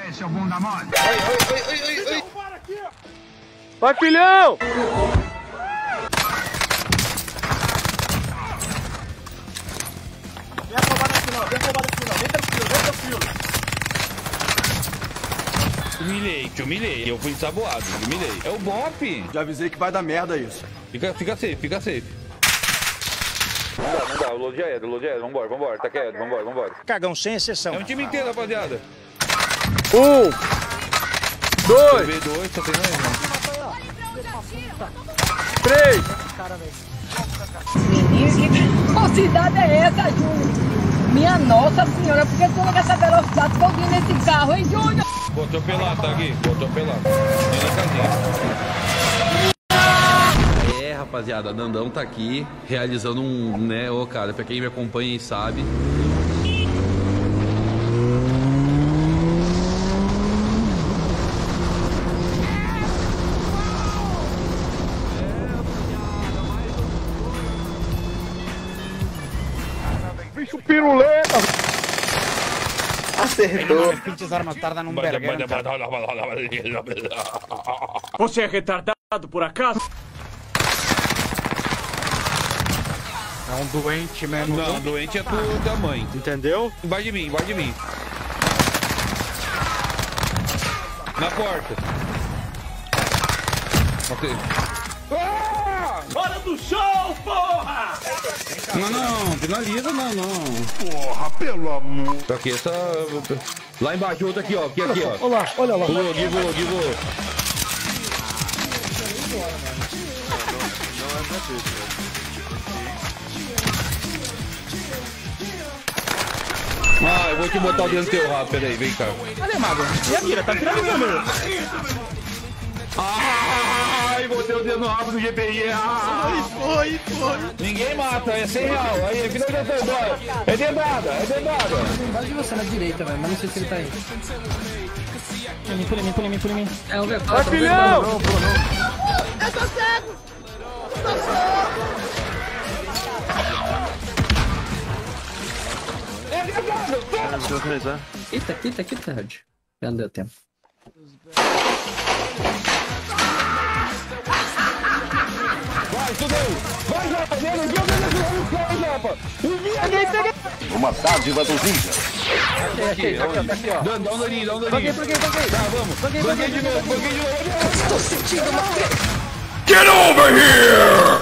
aí, seu bunda mole. Ai. Vai, filhão! Vem roubado aqui não, vem tranquilo. Te humilhei. Eu fui ensaboado, humilhei. É o bop. Já avisei que vai dar merda isso. Fica safe. Não dá, o load já era, vambora, tá quieto, vambora. Cagão, sem exceção. É um time inteiro, rapaziada. 1, 2, B2, só tem mais, mano. 3. Menino, que velocidade é essa, Júnior? Minha nossa senhora, por que tu anda essa velocidade todinha nesse carro, hein, Júnior? Vou atropelar, tá aqui? Vou atropelar. Vem na casinha. É, rapaziada, Dandão tá aqui realizando né, cara, pra quem me acompanha e sabe. Bicho piruleta. Acertou. Pinches armas tardam verguero. Você é retardado por acaso? É um doente mesmo. Não, doente é tu da mãe. Entendeu? Vai de mim. Na porta. Ok. Hora do show, porra! Não, finaliza, não. Porra, pelo amor. Aqui, essa... Lá embaixo, outra aqui, ó. Aqui, ó. Olha lá. Givou. Ah, eu vou te botar o dedo no teu rabo, peraí, vem cá. Cadê, Mago? E a mira? Tá finalizando. Ai, botei o dedo no rabo do GPI. Foi. Ninguém mata, é 100 real. Aí, finalização, bora. É dedada. Embaixo de você na direita, velho, mas não sei se ele tá aí. Pula em mim. É o V4. Vai, filhão! Eu tô cego! Quita, Red. Já não deu tempo. Vai, estudei. Vai, Japa, Japa. Uma dádiva dos índios. Aqui, ó. Dá um daninho. Paguei. Tá, vamos. Banguei de novo. Estou sentindo uma treta. Get over here!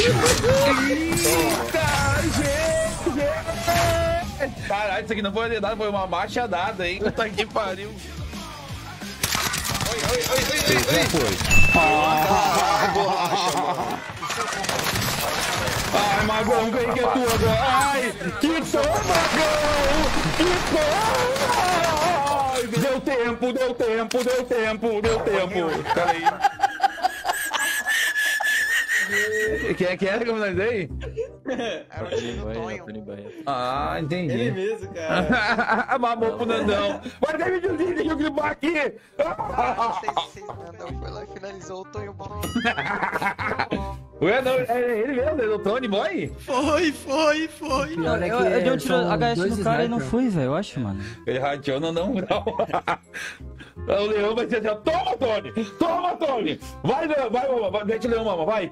Caralho, isso aqui não foi uma dedada, foi uma machadada, hein? Puta que pariu. Oi. Já foi. Ai, Magão, vem que é tua agora. Ai, que toma, Magão! Deu tempo. Peraí. Quem é que era que eu finalizei? Era o time do Tonho. Ah, entendi. Ele mesmo, cara. Mamou pro Nandão. Vai ter videozinho, deixa eu gripar aqui. Nandão foi lá e finalizou o Tonho bom. Ué, não, é ele mesmo, é o Tony Boy? Foi. Eu dei um tiro HS no cara e não fui, velho, eu acho, mano. Ele rateou, não. O Leão vai ser assim, ó, toma, Tony! Vai, mete o Leão, mama, vai!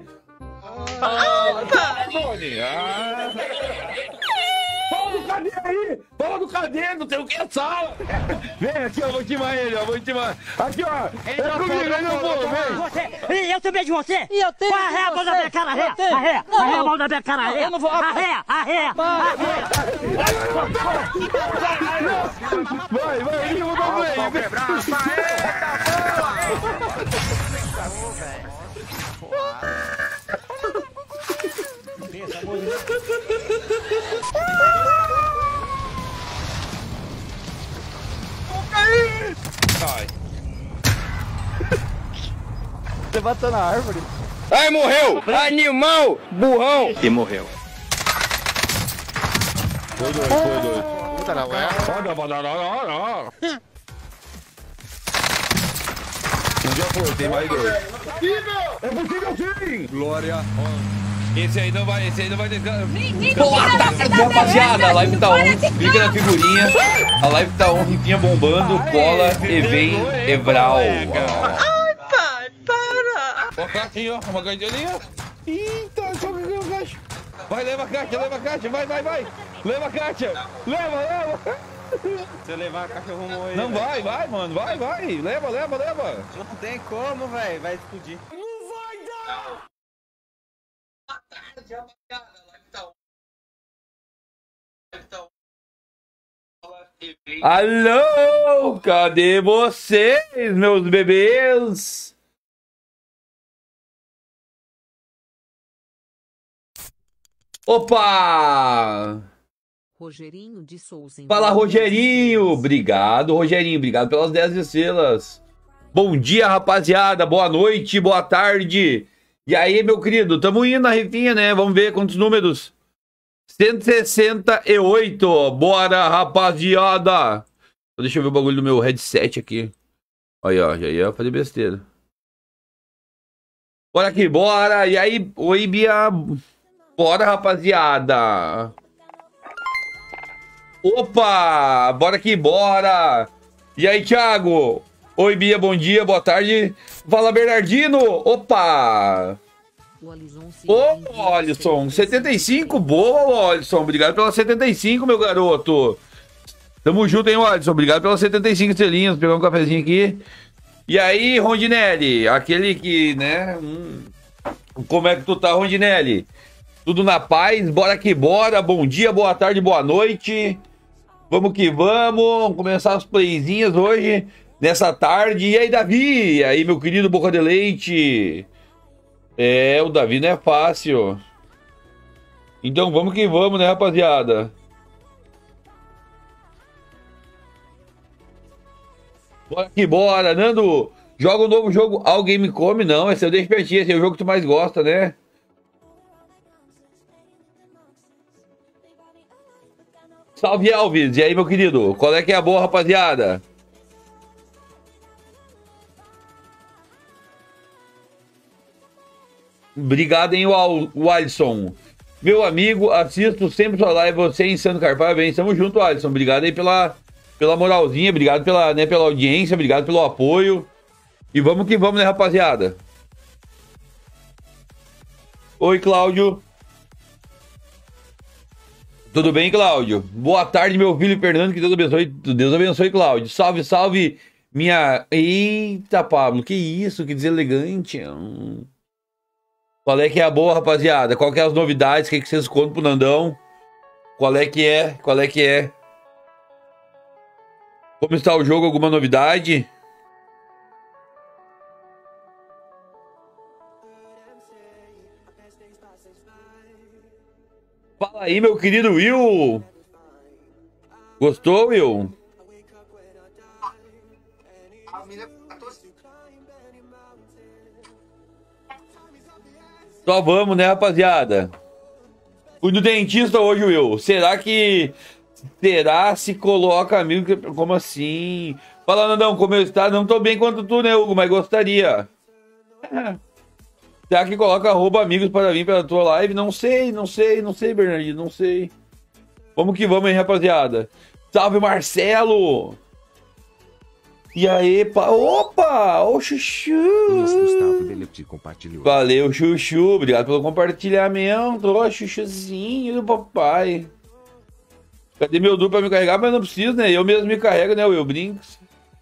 Tony! Fala do cadeiro, não tem o que é sala! Vem aqui, ó, vou timar ele, ó, Aqui, ó! É comigo, ele não vou, vem! Eu também de você! E eu tenho. Arreia a mão da minha cara, arreia a mão da minha cara, arreia! Eu não vou. Arreia! Vai, ele mudou bem! Ai. Levantando a árvore. Ai, morreu! Animal! Burrão! E morreu. Foi dois. Puta na ué. Um já foi, tem mais dois. É possível sim! Glória. Esse aí não vai descansar. Rapaziada, a live tá on. Clica na figurinha. A live tá on, rifinha bombando, cola e vem Ebral. Ai, pai, para! Ó a caixa aí, ó. Uma caixa ali, ó. Eita, só que a caixa. Vai, leva a caixa, vai. Leva a caixa. Leva. Se eu levar a caixa, eu vou morrer. Não, vai, mano. Vai. Leva. Não tem como, velho. Vai explodir. Alô, cadê vocês, meus bebês? Opa! Rogerinho de Souza. Fala, Rogerinho! Obrigado, Rogerinho. Obrigado pelas 10 estrelas. Bom dia, rapaziada. Boa noite, boa tarde. E aí, meu querido? Tamo indo na rifinha, né? Vamos ver quantos números. 168. Bora, rapaziada. Deixa eu ver o bagulho do meu headset aqui. Aí, ó. Já ia fazer besteira. Bora aqui, bora. E aí, oi, Bia. Bora, rapaziada. Opa! Bora aqui, bora! E aí, Thiago? Oi, Bia, bom dia, boa tarde. Fala, Bernardino! Opa! Ô, Alisson, 75, boa, Alisson. Obrigado pela 75, meu garoto. Tamo junto, hein, Alisson. Obrigado pelas 75 estrelinhas. Vou pegar um cafezinho aqui. E aí, Rondinelli? Aquele que, né? Como é que tu tá, Rondinelli? Tudo na paz? Bora que bora. Bom dia, boa tarde, boa noite. Vamos que vamos. Começar as playzinhas hoje, nessa tarde. E aí, Davi? E aí, meu querido Boca de Leite? É, o Davi não é fácil. Então vamos que vamos, né, rapaziada? Bora que bora. Nando, joga um novo jogo All Game Come? Não, esse eu deixo pra ti. Esse é o jogo que tu mais gosta, né? Salve, Alves. E aí, meu querido? Qual é que é a boa, rapaziada? Obrigado, hein, o Alisson. Meu amigo, assisto sempre sua live, você e Insano Car. Parabéns, tamo junto, Alisson. Obrigado aí pela moralzinha, obrigado pela, né, pela audiência, obrigado pelo apoio. E vamos que vamos, né, rapaziada? Oi, Cláudio. Tudo bem, Cláudio? Boa tarde, meu filho Fernando, que Deus abençoe, Cláudio. Salve, salve, minha... Eita, Pablo, que isso, que deselegante. Qual é que é a boa, rapaziada? Qual que é as novidades? O que vocês contam pro Nandão? Qual é que é? Como está o jogo? Alguma novidade? Fala aí, meu querido Will. Gostou, Will? Só vamos, né, rapaziada? Fui no dentista hoje, Will. Será se coloca amigo? Como assim? Fala, Nandão, como eu está? Não tô bem quanto tu, né, Hugo? Mas gostaria. Será que coloca @amigos para vir pela tua live? Não sei, Bernardinho, não sei. Vamos que vamos, hein, rapaziada. Salve, Marcelo! E aí, opa! Ô, Chuchu! Valeu, Chuchu. Obrigado pelo compartilhamento. Ó, Chuchuzinho do papai. Cadê meu duplo pra me carregar? Mas não preciso, né? Eu mesmo me carrego, né, Will Brinks?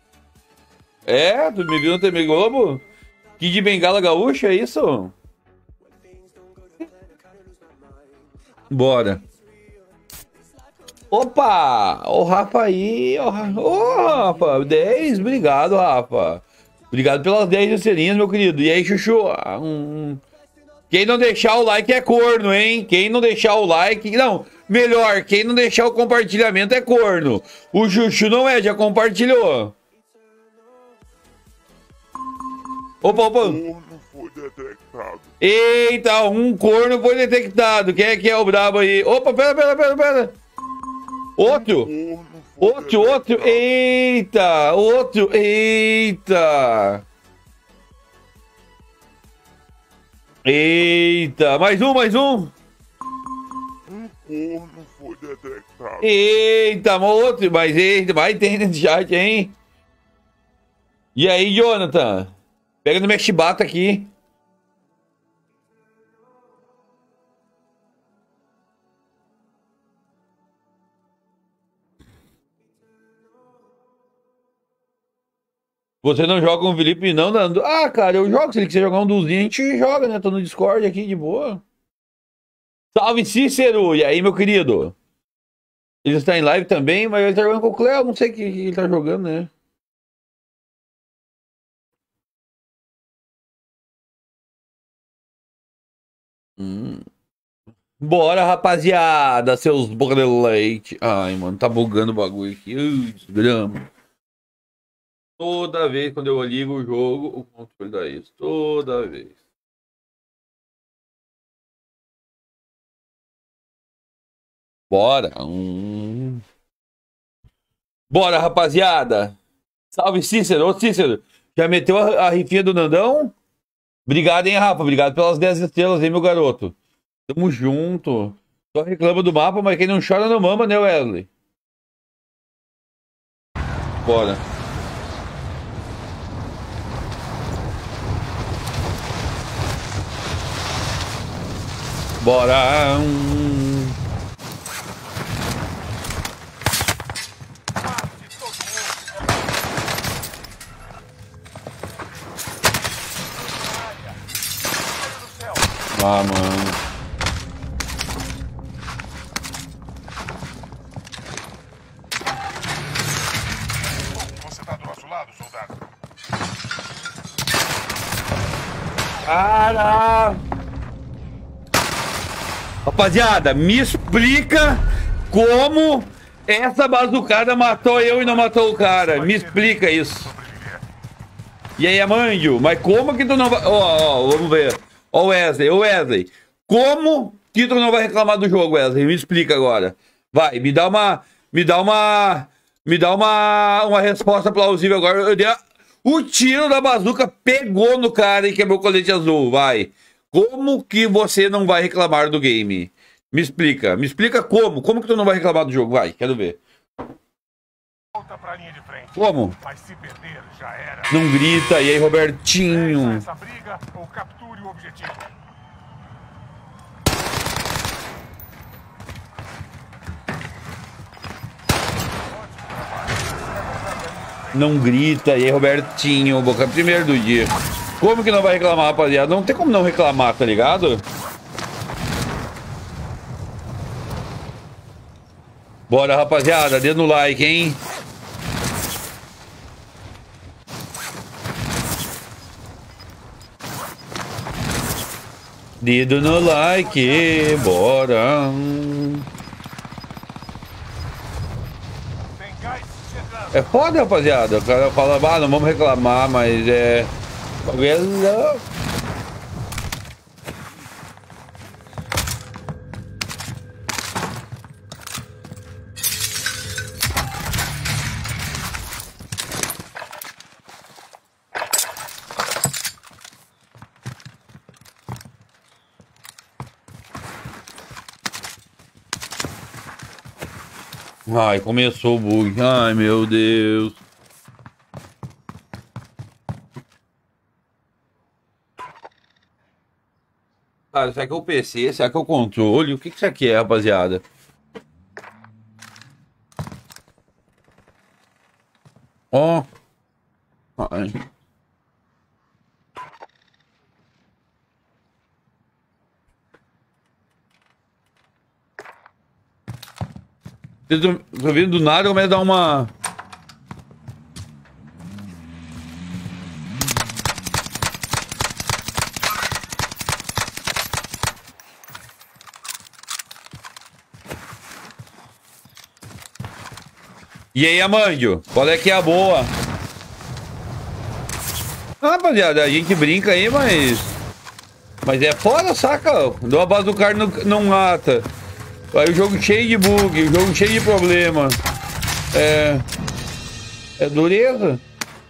É? Tu me viu no TV Globo? Kid de Bengala Gaúcha, é isso? Bora. Opa! O Rafa aí. Ô, Rafa, 10. Obrigado, Rafa. Obrigado pelas 10 estrelinhas, meu querido. E aí, Chuchu? Quem não deixar o like é corno, hein? Quem não deixar o like... Não, melhor, quem não deixar o compartilhamento é corno. O Chuchu não é, já compartilhou. Opa. Corno foi detectado. Eita, um corno foi detectado. Quem é que é o brabo aí? Opa, pera. Outro. Eita, outro. Eita. Mais um. Um corno foi detectado. detectado. Eita, outro, mas eita, vai ter nesse chat, hein? E aí, Jonathan? Pega no meu chibata aqui. Você não joga com o Felipe, não, Nando? Ah, cara, eu jogo. Se ele quiser jogar um duzinho, a gente joga, né? Tô no Discord aqui de boa. Salve, Cícero! E aí, meu querido? Ele está em live também, mas ele tá jogando com o Cleo. Não sei o que ele tá jogando, né? Bora, rapaziada, seus boca de leite. Ai, mano, tá bugando o bagulho aqui. Ui, desgrama. Toda vez quando eu ligo o jogo, o controle dá isso. Toda vez. Bora. Bora, rapaziada. Salve, Cícero. Ô, Cícero, já meteu a rifinha do Nandão? Obrigado, hein, Rafa. Obrigado pelas 10 estrelas, hein, meu garoto. Tamo junto. Só reclama do mapa, mas quem não chora não mama, né, Wesley? Bora. Bora. Ah, mano. Você tá do nosso lado, soldado? Cara! Rapaziada, me explica como essa bazucada matou eu e não matou o cara. Me explica isso. E aí, Amandio, mas como que tu não vai... Ó, vamos ver. Ó, Wesley, como que tu não vai reclamar do jogo, Wesley? Me explica agora. Vai, me dá uma resposta plausível agora. O tiro da bazuca pegou no cara e quebrou o colete azul, vai. Como que você não vai reclamar do game? Me explica como que tu não vai reclamar do jogo, vai, quero ver. Volta pra linha de frente. Como? Mas se perder, já era. Não grita, e aí, Robertinho? Essa briga ou capture o objetivo. Não grita, e aí, Robertinho? Boca primeiro do dia. Como que não vai reclamar, rapaziada? Não tem como não reclamar, tá ligado? Bora, rapaziada, dedo no like, hein? Dedo no like, bora. É foda, rapaziada. O cara fala, ah, não vamos reclamar, mas é... Ai, começou o bug. Ai, meu Deus. Cara, será que é o PC? Será que é o controle? O que isso aqui é, rapaziada? Ó. Ai. Tô vindo do nada, começa a dar uma... E aí, Amandio? Qual é que é a boa? Ah, rapaziada, a gente brinca aí, mas é foda, saca? Dou a base do cara não mata. Aí o jogo cheio de bug, o jogo cheio de problema. É dureza.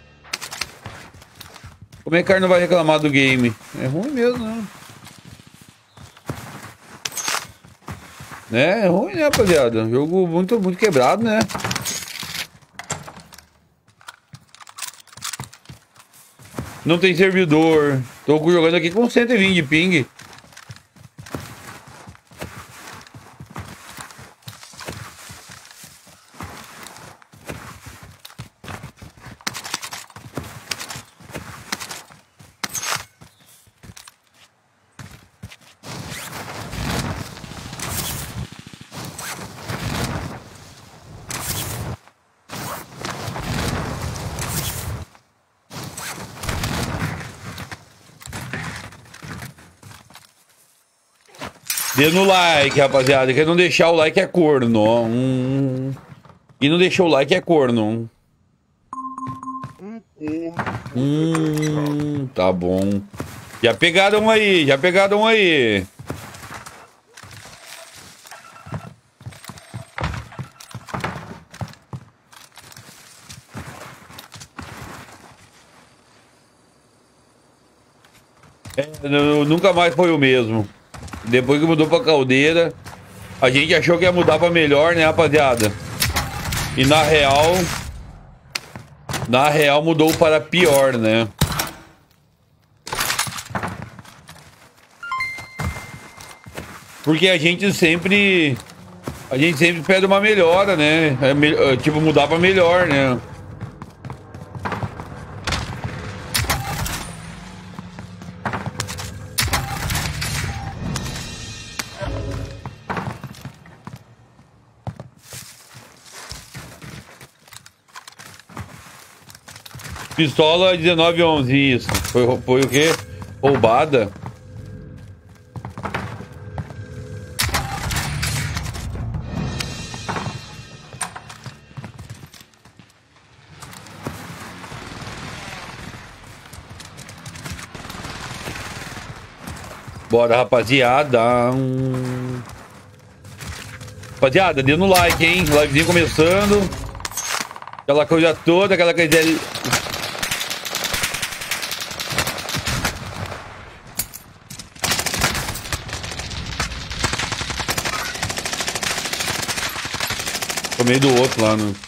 Como é que o cara não vai reclamar do game? É ruim mesmo, né? Né? É ruim, né, rapaziada? Jogo muito quebrado, né? Não tem servidor. Tô jogando aqui com 120 de ping. Dê no like, rapaziada. Quem não deixar o like é corno. E não deixou o like é corno. Tá bom. Já pegaram aí, já pegaram aí. Nunca mais foi o mesmo. Depois que mudou pra caldeira, a gente achou que ia mudar pra melhor, né, rapaziada? E na real mudou para pior, né? Porque a gente sempre pede uma melhora, né? Tipo, mudar pra melhor, né? Pistola 1911, isso. Foi o quê? Roubada. Bora, rapaziada. Rapaziada, dê no like, hein? Livezinho começando. Aquela coisa toda, aquela coisa... Tô meio do outro lá, né?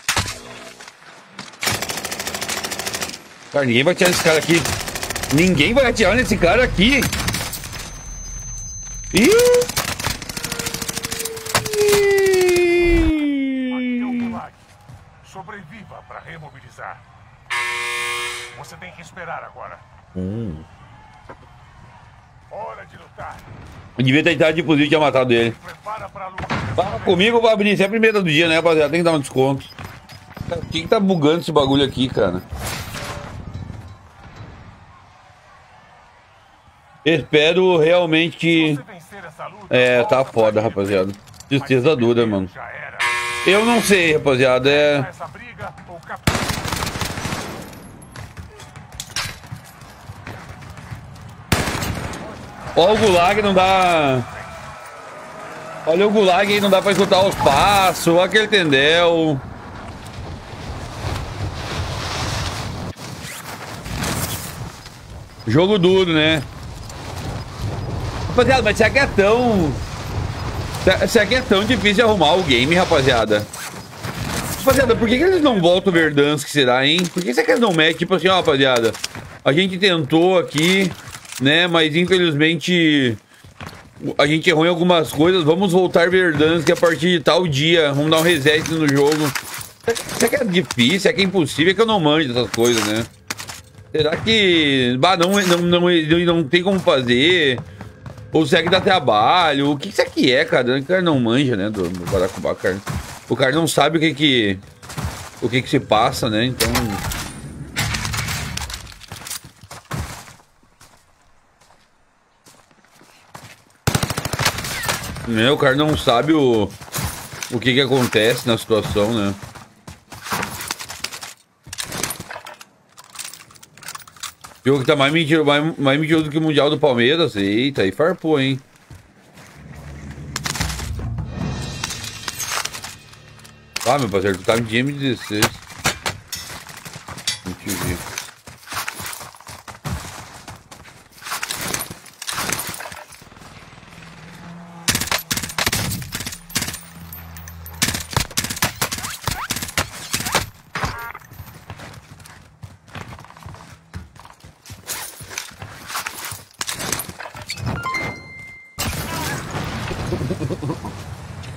Cara, ninguém vai atirar nesse cara aqui. Ninguém vai atirar nesse cara aqui. Aqui é o Gulag. Sobreviva para remobilizar. Você tem que esperar agora. Hora de lutar. Eu devia ter entrado de fuzil e tinha matado ele. Prepara para lutar. Fala comigo, Fabrício. É a primeira do dia, né, rapaziada? Tem que dar um desconto. O que tá bugando esse bagulho aqui, cara? Espero realmente que... É, tá foda, rapaziada. Tristeza dura, mano. Eu não sei, rapaziada. Ó, o Gulag não dá... Olha o Gulag aí, não dá pra escutar os passos. Olha aquele tendel. Jogo duro, né? Rapaziada, mas será que é tão... Será que é tão difícil de arrumar o game, rapaziada? Rapaziada, por que eles não voltam o Verdansk, será, hein? Por que será que eles não metem? Tipo assim, ó, rapaziada. A gente tentou aqui, né? Mas infelizmente... A gente errou em algumas coisas. Vamos voltar Verdansk a partir de tal dia. Vamos dar um reset no jogo. Será que é difícil? Será que é impossível? É que eu não manjo dessas coisas, né? Será que... Bah, não tem como fazer... Ou será que dá trabalho? O que será que é, cara? O cara não manja, né, do Baracuba, cara. O cara não sabe o que se passa, né? Então... O cara não sabe o que acontece na situação, né? O jogo que tá mais mentiroso do que o Mundial do Palmeiras. Eita, aí farpou, hein? Ah, meu parceiro, tu tá em M16. Deixa eu ver.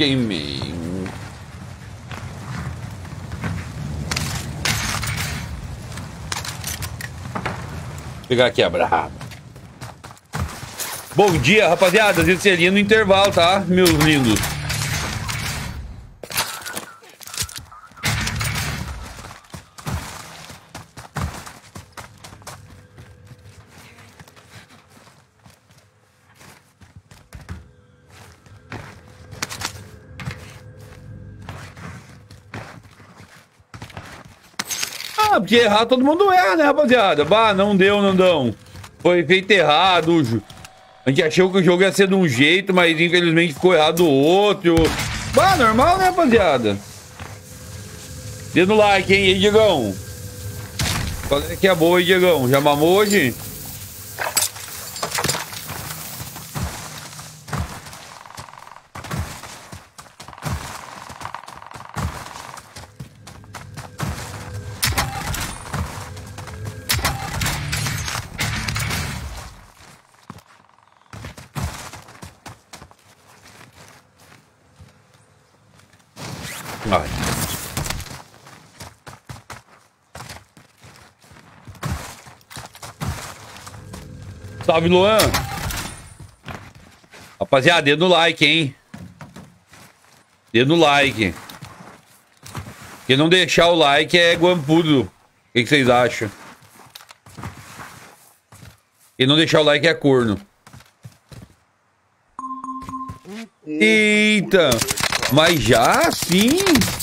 queimei. Vou pegar aqui a braba. Bom dia, rapaziada. A gente seria no intervalo, tá, meus lindos? Ah, porque errar todo mundo erra, né, rapaziada? Bah, não deu, não dão. Foi feito errado. A gente achou que o jogo ia ser de um jeito, mas infelizmente ficou errado do outro. Bah, normal, né, rapaziada? Dê no like, hein, aí, Diegão. Qual é que é boa, aí, Diegão? Já mamou hoje? Ai. Salve, Luan. Rapaziada, dedo no like, hein? Dedo no like. Quem não deixar o like é guampudo. O que vocês acham? Quem não deixar o like é corno. Eita! Mas já sim?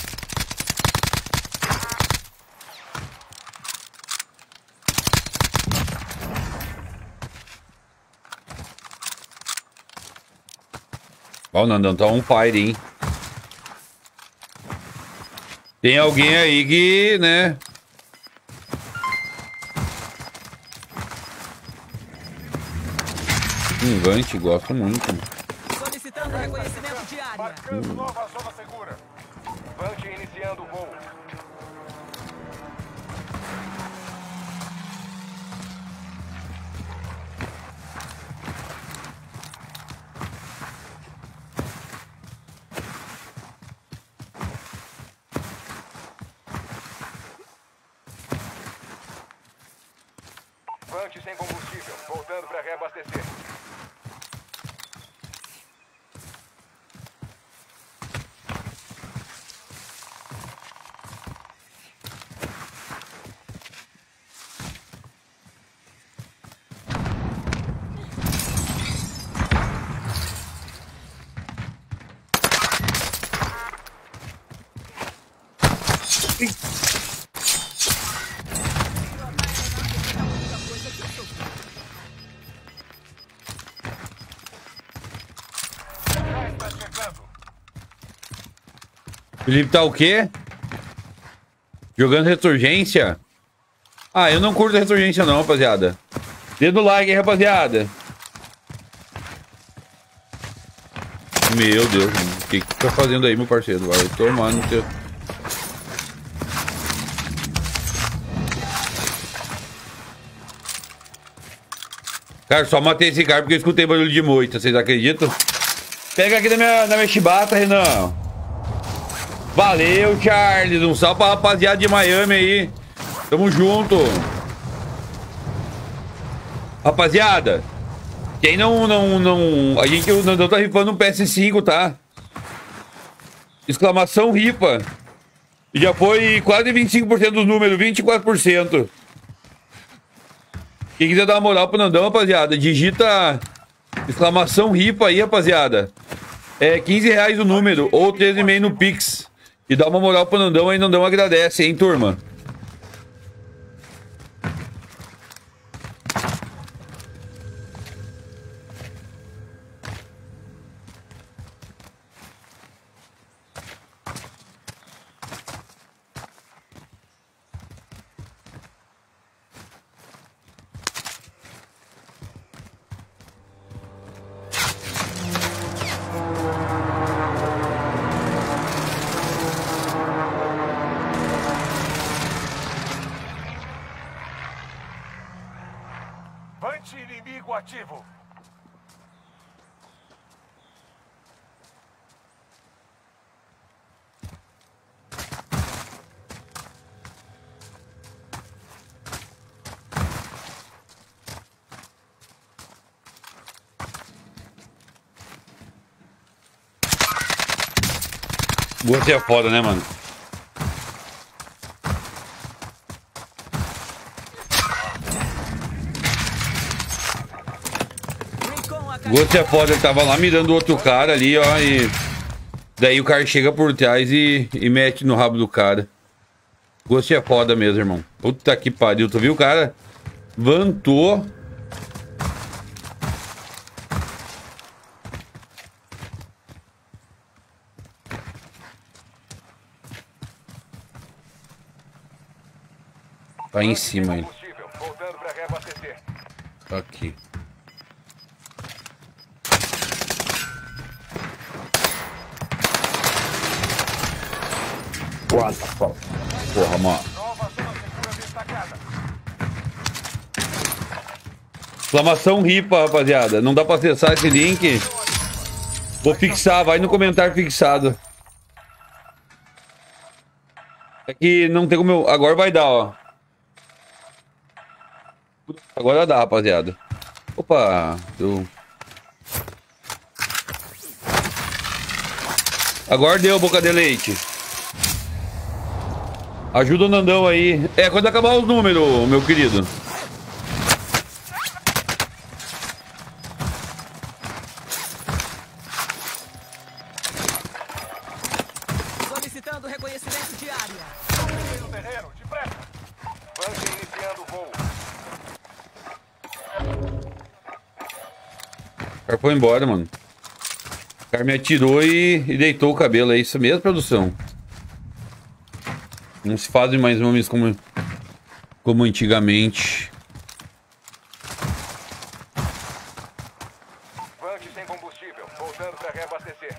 Ó, o Nandão tá on fire, hein? Tem alguém aí que, né? Vante, gosto muito. Solicitando reconhecimento de área. Marcando nova zona segura. Vante iniciando o voo. Vante sem combustível, voltando para reabastecer. Felipe tá o quê? Jogando Ressurgência? Ah, eu não curto Ressurgência não, rapaziada. Dedo no like, hein, rapaziada. Meu Deus, o que que tá fazendo aí, meu parceiro? Vai tomar no teu... Cara, só matei esse cara porque eu escutei barulho de moita, vocês acreditam? Pega aqui na minha chibata, Renan. Valeu, Charles. Um salve pra rapaziada de Miami aí. Tamo junto. Rapaziada, quem não... A gente não tá rifando um PS5, tá? Exclamação rifa. Já foi quase 25% dos números, 24%. Quem quiser dar uma moral pro Nandão, rapaziada, digita exclamação rifa aí, rapaziada. É 15 reais o número, ou 13,5 no Pix. E dá uma moral pro Nandão aí, Nandão agradece, hein, turma. Vante inimigo ativo. Ghost é foda, né, mano? Ghost é foda, ele tava lá mirando o outro cara ali, ó, e... Daí o cara chega por trás e mete no rabo do cara. Ghost é foda mesmo, irmão. Puta que pariu, tu viu o cara? Vantou. Tá em cima aí. Aqui. Porra, mano. Exclamação ripa, rapaziada. Não dá pra acessar esse link. Vou fixar, vai no comentário fixado. É que não tem como eu... Agora vai dar, ó. Agora dá, rapaziada. Opa, deu. Agora deu, boca de leite. Ajuda o Nandão aí. É, quando acabar os números, meu querido. Solicitando reconhecimento de área. No terreno, depressa. Vamos iniciando o voo. O cara foi embora, mano. O cara me atirou e deitou o cabelo. É isso mesmo, produção? Não se fazem mais nomes como antigamente. Vante sem combustível, voltando para reabastecer.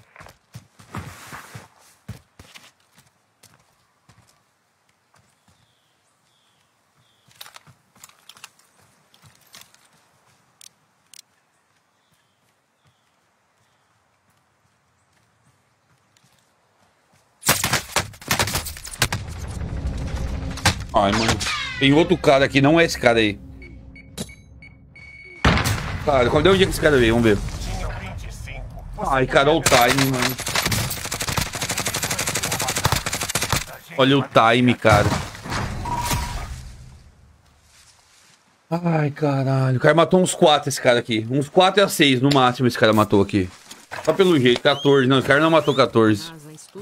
Ai, mano. Tem outro cara aqui, não é esse cara aí. Cara, qual é o dia que esse cara veio? Vamos ver. Ai, cara, olha o time, mano. Olha o time, cara. Ai, caralho. O cara matou uns 4, esse cara aqui. Uns 4 a 6 no máximo esse cara matou aqui. Só pelo jeito, 14. Não, esse cara não matou 14.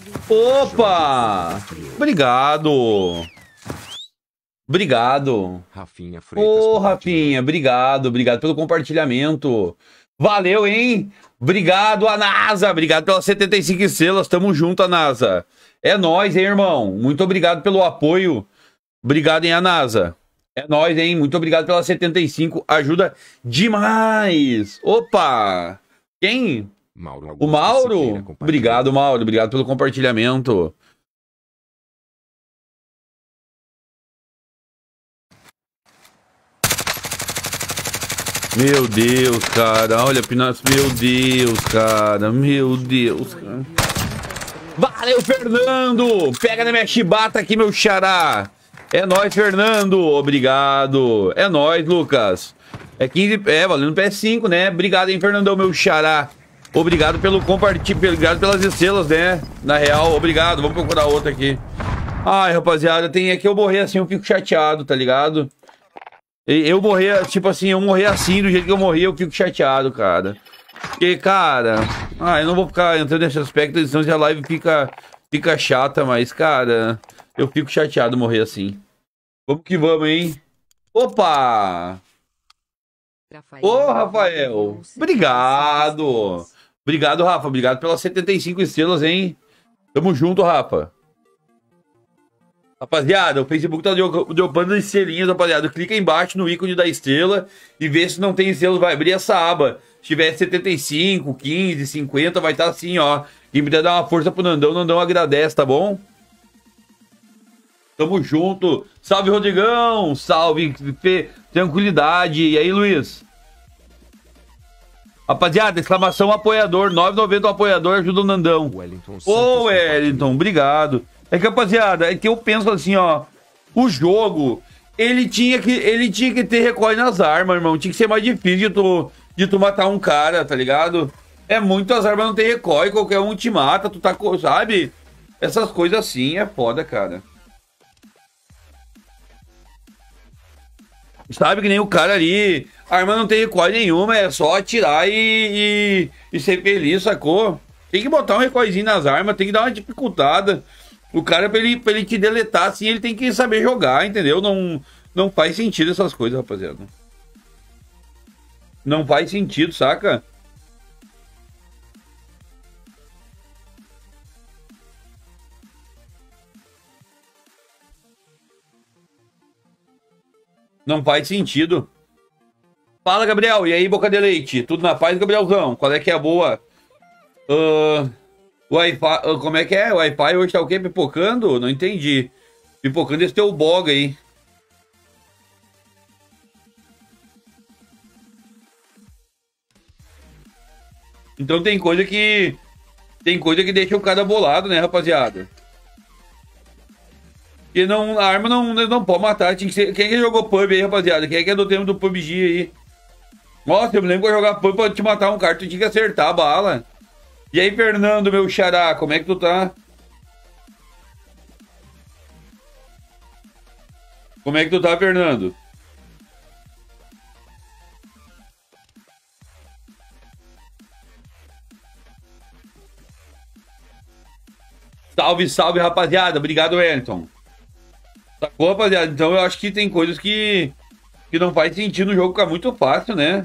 Opa! Obrigado! Obrigado. Rafinha Freitas. Ô, Rafinha, obrigado pelo compartilhamento. Valeu, hein? Obrigado, a NASA. Obrigado pelas 75 estrelas. Tamo junto, a NASA. É nóis, hein, irmão? Muito obrigado pelo apoio. Obrigado, hein, a NASA. É nóis, hein? Muito obrigado pelas 75. Ajuda demais. Opa! Quem? Mauro o Mauro? Obrigado, Mauro. Obrigado pelo compartilhamento. Meu Deus, cara. Olha, Pinas. Meu Deus, cara. Meu Deus, cara. Valeu, Fernando. Pega na minha chibata aqui, meu xará. É nóis, Fernando. Obrigado. É nóis, Lucas. É 15... É, valendo PS5, né? Obrigado, hein, Fernandão, meu xará. Obrigado pelo compartilhamento. Obrigado pelas estrelas, né? Na real, obrigado. Vamos procurar outra aqui. Ai, rapaziada, tem aqui eu morrer assim, eu fico chateado, tá ligado? Eu morrer, tipo assim, eu morrer assim, do jeito que eu morri, eu fico chateado, cara. Porque, cara... eu não vou ficar entrando nesse aspecto, senão a live fica chata, mas, cara... Eu fico chateado morrer assim. Vamos que vamos, hein? Opa! Ô, Rafael! Obrigado! Obrigado, Rafa. Obrigado pelas 75 estrelas, hein? Tamo junto, Rafa. Rapaziada, o Facebook tá dropando estrelinhas, rapaziada. Clica aí embaixo no ícone da estrela e vê se não tem estrelas. Vai abrir essa aba. Se tiver 75, 15, 50, vai estar assim, ó. Quem puder dar uma força pro Nandão, Nandão agradece, tá bom? Tamo junto. Salve, Rodrigão. Salve, tranquilidade. E aí, Luiz? Rapaziada, exclamação apoiador. 9,90 o apoiador, ajuda o Nandão. Ô, Wellington, obrigado. É que, rapaziada, é que eu penso assim, ó. O jogo, ele tinha que ter recorre nas armas, irmão. Tinha que ser mais difícil de tu matar um cara, tá ligado? É muito, as armas não tem recorre, qualquer um te mata, tu tá, sabe? Essas coisas assim é foda, cara. Sabe que nem o cara ali, a arma não tem recoil nenhuma, é só atirar e ser feliz, sacou? Tem que botar um recoilzinho nas armas, tem que dar uma dificultada. O cara, pra ele te deletar assim, ele tem que saber jogar, entendeu? Não faz sentido essas coisas, rapaziada. Não faz sentido, saca? Não faz sentido. Fala, Gabriel. E aí, boca de leite? Tudo na paz, Gabrielzão? Qual é que é a boa? Wi-Fi, como é que é? Wi-Fi hoje tá o quê? Pipocando? Não entendi. Pipocando esse teu bog aí. Então tem coisa que deixa o cara bolado, né, rapaziada? E não, a arma não pode matar. Tinha que ser, quem é que jogou PUBG aí, rapaziada? Quem é que é do tempo do PUBG aí? Nossa, eu me lembro que eu jogar PUBG pra te matar um cara, tu tinha que acertar a bala. E aí, Fernando, meu xará, como é que tu tá? Como é que tu tá, Fernando? Salve, salve, rapaziada. Obrigado, Wellington. Sacou, rapaziada? Então eu acho que tem coisas que não faz sentido no jogo ficar muito fácil, né?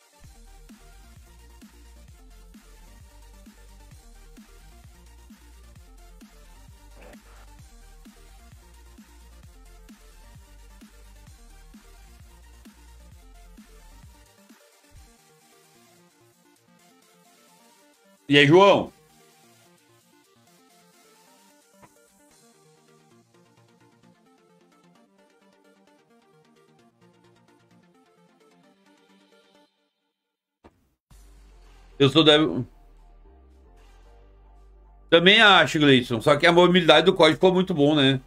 E aí, João? Eu sou da... Também acho, Gleison. Só que a mobilidade do código ficou muito bom, né?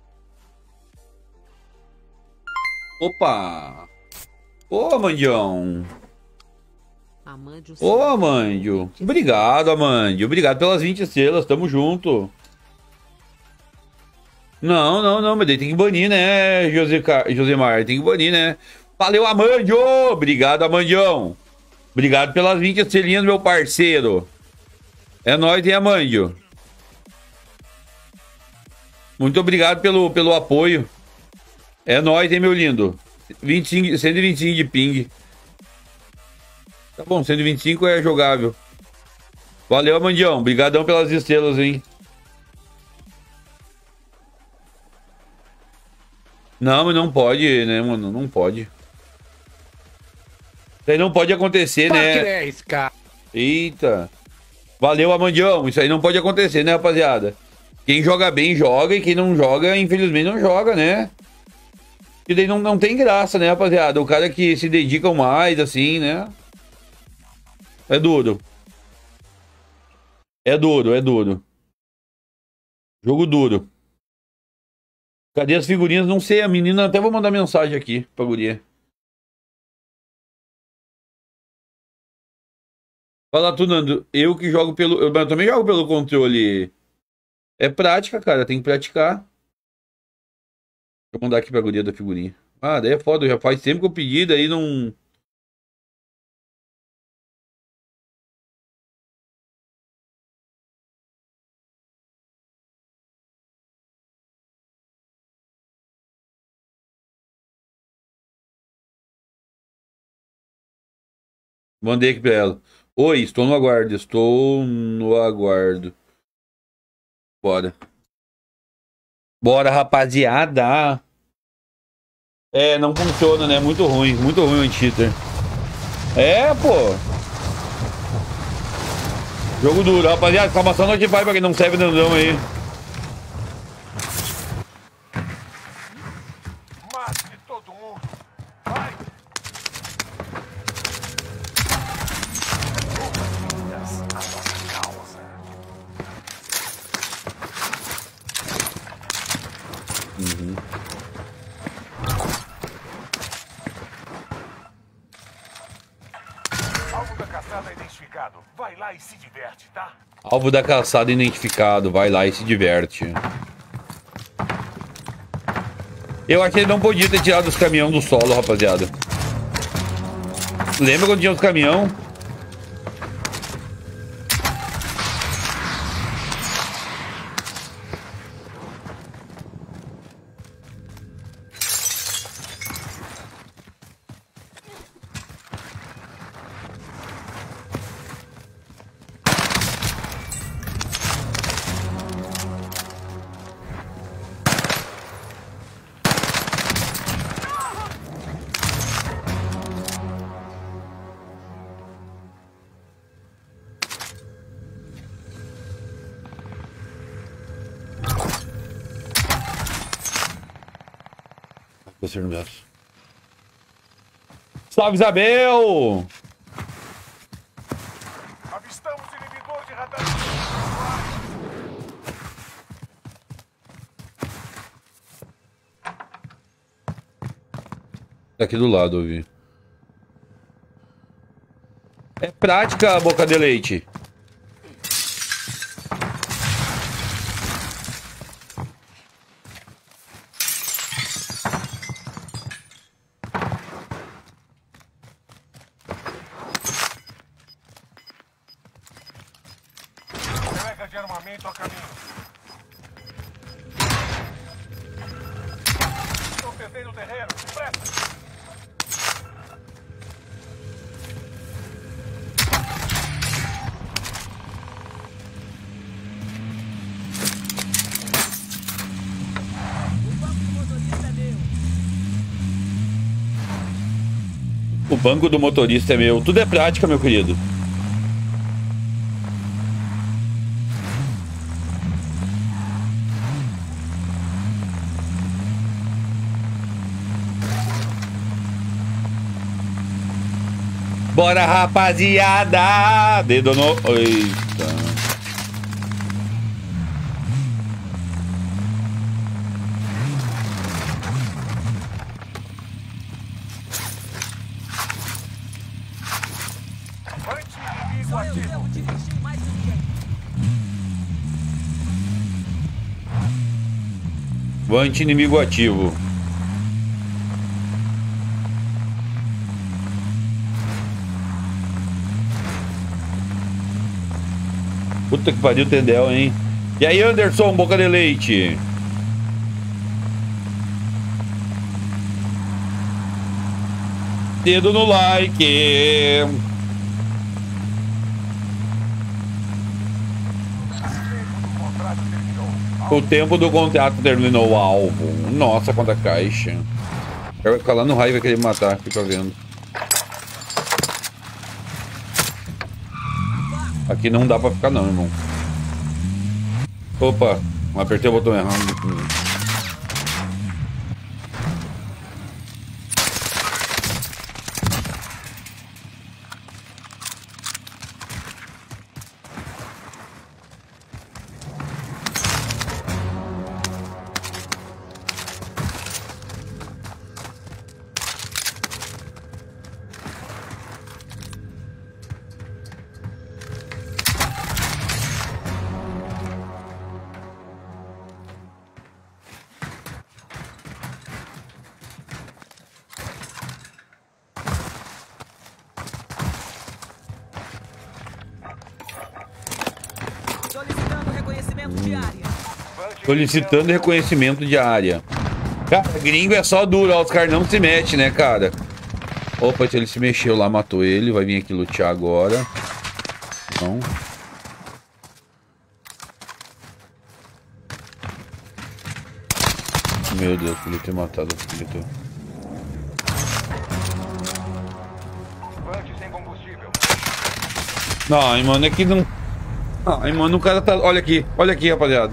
Opa! Ô, Amandião! Ô, Amandio! Obrigado, Amandio. Obrigado pelas 20 estrelas. Tamo junto. Não. Mas daí tem que banir, né, Josemar? Tem que banir, né? Valeu, Amandio! Obrigado, Amandião. Obrigado pelas 20 estrelinhas, meu parceiro. É nóis, hein, Amandio? Muito obrigado pelo apoio. É nóis, hein, meu lindo? 125 de ping. Tá bom, 125 é jogável. Valeu, Amandião. Obrigadão pelas estrelas, hein? Não, mas não pode, né, mano? Não pode. Isso aí não pode acontecer, né? Eita. Valeu, Amandião. Isso aí não pode acontecer, né, rapaziada? Quem joga bem, joga. E quem não joga, infelizmente, não joga, né? E daí não tem graça, né, rapaziada? O cara que se dedica mais, assim, né? É duro. É duro. Jogo duro. Cadê as figurinhas? Não sei, a menina... Até vou mandar mensagem aqui pra guria. Fala tu, Nando. Eu que jogo pelo... Eu também jogo pelo controle. É prática, cara. Tem que praticar. Deixa eu mandar aqui pra guria da figurinha. Ah, daí é foda. Já faz tempo que eu pedi, daí não... Mandei aqui pra ela. Oi, estou no aguardo. Estou no aguardo. Bora. Bora, rapaziada. É, não funciona, né? Muito ruim o anti-cheater. É, pô. Jogo duro, rapaziada. Exclamação Notify pra quem não serve Nandão aí. Mate todo mundo. Vai. Alvo da caçada identificado. identificado. Vai lá e se diverte, tá? Alvo da caçada identificado. Vai lá e se diverte. Eu acho que ele não podia ter tirado os caminhões do solo, rapaziada. Lembra quando tinha os caminhões? Salve, Isabel! Avistamos inibidor de radar. Aqui do lado, eu vi. É prática, boca de leite. Entrega de armamento a caminho. Estou perdendo o terreno. Presta. O banco do motorista é meu. Tudo é prática, meu querido. Bora, rapaziada! Dedo no... Eita. Só eu devo dirigir mais ninguém. Vante inimigo ativo. Puta que pariu, Tendel, hein? E aí, Anderson, boca de leite? Dedo no like. O tempo do contrato terminou o alvo. Nossa, quanta caixa. Eu vou ficar lá no raio e vai querer me matar, fica vendo. Aqui não dá pra ficar não, irmão. Opa, apertei o botão errado. Solicitando reconhecimento de área. Solicitando reconhecimento de área. Cara, gringo é só duro, ó, os caras não se metem, né, cara? Opa, ele se mexeu lá, matou ele. Vai vir aqui lutear agora. Não. Meu Deus, podia ter matado o filho. Ai, mano, é que não... Ai, mano, o cara tá... Olha aqui, rapaziada.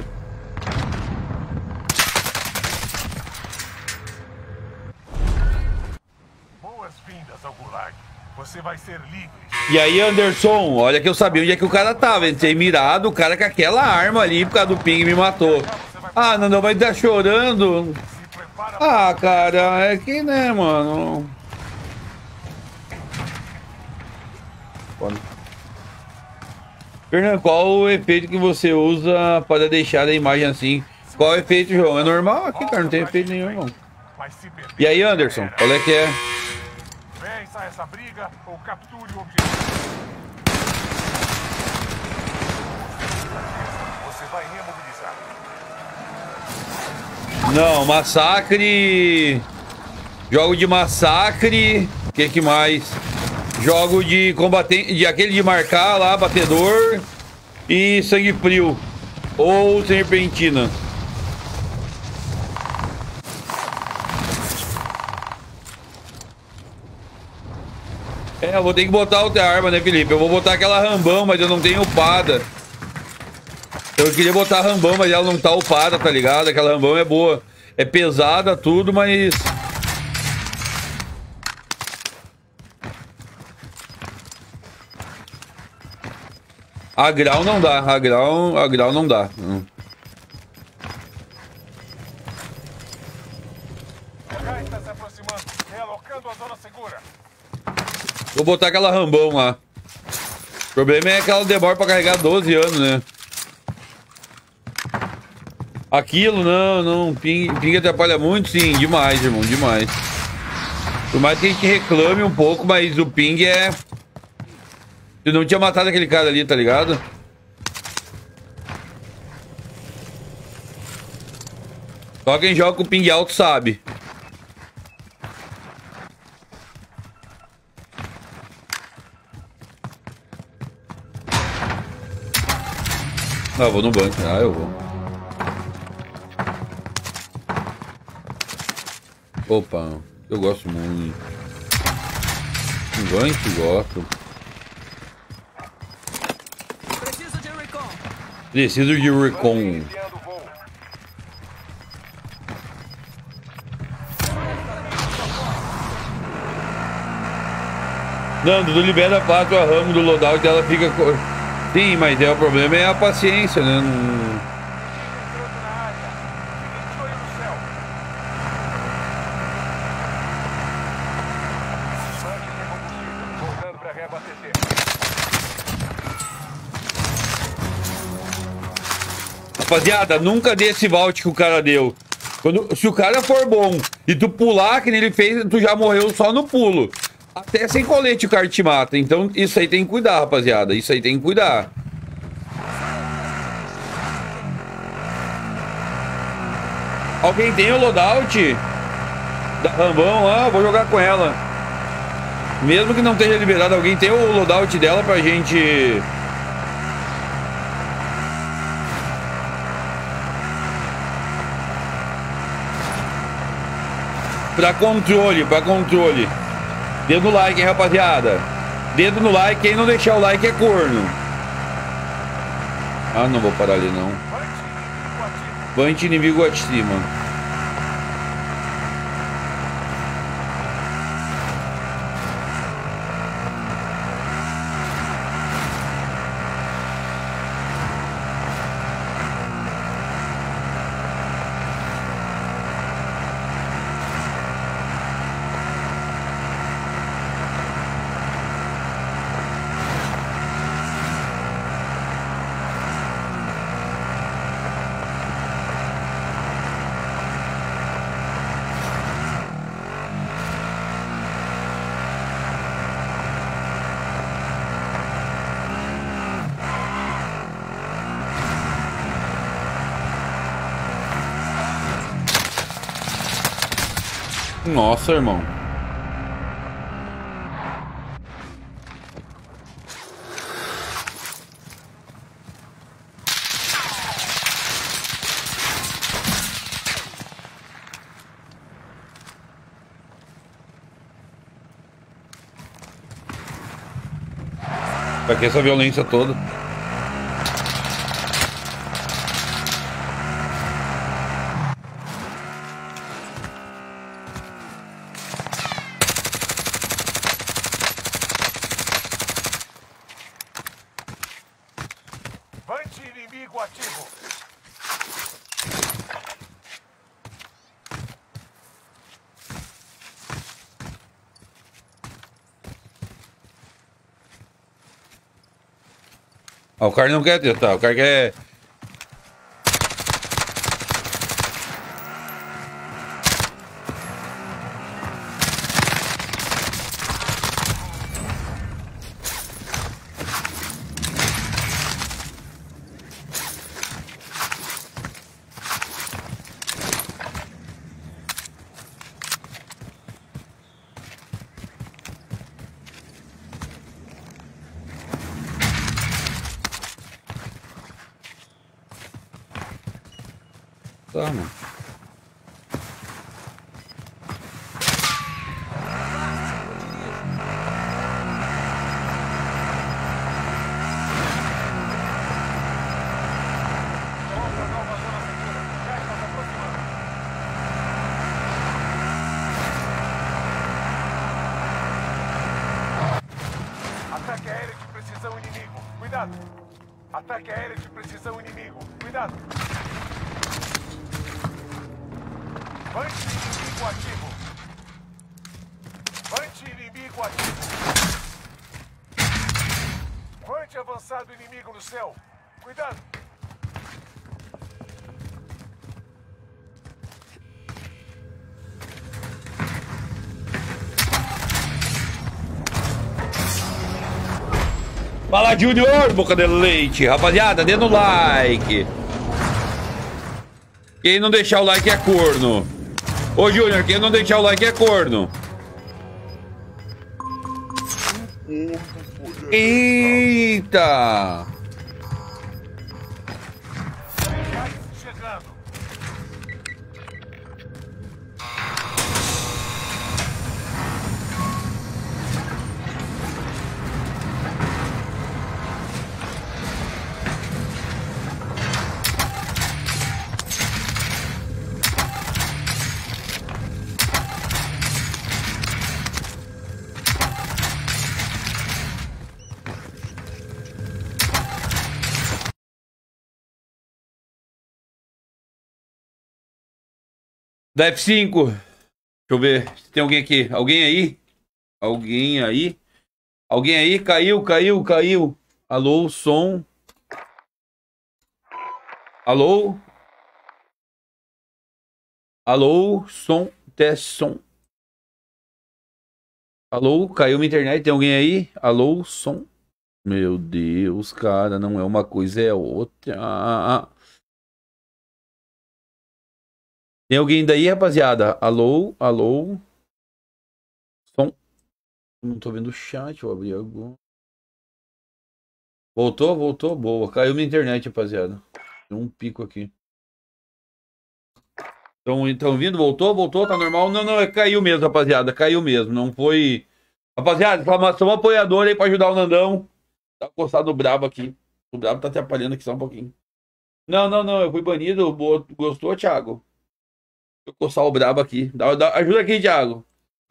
Boas-vindas ao Gulag. Você vai ser livre. E aí, Anderson, olha que eu sabia onde é que o cara tava. Ele tinha mirado o cara com aquela arma ali por causa do ping me matou. Ah, não vai estar chorando. Ah, cara, é que, né, mano... Foda. Fernando, qual o efeito que você usa para deixar a imagem assim? Qual o efeito, João? É normal aqui, cara, não tem efeito nenhum, irmão. E aí, Anderson, qual é que é? Vença essa briga ou capture o objetivo. Você vai remobilizar. Não, massacre. Jogo de massacre. O que mais? Jogo de combatente, de aquele de marcar lá, batedor. E sangue frio. Ou serpentina. É, eu vou ter que botar outra arma, né, Felipe? Eu vou botar aquela rambão, mas eu não tenho upada. Eu queria botar a rambão, mas ela não tá upada, tá ligado? Aquela rambão é boa. É pesada, tudo, mas... A grau não dá, a grau não dá. Já está se aproximando, realocando a zona segura. Vou botar aquela rambão lá. O problema é que ela demora pra carregar 12 anos, né? Aquilo, não, ping atrapalha muito, sim, demais, irmão, demais. Por mais que a gente reclame um pouco, mas o ping é... Eu não tinha matado aquele cara ali, tá ligado? Só quem joga com ping alto sabe. Ah, vou no banco. Ah, eu vou. Opa, eu gosto muito. Um gancho, gosto. Preciso de recon. Nando, tu libera fácil a ramo do loadout e ela fica... Sim, mas o problema é a paciência, né? Rapaziada, nunca dê esse vault que o cara deu. Se o cara for bom e tu pular, que nem ele fez, tu já morreu só no pulo. Até sem colete o cara te mata. Então isso aí tem que cuidar, rapaziada. Isso aí tem que cuidar. Alguém tem o loadout da Rambão lá? Vou jogar com ela. Mesmo que não esteja liberado, alguém tem o loadout dela pra gente... Pra controle. Dedo no like, hein, rapaziada. Dedo no like, quem não deixar o like é corno. Ah, não vou parar ali, não. Vante inimigo acima. Nossa, irmão. Pra que essa violência toda? Inimigo ativo. Ah, o cara não quer testar, o cara quer... Tá, mano. Ataque aéreo de precisão inimigo. Cuidado. Ataque aéreo de precisão inimigo. Cuidado. Anti-inimigo ativo. Anti-inimigo ativo. Anti-avançado inimigo no céu. Cuidado. Fala, Junior, boca de leite. Rapaziada, dê no like. Quem não deixar o like é corno. Ô, Junior, quem não deixar o like é corno. Eita! Chegando. Da F5. Deixa eu ver se tem alguém aqui. Alguém aí? Alguém aí? Alguém aí? Caiu, caiu, caiu. Alô, som. Alô? Alô, som. Teste som. Alô, caiu minha internet. Tem alguém aí? Alô, som. Meu Deus, cara. Não é uma coisa, é outra. Tem alguém daí, rapaziada? Alô? Alô? Som. Não tô vendo o chat, vou abrir agora. Voltou? Voltou? Boa. Caiu minha internet, rapaziada. Deu um pico aqui. Estão vindo? Voltou? Voltou? Tá normal? Não, não. Caiu mesmo, rapaziada. Caiu mesmo. Não foi... Rapaziada, exclamação apoiador aí pra ajudar o Nandão. Tá coçado o brabo aqui. O brabo tá atrapalhando aqui só um pouquinho. Não, não, não. Eu fui banido. Gostou, Thiago? Deixa eu coçar o brabo aqui. Ajuda aqui, Thiago.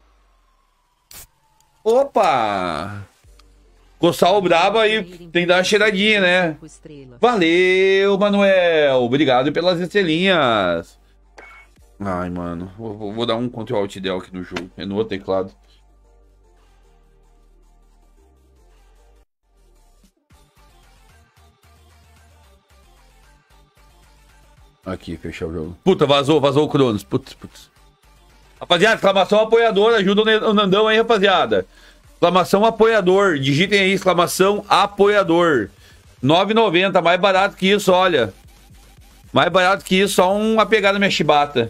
Opa! Coçar o brabo aí tem que dar uma cheiradinha, né? Valeu, Manuel. Obrigado pelas estrelinhas. Ai, mano. Vou dar um Ctrl Alt Del aqui no jogo. É no outro teclado. Aqui, fechar o jogo. Puta, vazou o Cronos. Putz. Rapaziada, exclamação apoiador. Ajuda o Nandão aí, rapaziada. Exclamação apoiador. Digitem aí, exclamação apoiador. R$9,90. Mais barato que isso, olha. Mais barato que isso, só uma pegada na minha chibata.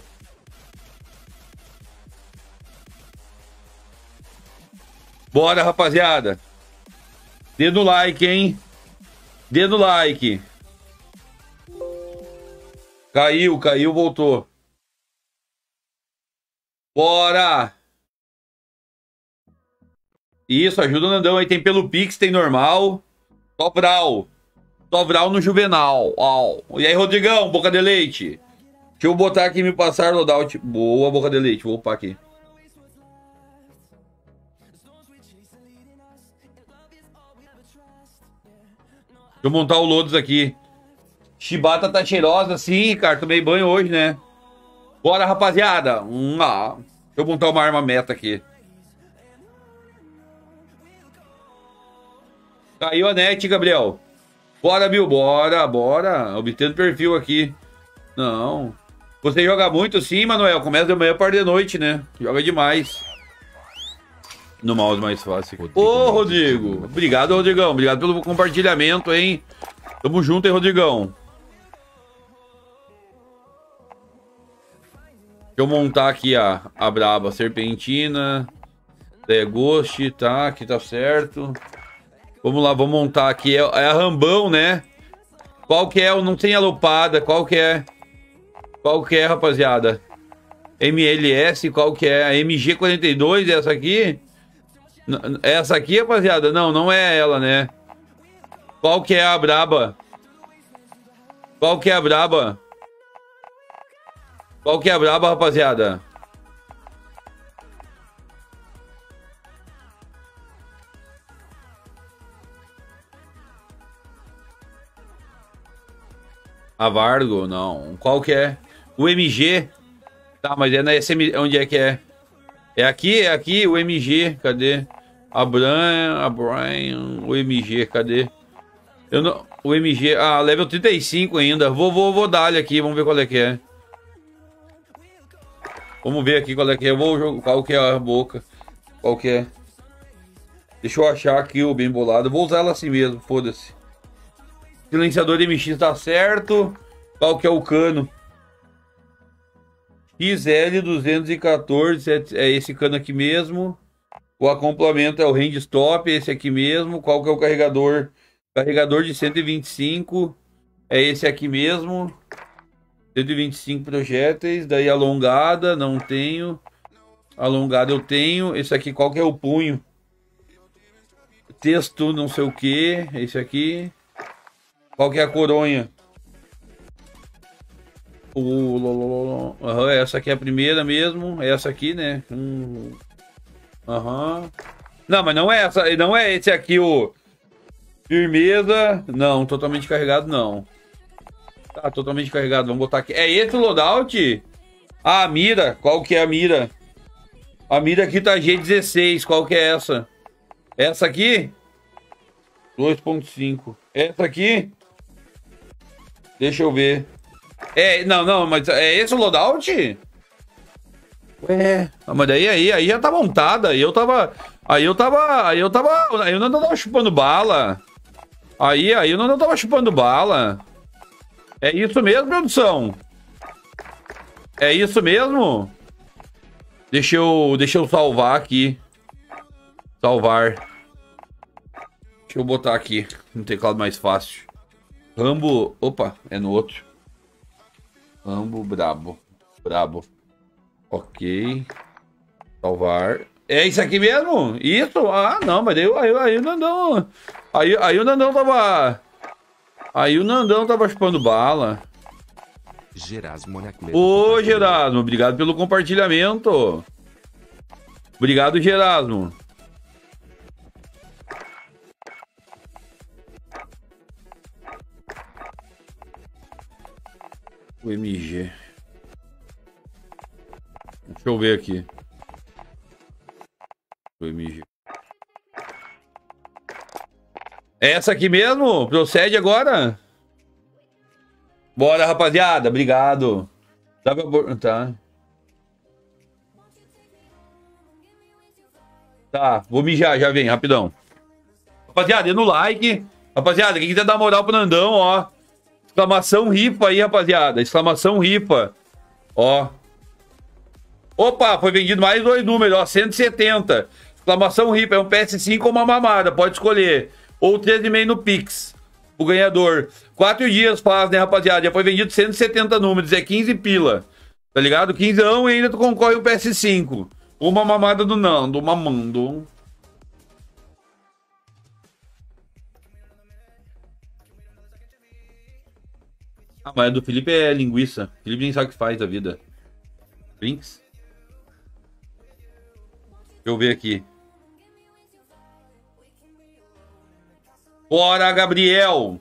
Bora, rapaziada. Dedo no like, hein? Dedo no like. Caiu, voltou. Bora! Isso, ajuda o Nandão aí. Tem pelo Pix, tem normal. Tobral no Juvenal. E aí, Rodrigão, boca de leite. Deixa eu botar aqui e me passar loadout. Boa, boca de leite. Vou upar aqui. Deixa eu montar o Lodos aqui. Chibata tá cheirosa, sim, cara. Tomei banho hoje, né? Bora, rapaziada. Deixa eu montar uma arma meta aqui. Caiu a net, Gabriel. Bora, Bill, bora, bora. Obtendo perfil aqui. Não. Você joga muito sim, Manuel. Começa de manhã, parte de noite, né? Joga demais. No mouse mais fácil. Ô, Rodrigo. Obrigado, Rodrigão. Obrigado pelo compartilhamento, hein? Tamo junto, hein, Rodrigão. Deixa eu montar aqui a braba. Serpentina. Ghost, tá? Aqui tá certo. Vamos lá, vamos montar aqui. É a Rambão, né? Qual que é? Não tem alopada. Qual que é? Qual que é, rapaziada? MLS, qual que é? A MG42, essa aqui? Essa aqui, rapaziada? Não, não é ela, né? Qual que é a braba? Qual que é a braba? Qual que é a braba, rapaziada? A Vargo? Não. Qual que é? O MG? Tá, mas é na SM... Onde é que é? É aqui, o MG. Cadê? A Brian, o MG, cadê? Eu não... O MG... Ah, level 35 ainda. Vou dar-lhe aqui, vamos ver qual é que é. Vamos ver aqui qual é que é. Eu vou jogar... Qual que é a boca? Qual que é? Deixa eu achar aqui o bem bolado. Eu vou usar ela assim mesmo, foda-se. Silenciador MX tá certo. Qual que é o cano? XL214, é esse cano aqui mesmo. O acoplamento é o range stop, esse aqui mesmo. Qual que é o carregador? Carregador de 125, é esse aqui mesmo. 125 projéteis, daí alongada, não tenho. Alongada eu tenho. Esse aqui, qual que é o punho? Texto não sei o que, esse aqui. Qual que é a coronha? Essa aqui é a primeira mesmo. Essa aqui, né? Não, mas não é essa. Não é esse aqui o... Firmeza. Não, totalmente carregado não. Tá, totalmente carregado. Vamos botar aqui. É esse o loadout? Ah, a mira. Qual que é a mira? A mira aqui tá G16. Qual que é essa? Essa aqui? 2.5. Essa aqui? Deixa eu ver. Não, mas é esse o loadout? Ué, mas daí aí já tá montada. Aí eu não tava chupando bala. Aí eu não tava chupando bala. É isso mesmo, produção? É isso mesmo? Deixa eu salvar aqui. Salvar. Deixa eu botar aqui no teclado mais fácil. Rambo... Opa, é no outro. Rambo brabo. Brabo. Ok. Salvar. É isso aqui mesmo? Isso? Ah, não, mas aí o Nandão... Aí o Nandão tava... Aí o Nandão tava chupando bala. Ô, Gerasmo, obrigado pelo compartilhamento. Obrigado, Gerasmo. O MG. Deixa eu ver aqui. O MG. É essa aqui mesmo? Procede agora? Bora, rapaziada. Obrigado. Tá. Tá, vou mijar, já vem, rapidão. Rapaziada, no like. Rapaziada, quem quiser dar moral pro Nandão, ó. Exclamação ripa aí, rapaziada. Exclamação ripa. Ó. Opa, foi vendido mais 2 números, ó. 170. Exclamação ripa. É um PS5 ou uma mamada. Pode escolher. Ou 13,5 no Pix. O ganhador. 4 dias faz, né, rapaziada? Já foi vendido 170 números. É 15 pila. Tá ligado? 15 e ainda tu concorre o PS5. Uma mamada do Nando. Mamando. Ah, mas a do Felipe é linguiça. O Felipe nem sabe o que faz da vida. Brinks? Deixa eu ver aqui. Bora, Gabriel!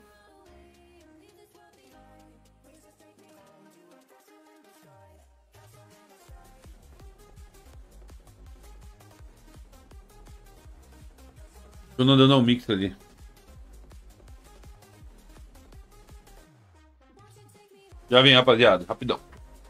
Tô não dando um mix ali. Já vem, rapaziada. Rapidão.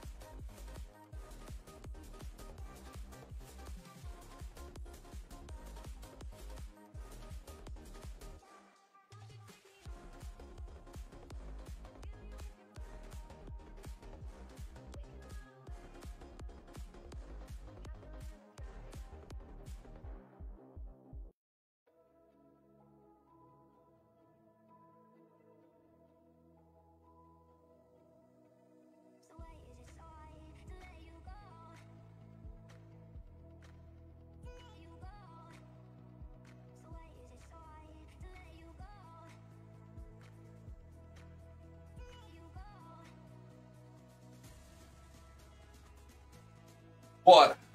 Bora.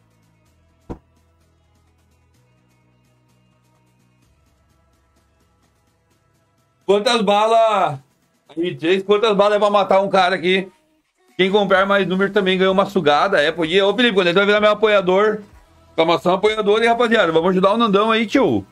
Quantas balas? Quantas balas é pra matar um cara aqui? Quem comprar mais número também ganhou uma sugada. É, podia. Ô, Felipe, quando ele vai virar meu apoiador. Exclamação apoiador, hein, rapaziada? Vamos ajudar o Nandão aí, tio.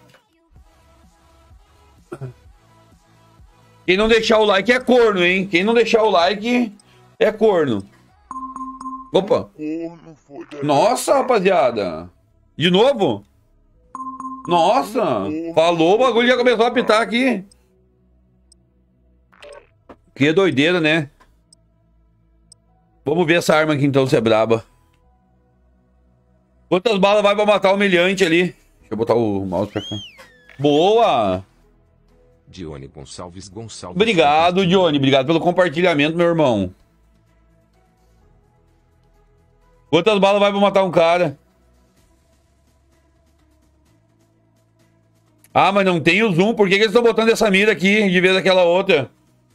Quem não deixar o like é corno, hein? Quem não deixar o like é corno. Opa. Nossa, rapaziada. De novo? Nossa. Falou, o bagulho já começou a apitar aqui. Que doideira, né? Vamos ver essa arma aqui então, se é braba. Quantas balas vai pra matar o humilhante ali? Deixa eu botar o mouse pra cá. Boa! Dione Gonçalves. Obrigado, Dione. Obrigado pelo compartilhamento, meu irmão. Quantas balas vai pra matar um cara? Ah, mas não tem o zoom. Por que eles estão botando essa mira aqui de vez daquela outra?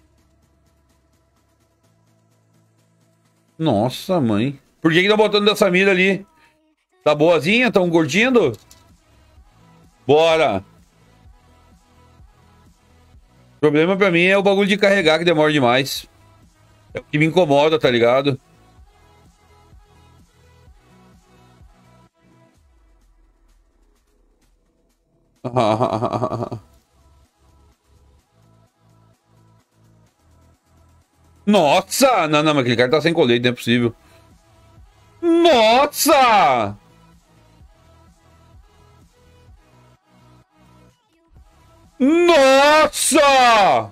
Nossa, mãe. Por que estão botando essa mira ali? Tá boazinha? Tão curtindo? Bora. O problema pra mim é o bagulho de carregar que demora demais. É o que me incomoda, tá ligado? Nossa! Não, mas aquele cara tá sem colete, não é possível. Nossa! Nossa!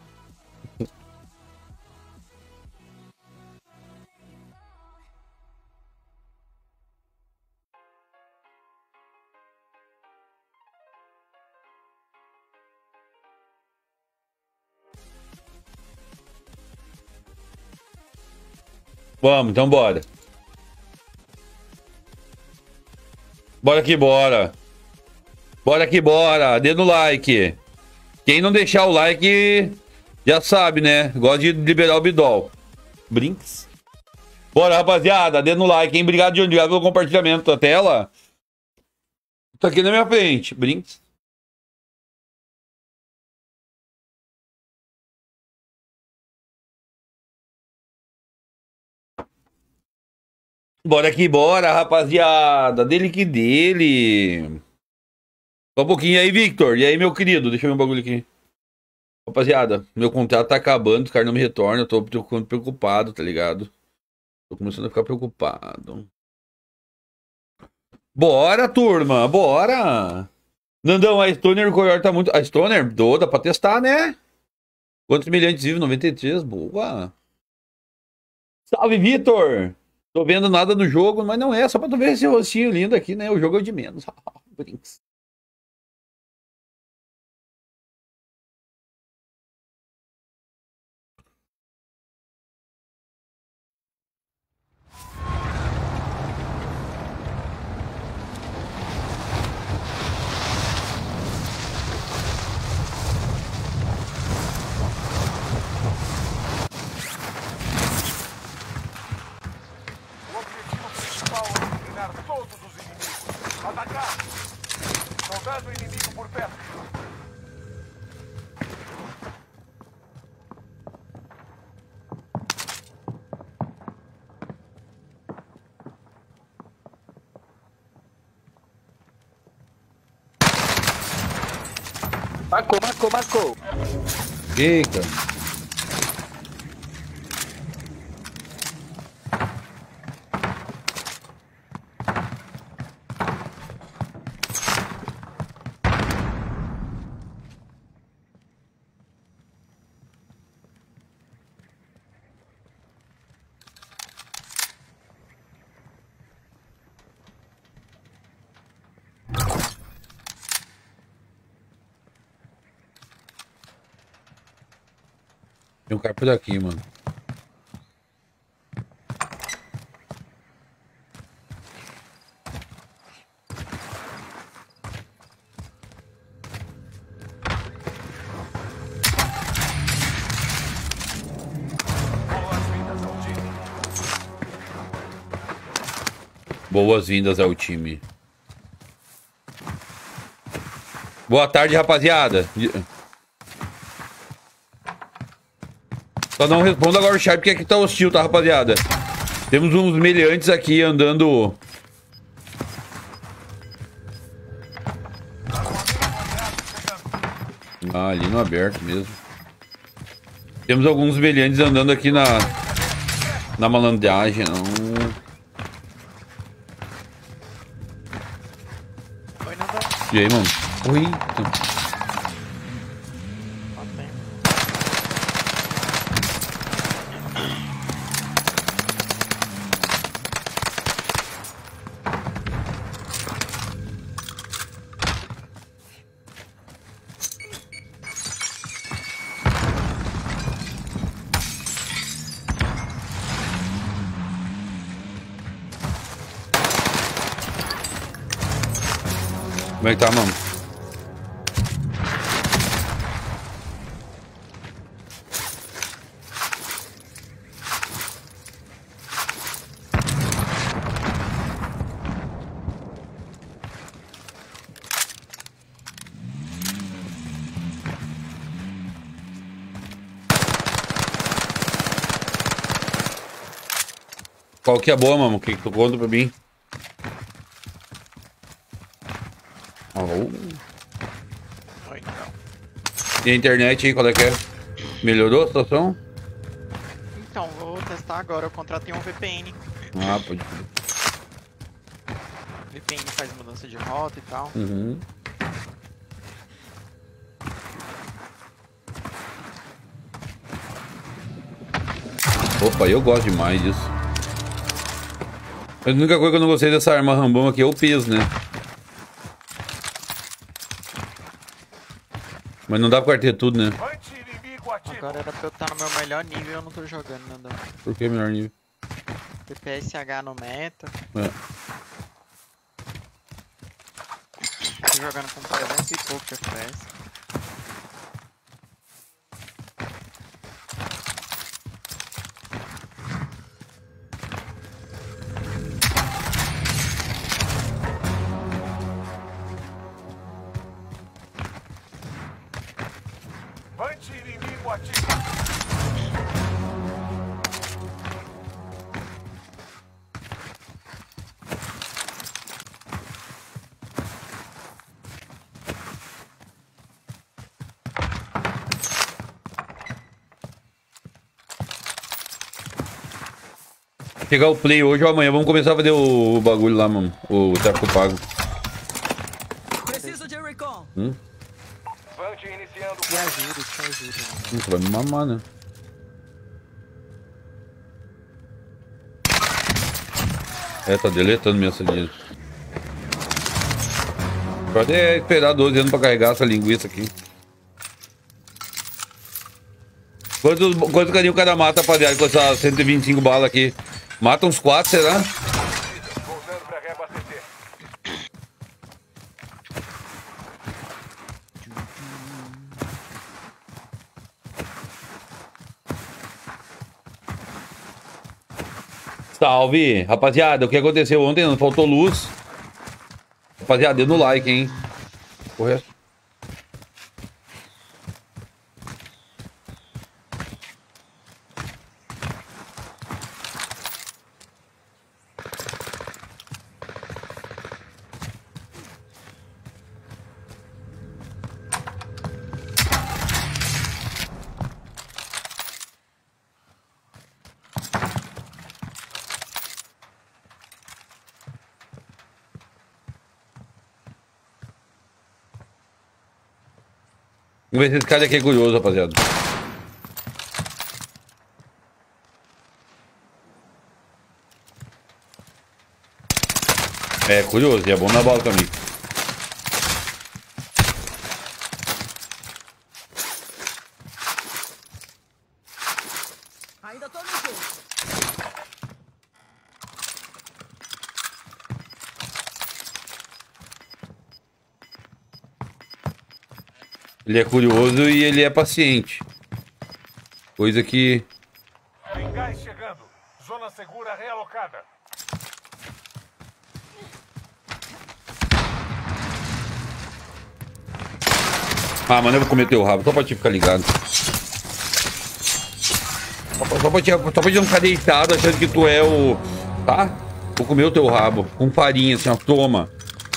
Vamos, então bora. Bora que bora. Bora que bora. Dê no like. Quem não deixar o like, já sabe, né? Gosta de liberar o bidol. Brinks. Bora, rapaziada. Dê no like, hein? Obrigado, John. Obrigado pelo compartilhamento da tela. Tá aqui na minha frente. Brinks. Bora que bora, rapaziada. Dele que dele. Só um pouquinho aí, Victor. E aí, meu querido? Deixa eu ver um bagulho aqui. Rapaziada, meu contrato tá acabando. Os caras não me retornam. Eu tô ficando preocupado, tá ligado? Tô começando a ficar preocupado. Bora, turma. Bora. Nandão, a Stoner Coyor tá muito... A Stoner? Dá pra testar, né? Quantos milhões vive? 93. Boa. Salve, Vitor. Tô vendo nada no jogo, mas não é. Só pra tu ver esse rostinho lindo aqui, né? O jogo é o de menos. Brinks. Soldado inimigo por perto. Marcou. Eita. Tem um cara por aqui, mano. Boas-vindas ao time. Boa tarde, rapaziada. Só não respondo agora o chat porque aqui tá hostil, tá, rapaziada? Temos uns meliantes aqui andando. Ah, ali no aberto mesmo. Temos alguns meliantes andando aqui na malandragem, não. E aí, mano? Oi. Como é que tá, mano? Qual que é a boa, mano? O que tu conta pra mim? Oi, não. E a internet aí, qual é que é? Melhorou a situação? Então, vou testar agora. Eu contratei um VPN. Ah, pode ser. VPN faz mudança de rota e tal. Uhum. Opa, eu gosto demais disso. A única coisa que eu não gostei dessa arma rambão aqui é o peso, né? Mas não dá pra ter tudo, né? Agora era pra eu estar no meu melhor nível e eu não tô jogando, Nandão. Por que melhor nível? TPSH no meta. É. Tô jogando com 300 e pouco de FPS. Inimigo ativo. Pegar o play hoje ou amanhã, vamos começar a fazer o bagulho lá, mano. O tráfico pago. Preciso de recon. Vante iniciando. Me ajuda, te ajuda. Isso vai me mamar, né? É, tá deletando minha salinha. Pode esperar 12 anos pra carregar essa linguiça aqui. Quanto carinho o cara mata, rapaziada, com essas 125 balas aqui? Mata uns 4, será? Voltando pra reabastecer. Salve! Rapaziada, o que aconteceu ontem? Não faltou luz. Rapaziada, dê no like, hein? Correto. Vamos ver se esse cara aqui é curioso, rapaziada. É curioso, e é bom na bala também. Ele é curioso e ele é paciente. Coisa que... Tem gás chegando. Zona segura realocada. Ah, mano, eu vou comer teu rabo, só pra te ficar ligado. Só pra te não ficar deitado achando que tu é o... Tá? Vou comer o teu rabo. Com farinha, assim, ó. Toma.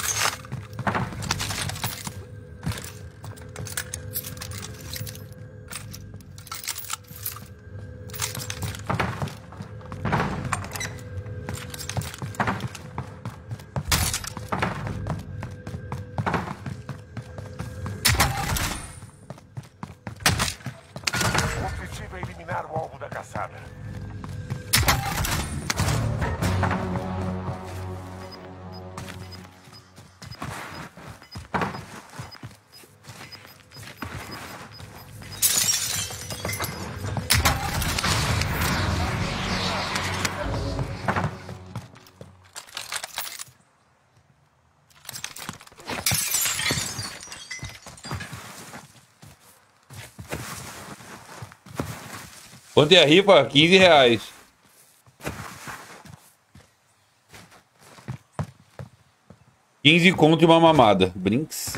O objetivo é eliminar o alvo da caçada. Quanto é a rifa? R$15. R$15 e uma mamada. Brinks.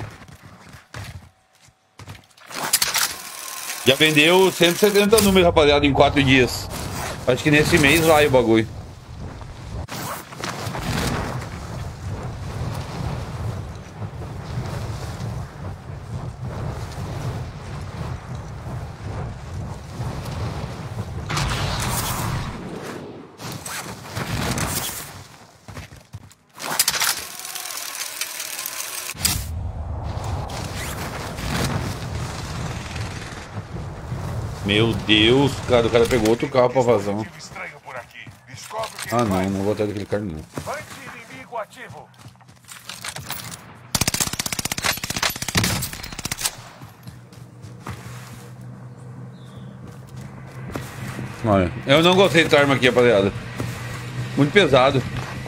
Já vendeu 170 números, rapaziada, em 4 dias. Acho que nesse mês vai o bagulho. Meu Deus, cara, o cara pegou outro carro pra vazão. Ah, não vou atrás daquele cara, não. Anti-inimigo ativo. Olha, eu não gostei dessa arma aqui, rapaziada. Muito pesado.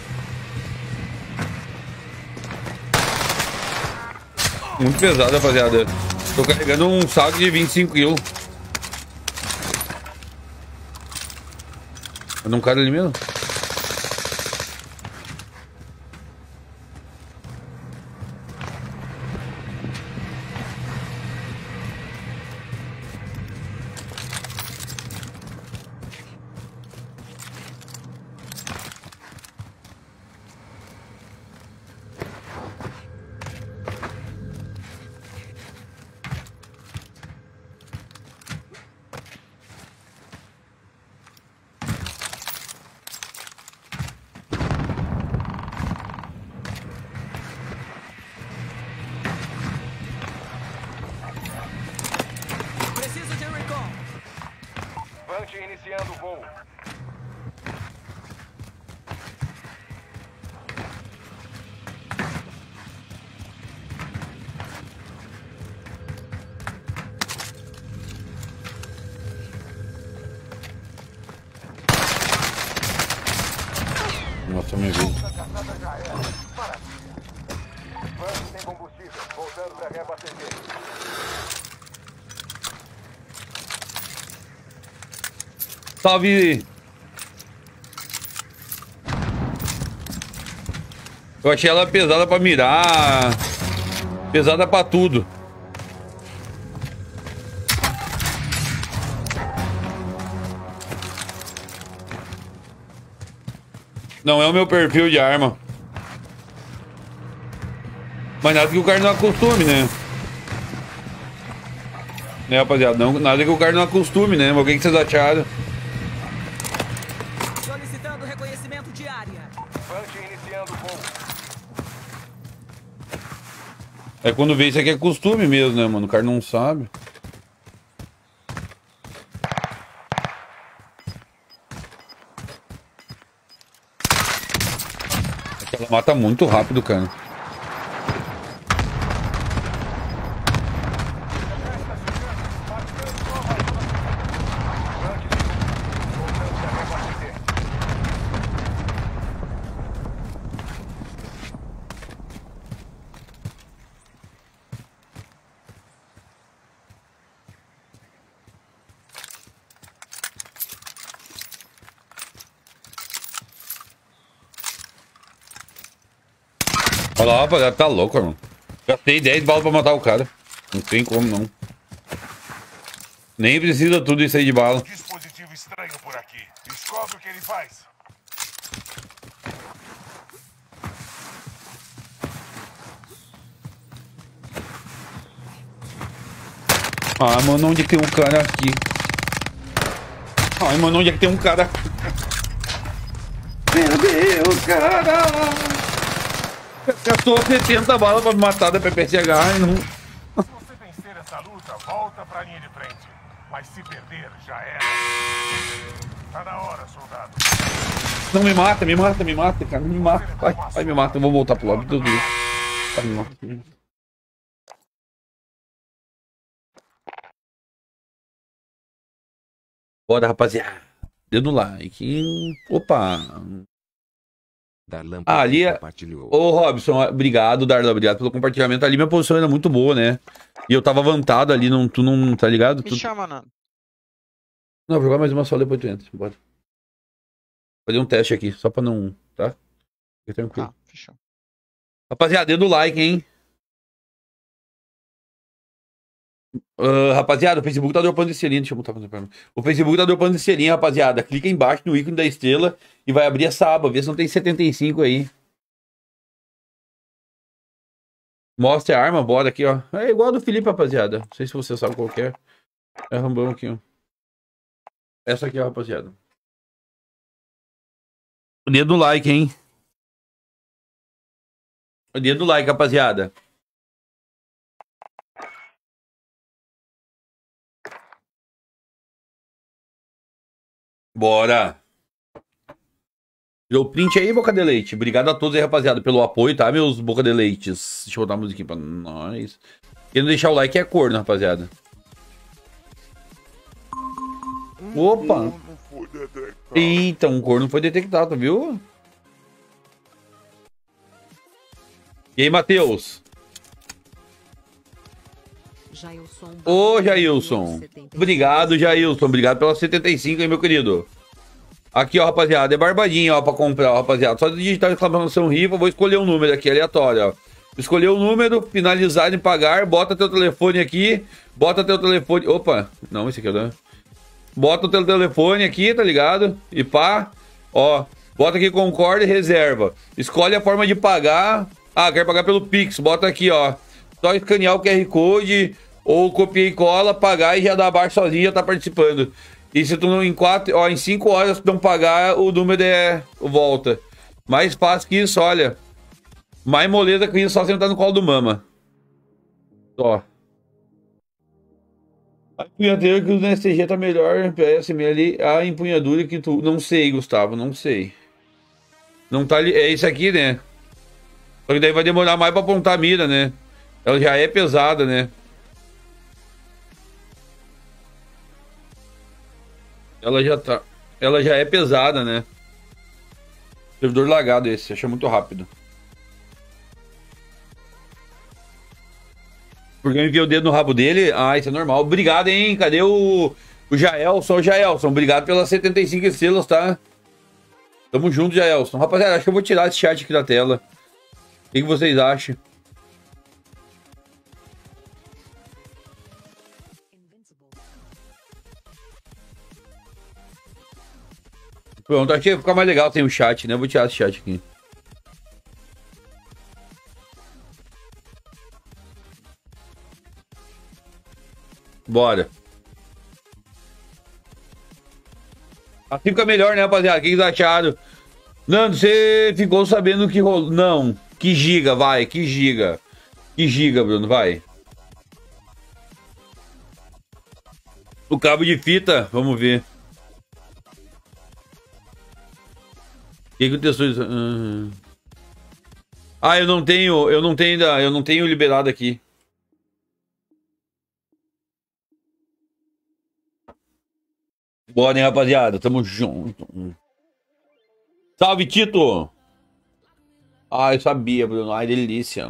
Muito pesado, rapaziada. Tô carregando um saco de 25 kg. É um cara ali mesmo? Vante iniciando o voo. Nossa, minha vida. Vante sem combustível. Voltando para reabastecer. Salve! Eu achei ela pesada pra mirar. Pesada pra tudo. Não é o meu perfil de arma. Mas nada que o cara não acostume, né? Né, rapaziada? Não, nada que o cara não acostume, né? Mas o que vocês acharam? Solicitando reconhecimento de área. Vante iniciando o voo. É quando vê isso aqui é costume mesmo, né, mano? O cara não sabe. Ela mata muito rápido, cara. Olha lá, rapaziada, tá louco, mano. Gastei 10 balas pra matar o cara. Não tem como, não. Nem precisa tudo isso aí de bala. Dispositivo estranho por aqui. Descobre o que ele faz. Ah, mano, onde é que tem um cara aqui? Ai, mano, onde é que tem um cara? Meu Deus, cara! Gastou 70 balas pra me matar da PPSH e não... Se você vencer essa luta, volta pra linha de frente. Mas se perder, já era. Tá na hora, soldado. Não, me mata, cara. Me mata. Vai, me mata. Eu vou voltar pro lobby. Deus me livre. Vai, me mata. Bora, rapaziada. Dedo no like. Opa. Darlan Ali é... compartilhou. Ô, Robson, obrigado, Darlan. Obrigado pelo compartilhamento. Ali minha posição era muito boa, né? E eu tava vantado ali. Não, tu não... Tá ligado? Me chama, Nando. Não, vou jogar mais uma só, depois tu entra. Bora. Fazer um teste aqui, só pra não... Tá? Fica tranquilo. Tá, fechou. Rapaziada, dedo no like, hein? Rapaziada, o Facebook tá dropando estrelinha. Deixa eu botar pra... O Facebook tá dropando estrelinha, rapaziada. Clica embaixo no ícone da estrela e vai abrir essa aba. Vê se não tem 75 aí. Mostra a arma, bora aqui, ó. É igual a do Felipe, rapaziada. Não sei se você sabe qual que é. É rambão aqui, ó. Essa aqui, ó, rapaziada. Dedo no like, hein? Dedo no like, rapaziada. Bora. Tirou print aí, Boca de Leite. Obrigado a todos aí, rapaziada, pelo apoio, tá, meus Boca de Leites? Deixa eu botar a musiquinha pra nós. Quem não deixar o like é corno, rapaziada. Opa! Eita, um corno foi detectado, viu? E aí, Matheus? Ô, Jailson. Obrigado, Jailson. Obrigado pela 75, hein, meu querido. Aqui, ó, rapaziada. É barbadinho, ó, pra comprar, ó, rapaziada. Só digitar exclamação rifa. Vou escolher um número aqui, aleatório, ó. Escolher o número, finalizar em pagar. Bota teu telefone aqui. Bota teu telefone... Opa. Não, esse aqui, né? Bota o teu telefone aqui, tá ligado? E pá. Ó. Bota aqui, concorda e reserva. Escolhe a forma de pagar. Ah, quer pagar pelo Pix. Bota aqui, ó. Só escanear o QR Code ou copiar e cola, pagar e já dá abaixo sozinho, já tá participando. E se tu não em 5 horas tu não pagar, o número é volta. Mais fácil que isso, olha. Mais moleza que isso, só sentar no colo do mama. Ó. A empunhadeira que o STG tá melhor, PSML, a empunhadura que tu... Não sei, Gustavo, não sei. Não tá ali... É isso aqui, né? Só que daí vai demorar mais pra apontar a mira, né? Ela já é pesada, né? Ela já é pesada, né? Servidor lagado esse, achei muito rápido. Porque eu enviei o dedo no rabo dele. Ah, isso é normal. Obrigado, hein? Cadê o Jaelson? Jaelson, obrigado pelas 75 estrelas, tá? Tamo junto, Jaelson. Rapaziada, acho que eu vou tirar esse chat aqui da tela. O que vocês acham? Pronto, achei que ia ficar mais legal sem o chat, né? Eu vou tirar esse chat aqui. Bora. Assim fica melhor, né, rapaziada? O que vocês acharam? Nando, você ficou sabendo que rolou? Não. Que giga, vai. Que giga. Que giga, Bruno, vai. O cabo de fita, vamos ver. O que aconteceu? Ah, eu não tenho liberado aqui. Bora, hein, rapaziada, tamo junto. Salve, Tito! Ah, eu sabia, Bruno. Ai, delícia.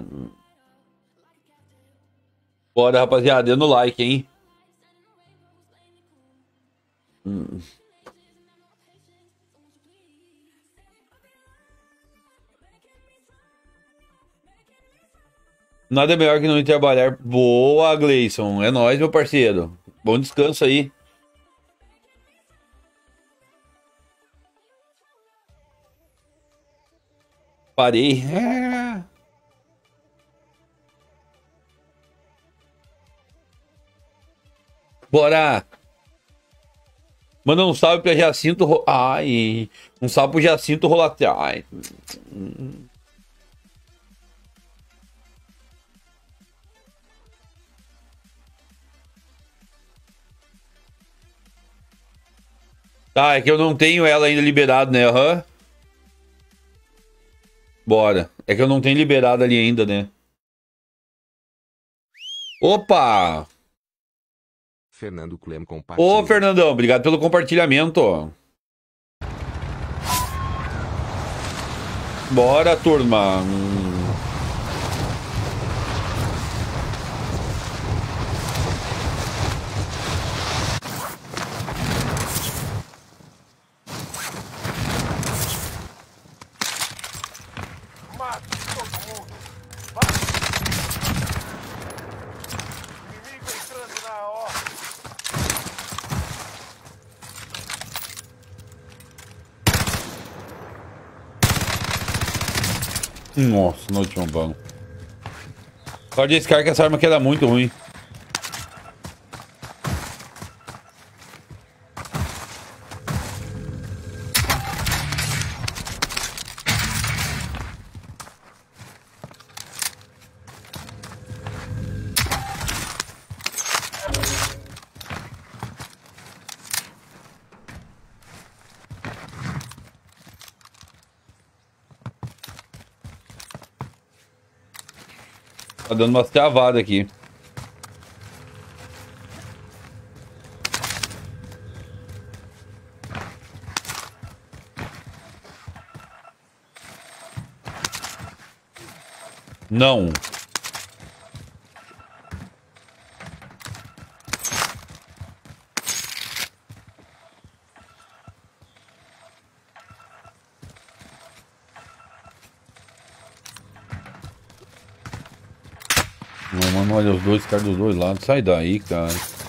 Bora, rapaziada, dando like, hein? Nada melhor que não ir trabalhar. Boa, Gleison. É nóis, meu parceiro. Bom descanso aí. Parei. Bora. Manda um salve pra Jacinto. Ai. Um salve pro Jacinto Rolateral. Ai. Tá, é que eu não tenho ela ainda liberada, né? Aham. Bora. É que eu não tenho liberado ali ainda, né? Opa! Fernando Clem compartilha. Ô, Fernandão, obrigado pelo compartilhamento. Bora, turma. Nossa, no último bano. Só de esse cara que essa arma aqui era muito ruim. Tá dando umas travadas aqui. Não. Não, mano, olha os dois caras dos dois lados. Sai daí, cara.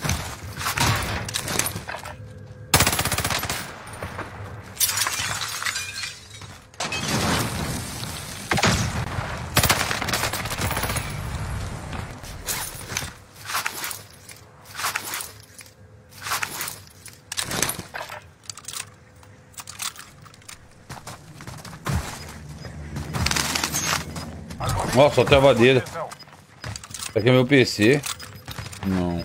Nossa, a travadeira. Aqui é meu PC. Não.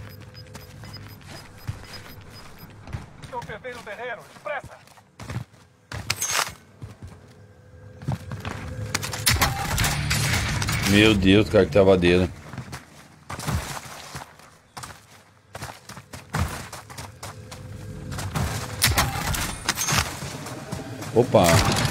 Estão perdendo o terreno, depressa! Meu Deus, cara, que travadeira. Opa.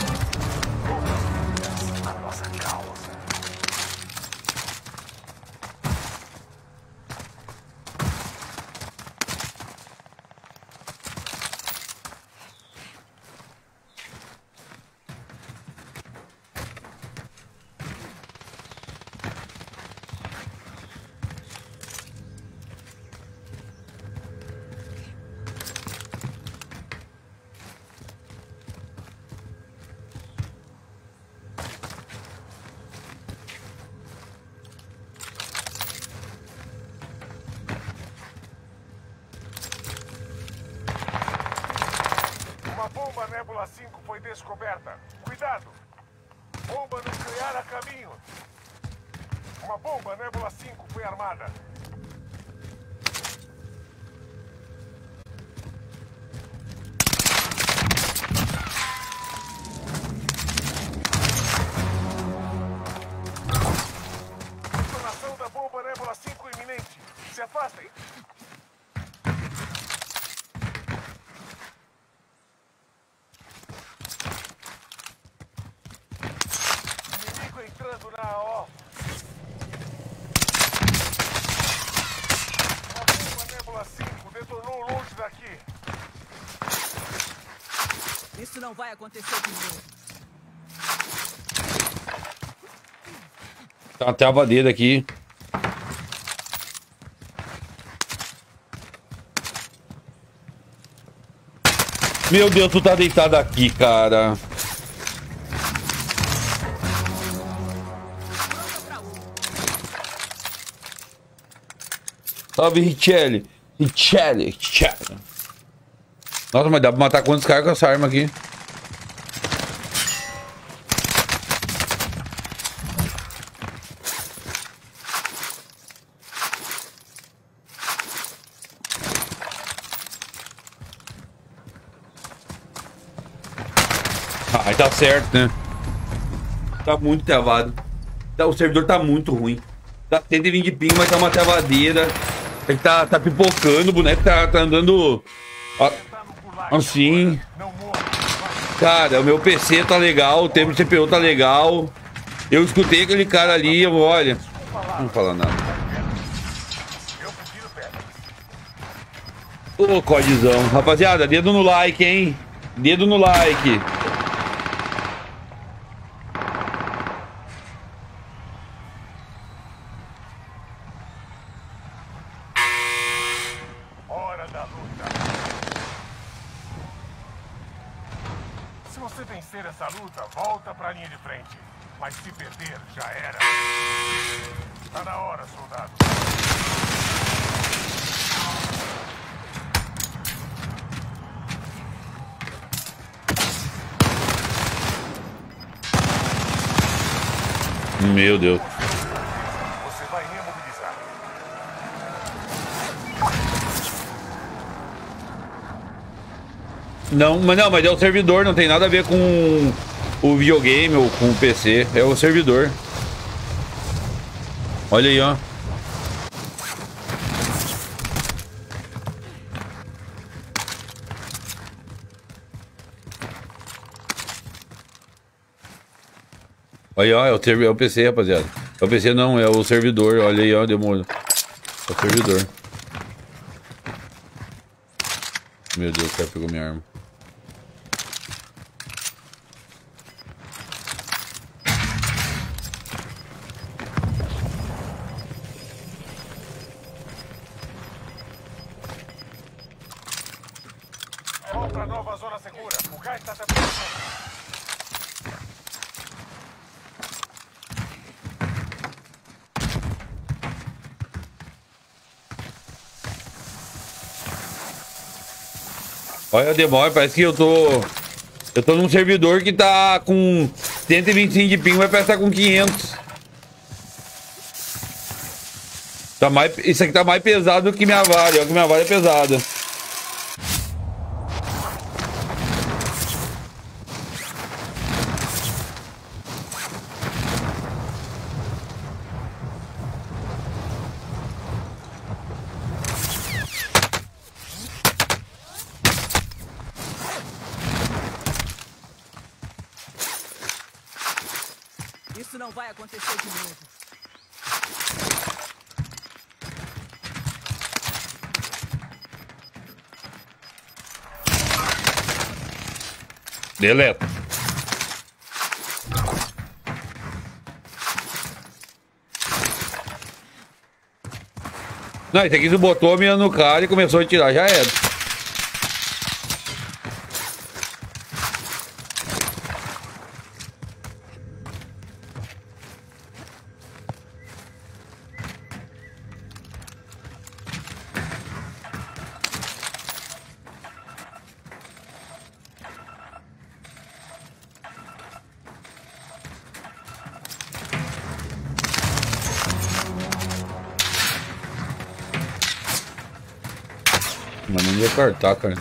Bomba Nebula 5 foi descoberta. Cuidado! Bomba nuclear a caminho. Uma bomba Nebula 5 foi armada. Detonação da bomba Nebula 5 iminente. Se afastem. Entrando na AO. A bomba Nebula 5 detonou longe daqui. Isso não vai acontecer de novo. Tem uma travadeira aqui. Meu Deus, tu tá deitado aqui, cara. Salve, Richelle. Richelle. Nossa, mas dá pra matar quantos caras com essa arma aqui? Aí tá certo, né? Tá muito travado. O servidor tá muito ruim. Tá 120 de ping, mas tá uma travadeira. É que tá pipocando, o boneco tá andando assim. Cara, o meu PC tá legal, o tempo de CPU tá legal. Eu escutei aquele cara ali, olha. Não fala nada. Ô, códigozão. Rapaziada, dedo no like, hein? Dedo no like. Se você vencer essa luta, volta pra linha de frente. Mas se perder, já era. Tá na hora, soldado. Meu Deus. Você vai remobilizar. Não, mas é o servidor, não tem nada a ver com o videogame ou com o PC. É o servidor. Olha aí, ó. Olha, ó, é o PC, rapaziada. É o PC não, é o servidor. Olha aí, ó, demônio. É o servidor. Meu Deus, o cara pegou minha arma. Vamos pra nova zona segura. O gás tá se aproximando. Olha a demora, parece que eu tô num servidor que tá com 125 de ping, mas parece que tá com 500. Isso aqui tá mais pesado do que minha vara, olha que minha vara é pesada. Isso não vai acontecer de novo. Deleta. Não, esse aqui você botou a mina no cara e começou a tirar, já era. Mas não ia cortar, cara.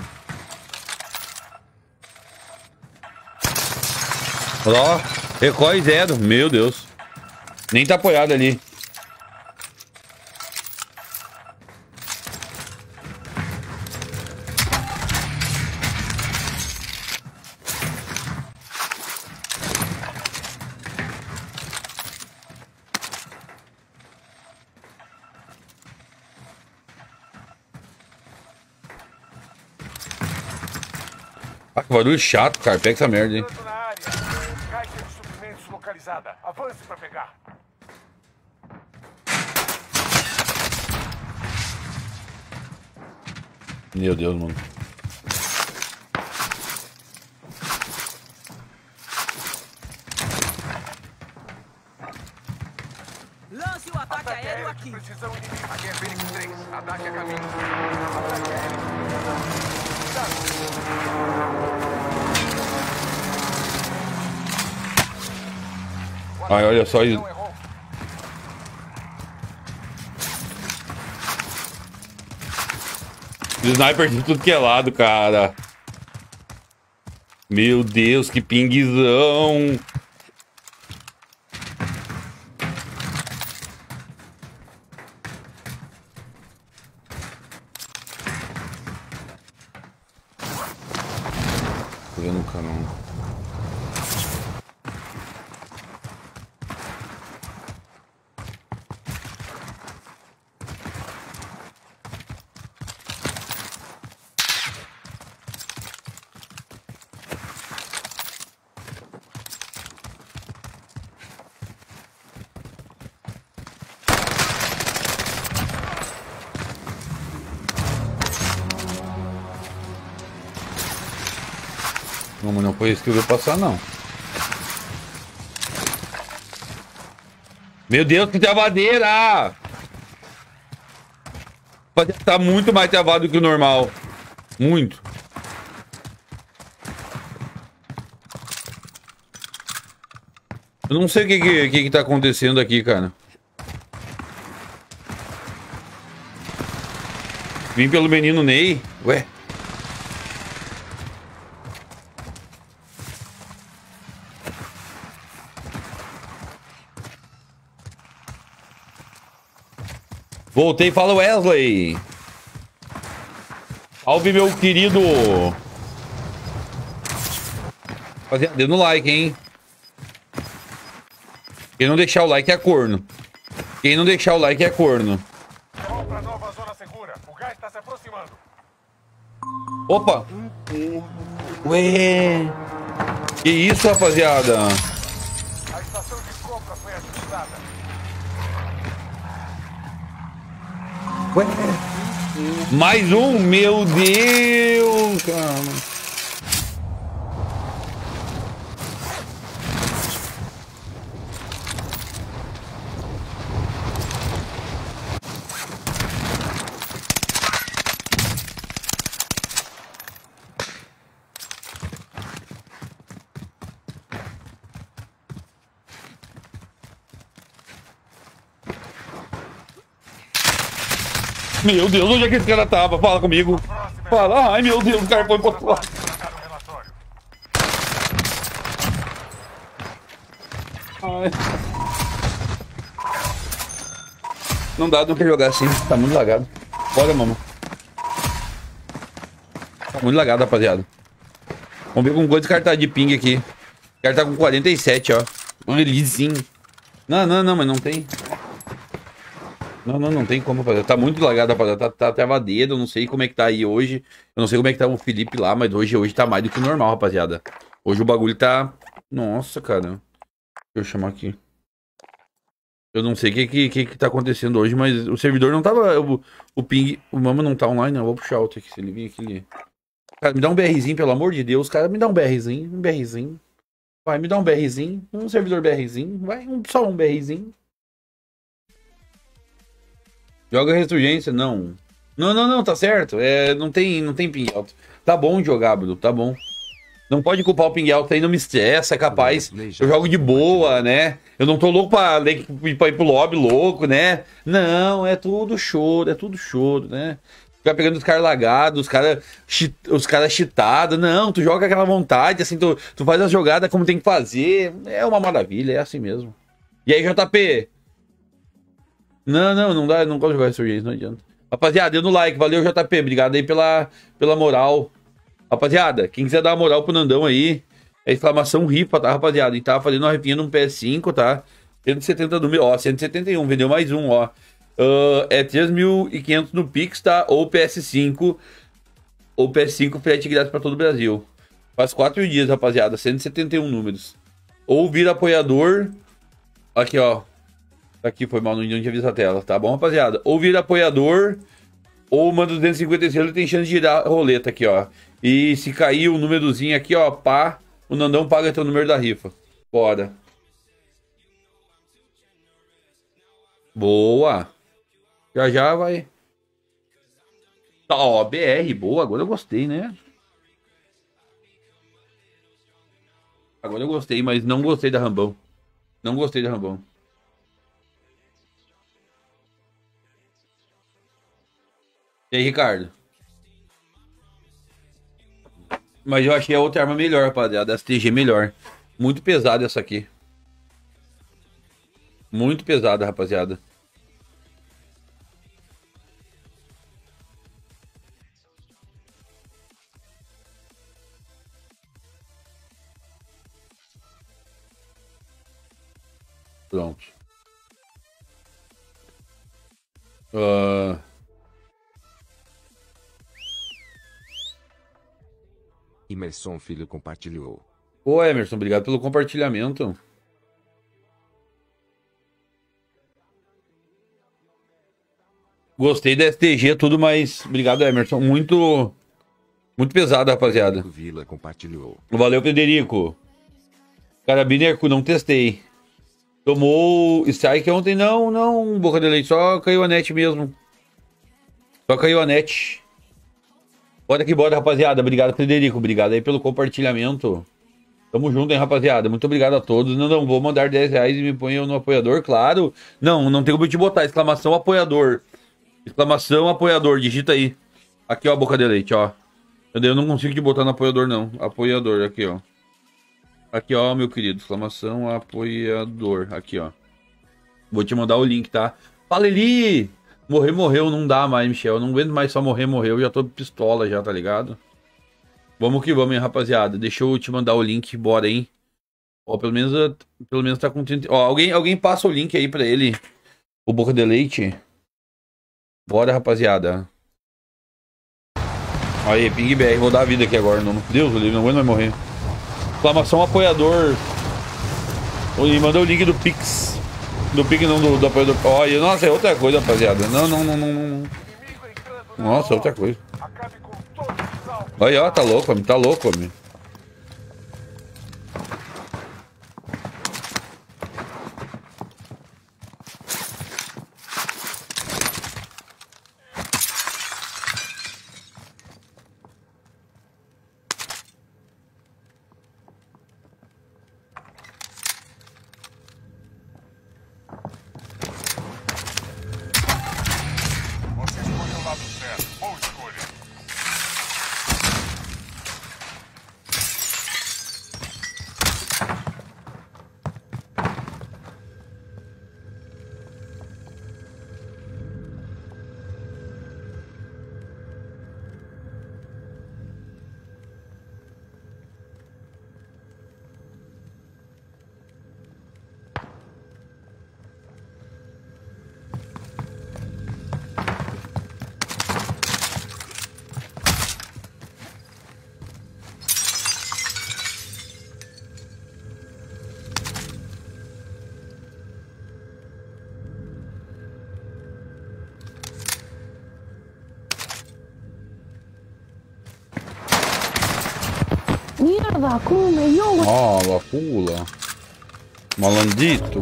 Olha lá, ó. Recorre 0. Meu Deus. Nem tá apoiado ali. Ah, que barulho chato, cara. Pega essa merda, hein. Na área. Caixa de suprimentos localizada. Avance pra pegar. Meu Deus, mano. Lance o ataque aéreo aqui. Precisão inimiga. Aqui é Fênix 3. Ataque a caminho. Ataque aéreo. Ai, olha só isso. Sniper de tudo que é lado, cara. Meu Deus, que pinguezão. Tô vendo o canal. Não, mas não foi isso que eu vi passar, não. Meu Deus, que travadeira! Tá muito mais travado do que o normal. Muito. Eu não sei o que tá acontecendo aqui, cara. Vim pelo menino Ney. Ué. Voltei, fala Wesley. Salve, meu querido. Rapaziada, dê no like, hein. Quem não deixar o like é corno. Quem não deixar o like é corno. Vamos pra nova zona segura. O gás tá se aproximando. Opa. Ué. Que isso, rapaziada. A estação de compra foi ativada. Ué. Mais um, meu Deus, cara. Meu Deus, onde é que esse cara tava? Fala comigo. Fala. Ai, meu Deus, o cara foi pro outro lado. Ai. Não dá, não quer jogar assim. Tá muito lagado. Bora, mamãe. Tá muito lagado, rapaziada. Vamos ver com quantos caras tá de ping aqui. O cara tá com 47, ó. Um releasezinho. Não, mas não tem. Não tem como fazer. Tá muito lagado, rapaziada. Tá travadeiro. Eu não sei como é que tá aí hoje. Eu não sei como é que tá o Felipe lá, mas hoje tá mais do que normal, rapaziada. Hoje o bagulho tá... Nossa, cara. Deixa eu chamar aqui. Eu não sei o que tá acontecendo hoje, mas o servidor não tava... O ping... O Mama não tá online, não. Eu vou puxar outro aqui. Se ele vir aqui... Ele... Cara, me dá um BRzinho, pelo amor de Deus. Cara, me dá um BRzinho. Um BRzinho. Vai, me dá um BRzinho. Um servidor BRzinho. Vai, só um BRzinho. Joga Ressurgência, não. Não, tá certo. Não tem ping alto. Tá bom de jogar, Bruno, tá bom. Não pode culpar o ping alto aí, não me estressa, é capaz. Eu jogo de boa, né? Eu não tô louco pra ir pro lobby louco, né? Não, é tudo choro, né? Ficar pegando os caras lagados, os caras cheatados. Não, tu joga aquela vontade, assim, tu faz a jogada como tem que fazer. É uma maravilha, é assim mesmo. E aí, JP? Não dá, não gosto de jogar Ressurgência, não adianta. Rapaziada, deu no like, valeu JP, obrigado aí pela moral. Rapaziada, quem quiser dar uma moral pro Nandão aí, é exclamação ripa, tá, rapaziada? E tá fazendo uma rifinha no PS5, tá? 170 número, ó, 171, vendeu mais um, ó. É 3.500 no Pix, tá? Ou PS5, frete grátis pra todo o Brasil. Faz 4 dias, rapaziada, 171 números. Ou vira apoiador, aqui, ó. Aqui foi mal, não tinha visto a tela, tá bom, rapaziada? Ou vira apoiador, Ou uma 256, ele tem chance de girar a roleta aqui, ó. E se cair o númerozinho aqui, ó, pá, o Nandão paga teu número da rifa. Bora. Boa. Já vai. Tá, ó, BR, boa. Agora eu gostei, né? Agora eu gostei, mas não gostei da Rambão. Não gostei da Rambão. E aí, Ricardo? Mas eu achei a outra arma melhor, rapaziada. A STG melhor. Muito pesada essa aqui. Muito pesada, rapaziada. Pronto. Emerson Filho compartilhou. Ô, Emerson, obrigado pelo compartilhamento. Gostei da STG, tudo, mas obrigado, Emerson. Muito pesado, rapaziada. Vila compartilhou. Valeu, Frederico. Carabiner, não testei. Tomou strike ontem? Não, boca de leite. Só caiu a net mesmo. Só caiu a net. Bora que bora, rapaziada. Obrigado, Frederico. Obrigado aí pelo compartilhamento. Tamo junto, hein, rapaziada. Muito obrigado a todos. Não, vou mandar 10 reais e me ponham no apoiador, claro. Não tem como te botar. Exclamação apoiador. Exclamação apoiador. Digita aí. Aqui, ó, boca de leite, ó. Eu não consigo te botar no apoiador, não. Apoiador, aqui, ó. Aqui, ó, meu querido. Exclamação apoiador. Aqui, ó. Vou te mandar o link, tá? Fala, Eli! Morreu. Não dá mais, Michel. Eu não aguento mais só morreu. Eu já tô pistola já, tá ligado? Vamos que vamos, hein, rapaziada. Deixa eu te mandar o link. Bora, hein? Ó, pelo menos tá com 30... Ó, alguém passa o link aí pra ele. O boca de leite. Bora, rapaziada. Aí, Ping BR. Vou dar a vida aqui agora. Não. Deus, ele não aguento mais morrer. Exclamação apoiador. E mandou o link do Pix. Do Pix não, do apoiador. Olha, nossa, é outra coisa, rapaziada. Não. Nossa, é outra coisa. Olha, ó, tá louco, homem. Tá louco, homem. Ó, vacula. Malandito.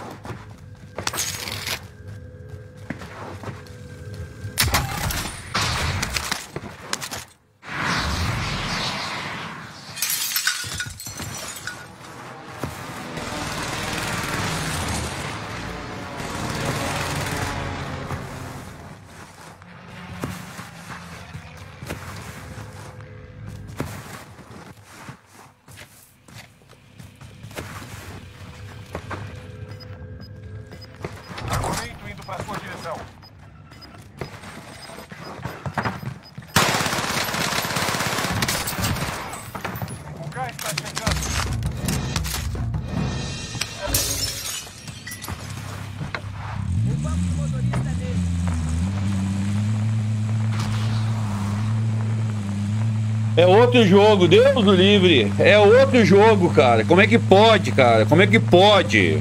É outro jogo, Deus do livre. É outro jogo, cara. Como é que pode, cara? Como é que pode?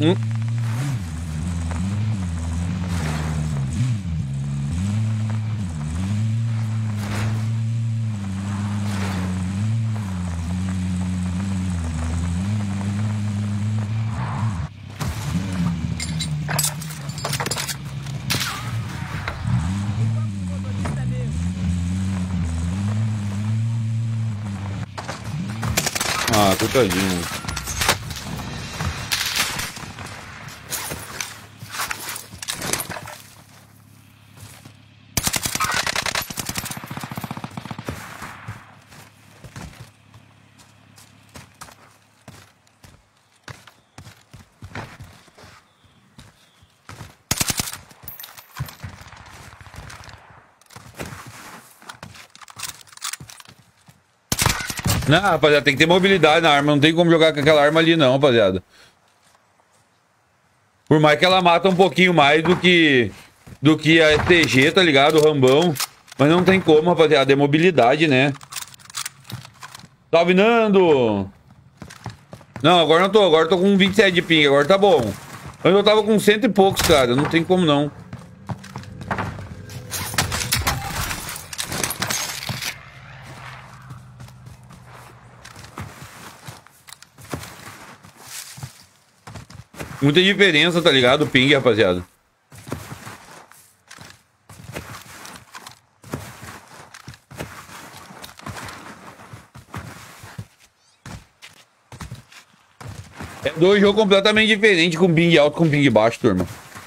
Ah, coitadinho. Não, rapaziada, tem que ter mobilidade na arma. Não tem como jogar com aquela arma ali, não, rapaziada. Por mais que ela mata um pouquinho mais do que a STG, tá ligado? O Rambão. Mas não tem como, rapaziada. É mobilidade, né? Salve, Nando! Não, agora não tô. Agora eu tô com 27 de ping. Agora tá bom. Eu tava com 100 e poucos, cara. Não tem como, não. Muita diferença, tá ligado? O ping, rapaziada. É dois jogos completamente diferentes, com ping alto e com ping baixo, turma.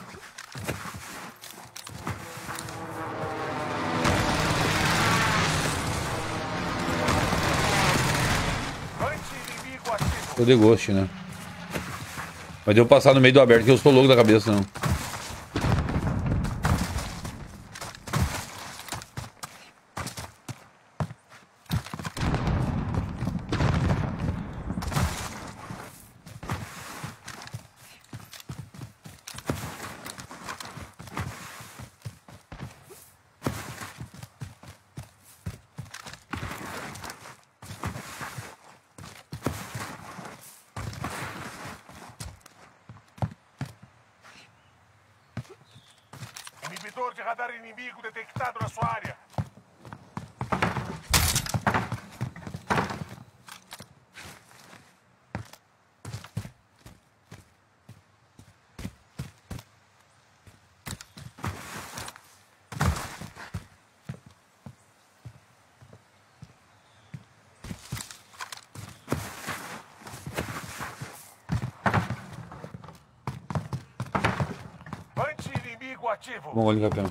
Tô de ghost, né? Mas deu passar no meio do aberto que eu sou louco da cabeça, não. Inibidor de radar inimigo detectado na sua área. Anti-inimigo ativo. Bom, olha o campeão.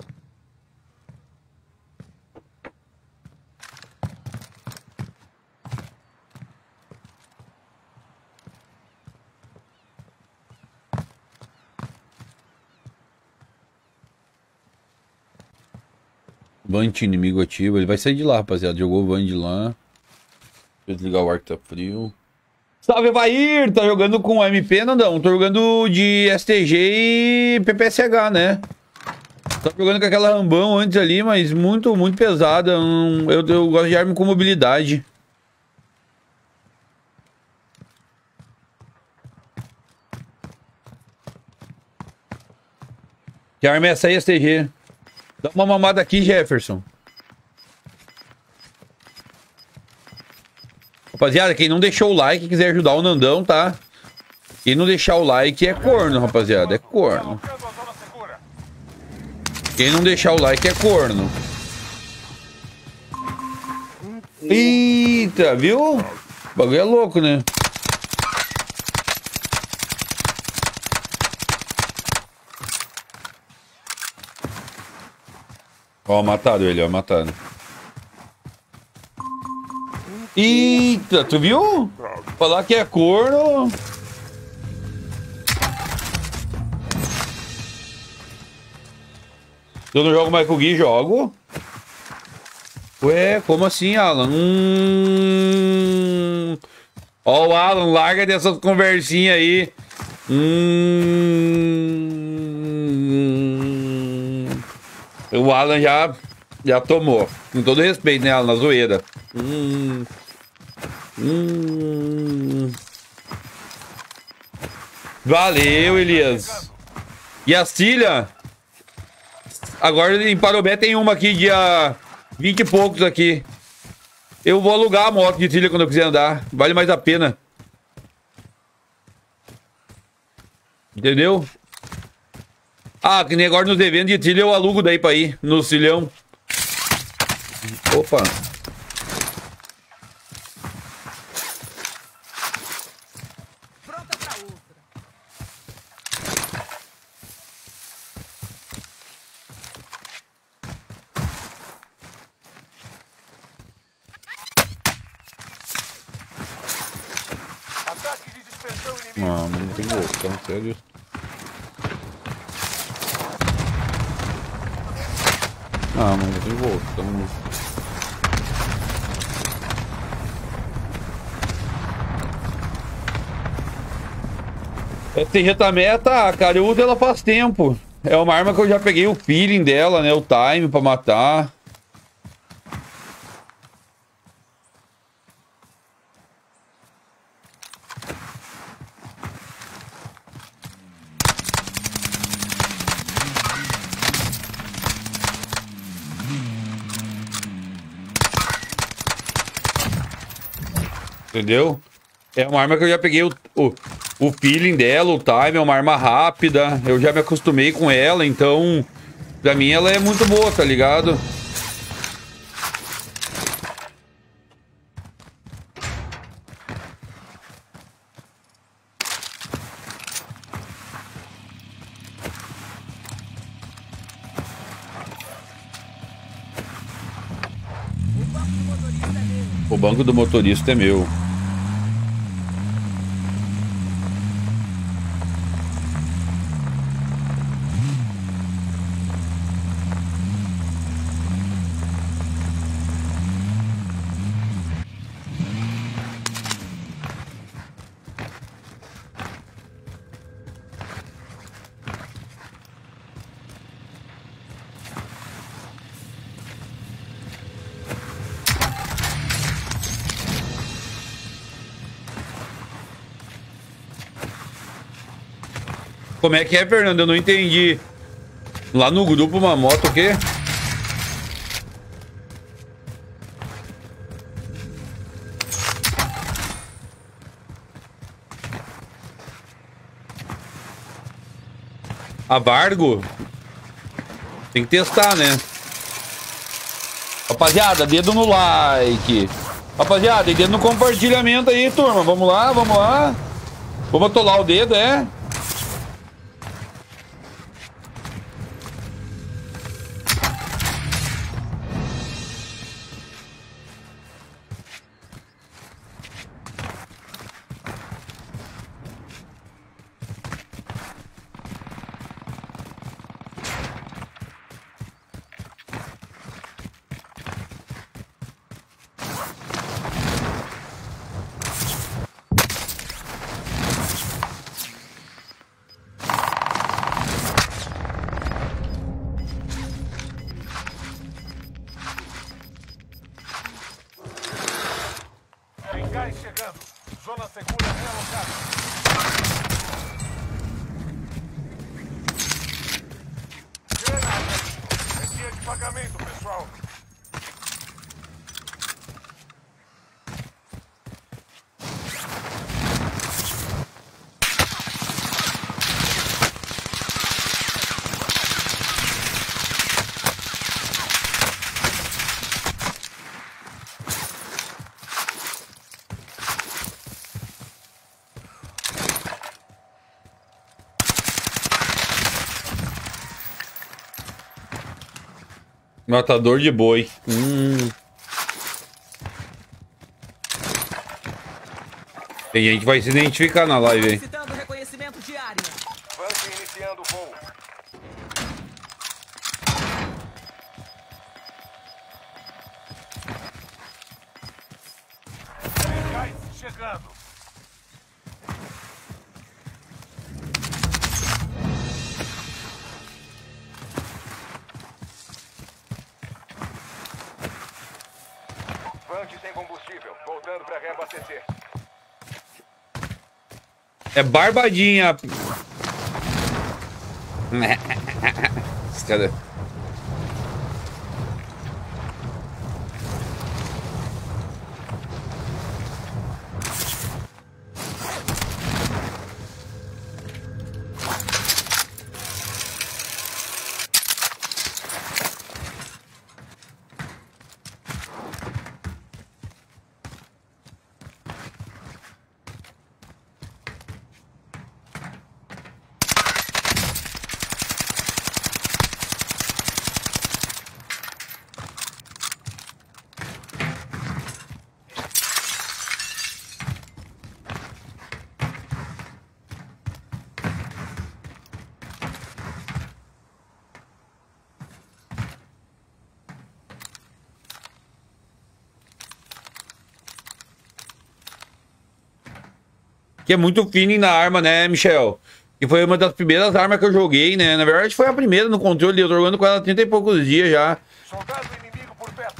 Vant inimigo ativo. Ele vai sair de lá, rapaziada. Jogou o Van de lá. Deixa eu desligar o ar que tá frio. Salve, Vair! Tá jogando com MP? Não. Tô jogando de STG e PPSH, né? Tô jogando com aquela Rambão antes ali, mas muito pesada. Eu gosto de arma com mobilidade. Que arma é essa aí, STG? Dá uma mamada aqui, Jefferson. Rapaziada, quem não deixou o like e quiser ajudar o Nandão, tá? Quem não deixar o like é corno, rapaziada. É corno. Quem não deixar o like é corno. Eita, viu? O bagulho é louco, né? Ó, mataram ele, ó, mataram. Eita, tu viu? Falar que é corno. Eu não jogo mais com o Gui, jogo. Ué, como assim, Alan? Ó, o Alan, larga dessas conversinhas aí. O Alan já tomou. Com todo respeito, né, Alan? Na zoeira. Valeu, Elias. E a Cília? Agora em Parobé tem uma aqui, dia 20 e poucos aqui. Eu vou alugar a moto de trilha quando eu quiser andar. Vale mais a pena. Entendeu? Ah, que nem agora nos eventos de trilha eu alugo daí pra ir. No Cilhão. Opa. Pronta pra outra. Ataque de dispersão inimigo. Não, não tem voltão, sério. Ah, mas não tem voltão. Essa retameta, cara, eu uso ela faz tempo. É uma arma que eu já peguei o feeling dela, né? O time pra matar. Entendeu? É uma arma que eu já peguei o feeling dela, o time, é uma arma rápida. Eu já me acostumei com ela, então pra mim ela é muito boa, tá ligado? O banco do motorista é meu. Como é que é, Fernando? Eu não entendi. Lá no grupo, uma moto o quê? A Vargo? Tem que testar, né? Rapaziada, dedo no like. Rapaziada, e dedo no compartilhamento aí, turma. Vamos lá, vamos lá. Vamos atolar o dedo, é? Tem gás chegando. Zona segura realocada. Granada. É dia de pagamento, pessoal. Matador de boi. Tem gente que vai se identificar na live aí. Solicitando reconhecimento de área. Vance iniciando o voo. Tem gás chegando. Vante sem combustível, voltando para reabastecer. É barbadinha. Cadê? Que é muito feeling na arma, né, Michel? Que foi uma das primeiras armas que eu joguei, né? Na verdade, foi a primeira no controle. Eu tô jogando com ela há 30 e poucos dias já. Soldado inimigo por perto.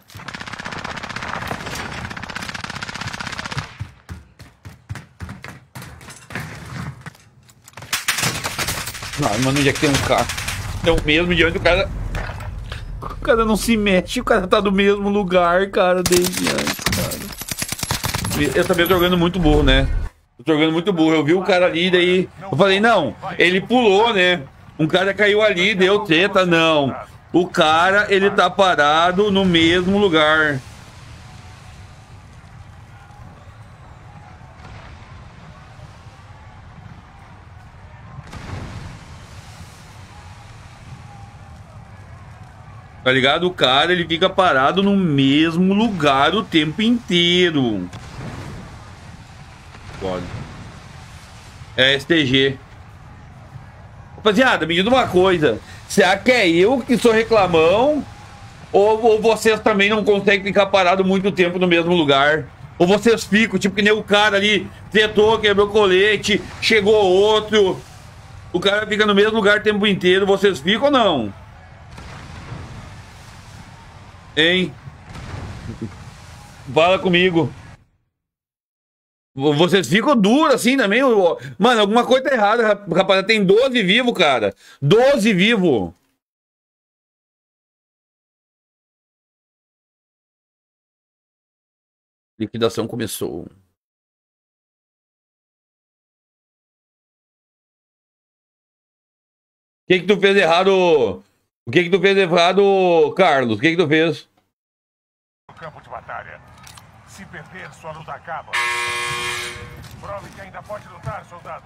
Ai, mano, onde é que tem um cara? É o mesmo de onde o cara... O cara não se mexe, o cara tá no mesmo lugar, cara, desde antes, cara. Eu também tô jogando muito burro, né? Tô jogando muito burro. Eu vi o cara ali, daí eu falei, não, ele pulou, né? Um cara caiu ali, deu treta, não. O cara, ele tá parado no mesmo lugar. Tá ligado? O cara, ele fica parado no mesmo lugar o tempo inteiro. Pode. É STG. Rapaziada, me diz uma coisa. Será que é eu que sou reclamão? Ou vocês também não conseguem ficar parado muito tempo no mesmo lugar? Ou vocês ficam, tipo que nem o cara ali tentou, quebrou colete, chegou outro. O cara fica no mesmo lugar o tempo inteiro. Vocês ficam ou não? Hein? Fala comigo. Vocês ficam duros assim também? Mano, alguma coisa tá errada, rapaz. Tem 12 vivos, cara. 12 vivos. Liquidação começou. O que que tu fez errado? O que que tu fez errado, Carlos? O que que tu fez? No campo de batalha. Se perder, sua luta acaba. Prove que ainda pode lutar, soldado.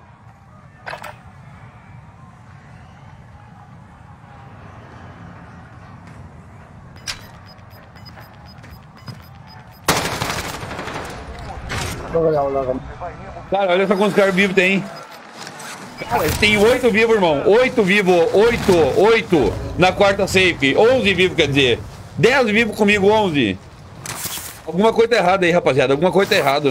Cara, olha só quantos caras vivos tem. Cara, tem 8 vivos, irmão. 8 vivos. 8 na quarta safe. 11 vivos, quer dizer. 10 vivos comigo, 11. Alguma coisa tá errada aí, rapaziada. Alguma coisa tá errada.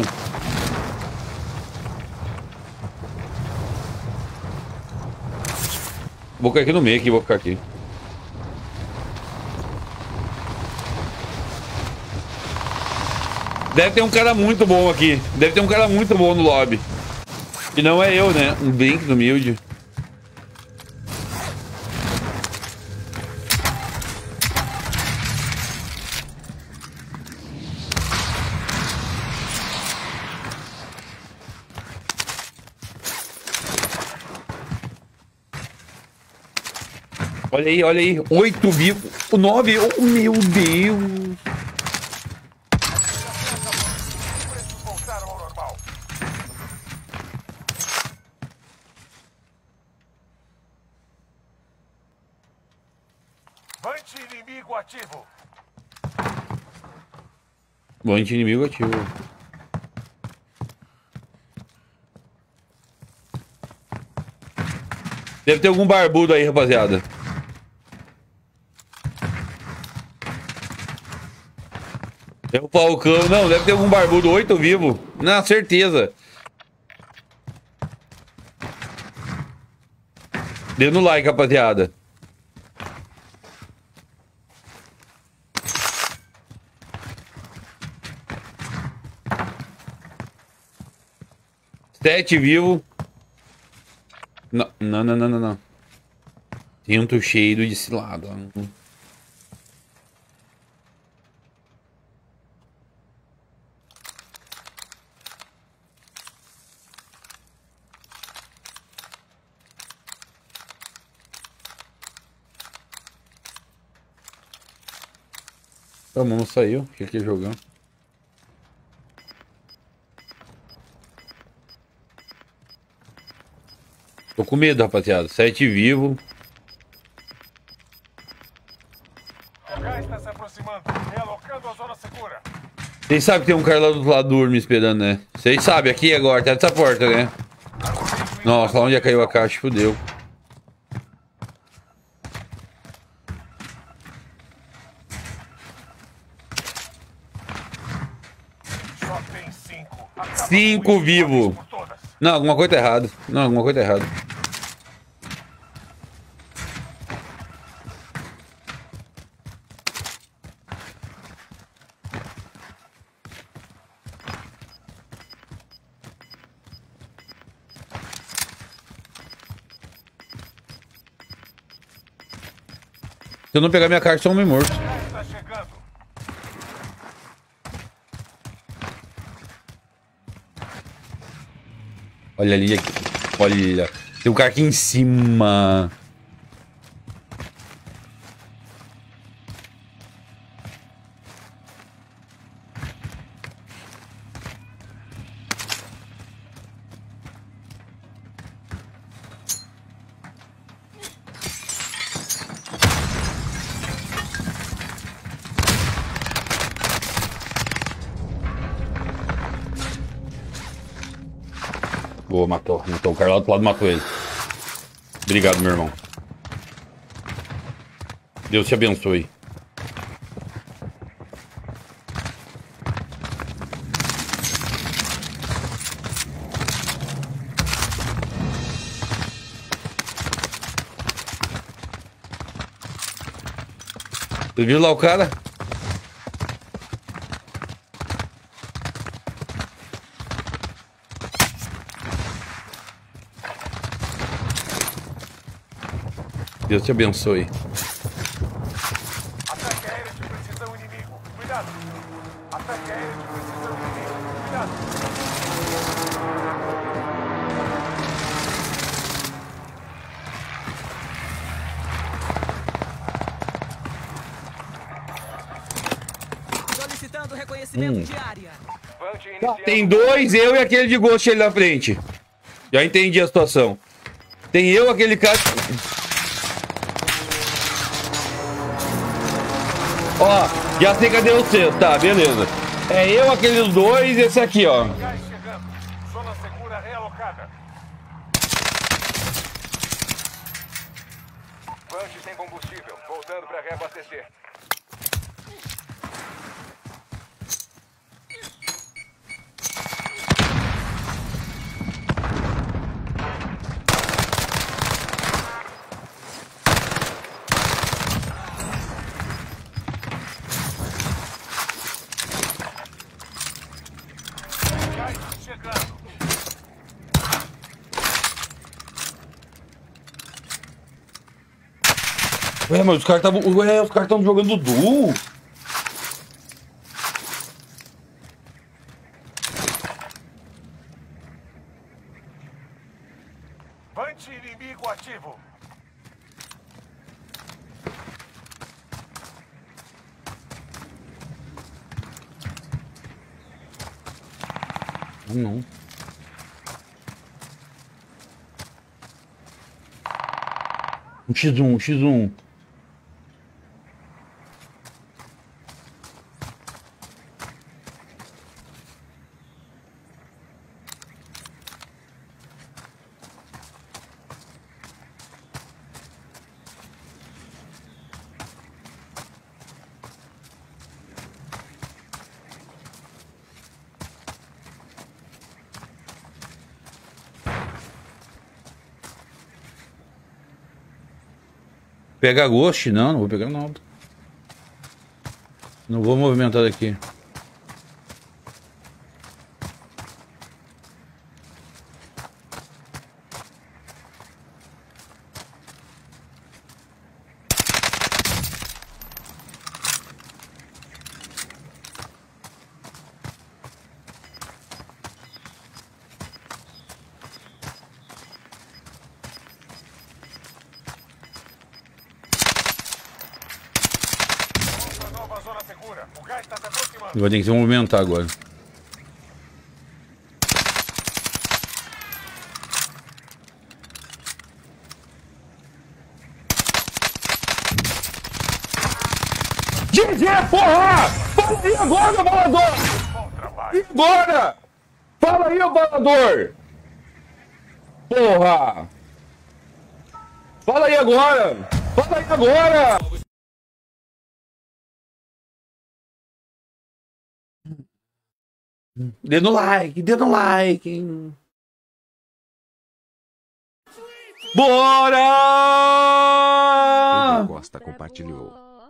Vou ficar aqui no meio, vou ficar aqui. Deve ter um cara muito bom aqui. Deve ter um cara muito bom no lobby. E não é eu, né? Um blink do humilde. Olha aí. 8 vivos. 9. Oh, meu Deus. Anti-inimigo ativo. Bom, anti-inimigo ativo. Deve ter algum barbudo aí, rapaziada. É o Falcão. Não, deve ter algum barbudo. 8 vivo. Na certeza. Dê no like, rapaziada. Sete vivo. Não, não, não, não, não. Sinto o cheiro desse lado. A mão não saiu. Fica aqui jogando. Tô com medo, rapaziada. 7 vivo. O gás está se aproximando. Realocando a zona segura. Vocês sabem que tem um cara lá do outro lado do urno me esperando, né? Vocês sabem, aqui agora. Tá nessa porta, né? Nossa, lá onde caiu a caixa, fudeu. Só tem 5. 5 vivo. Não, alguma coisa tá errada. Não, alguma coisa tá errada. Se eu não pegar minha carta, sou um homem morto. Está chegando. Olha ali, aqui. Olha. Tem um cara aqui em cima. Boa, matou. Matou o cara lá do outro lado, matou ele. Obrigado, meu irmão. Deus te abençoe. Você viu lá o cara? Deus te abençoe. Ataque aéreo de precisão inimigo. Cuidado. Ataque aéreo de precisão inimigo. Cuidado. Solicitando reconhecimento de área. Tem dois, eu e aquele de Ghost ali na frente. Já entendi a situação. Tem eu, aquele cara... Ó, já sei cadê você. Tá, beleza. É eu, aqueles dois e esse aqui, ó. Gás chegando. Zona segura realocada. Punch sem combustível. Voltando para reabastecer. Gás chegando. Ué, mas os caras estavam... Ué, os caras estão jogando duo. Punch inimigo ativo. Não. Um X1, um X1. Pegar Ghost? Não, não vou pegar nada. Não vou movimentar daqui. segura. O gás tá se aproximando. Eu vou ter que se movimentar agora. GG, porra! Fala aí agora, balador! E agora? Fala aí, balador! Porra! Fala aí agora! Fala aí agora! Dê no like, dê no like. Bora! Pedro Costa compartilhou.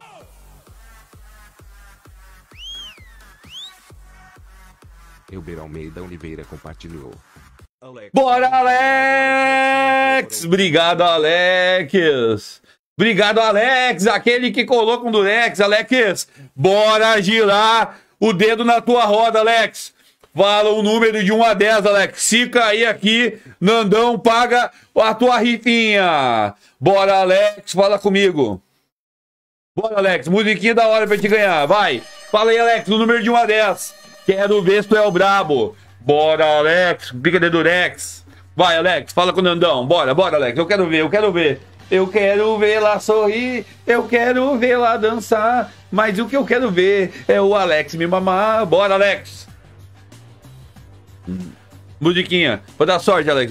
Elber Almeida Oliveira compartilhou. Bora, Alex! Obrigado, Alex! Obrigado, Alex! Aquele que colocou um Durex, Alex! Bora girar o dedo na tua roda, Alex! Fala o número de 1 a 10, Alex. Se cair aqui, Nandão paga a tua rifinha. Bora, Alex, fala comigo. Bora, Alex, musiquinha da hora pra te ganhar, vai. Fala aí, Alex, o número de 1 a 10. Quero ver se tu é o brabo. Bora, Alex, pica de Durex. Vai, Alex, fala com o Nandão. Bora, bora, Alex, eu quero ver, eu quero ver. Eu quero ver lá sorrir, eu quero ver lá dançar. Mas o que eu quero ver é o Alex me mamar. Bora, Alex. Musiquinha. Vou dar sorte, Alex.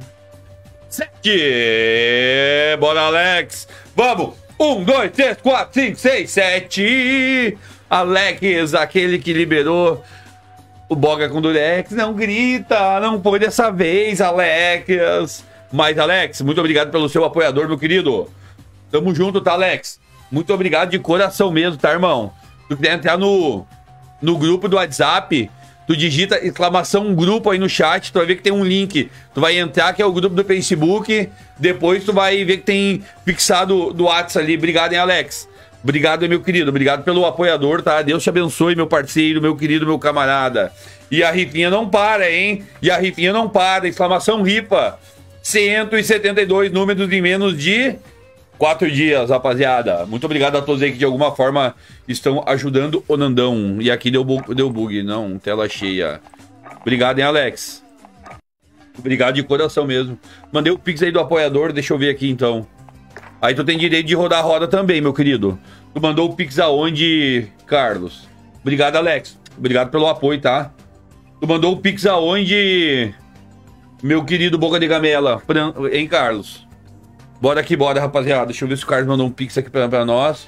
7. Bora, Alex. Vamos. 1, 2, 3, 4, 5, 6, 7. Alex, aquele que liberou o Boga com Durex. Não grita. Não foi dessa vez, Alex. Mas, Alex, muito obrigado pelo seu apoiador, meu querido. Tamo junto, tá, Alex? Muito obrigado de coração mesmo, tá, irmão? Se tu quiser entrar no grupo do WhatsApp, tu digita exclamação grupo aí no chat, tu vai ver que tem um link. Tu vai entrar, que é o grupo do Facebook. Depois tu vai ver que tem fixado do WhatsApp ali. Obrigado, hein, Alex? Obrigado, meu querido. Obrigado pelo apoiador, tá? Deus te abençoe, meu parceiro, meu querido, meu camarada. E a rifinha não para, hein? E a rifinha não para. Exclamação rifa. 172 números em menos de 4 dias, rapaziada. Muito obrigado a todos aí que de alguma forma estão ajudando o Nandão. E aqui deu bug, não, tela cheia. Obrigado, hein, Alex? Obrigado de coração mesmo. Mandei o pix aí do apoiador, deixa eu ver aqui então. Aí tu tem direito de rodar a roda também, meu querido. Tu mandou o pix aonde, Carlos? Obrigado, Alex. Obrigado pelo apoio, tá? Tu mandou o pix aonde, meu querido Boca de Gamela? Hein, Carlos? Bora aqui, bora, rapaziada. Deixa eu ver se o Carlos mandou um pix aqui pra nós.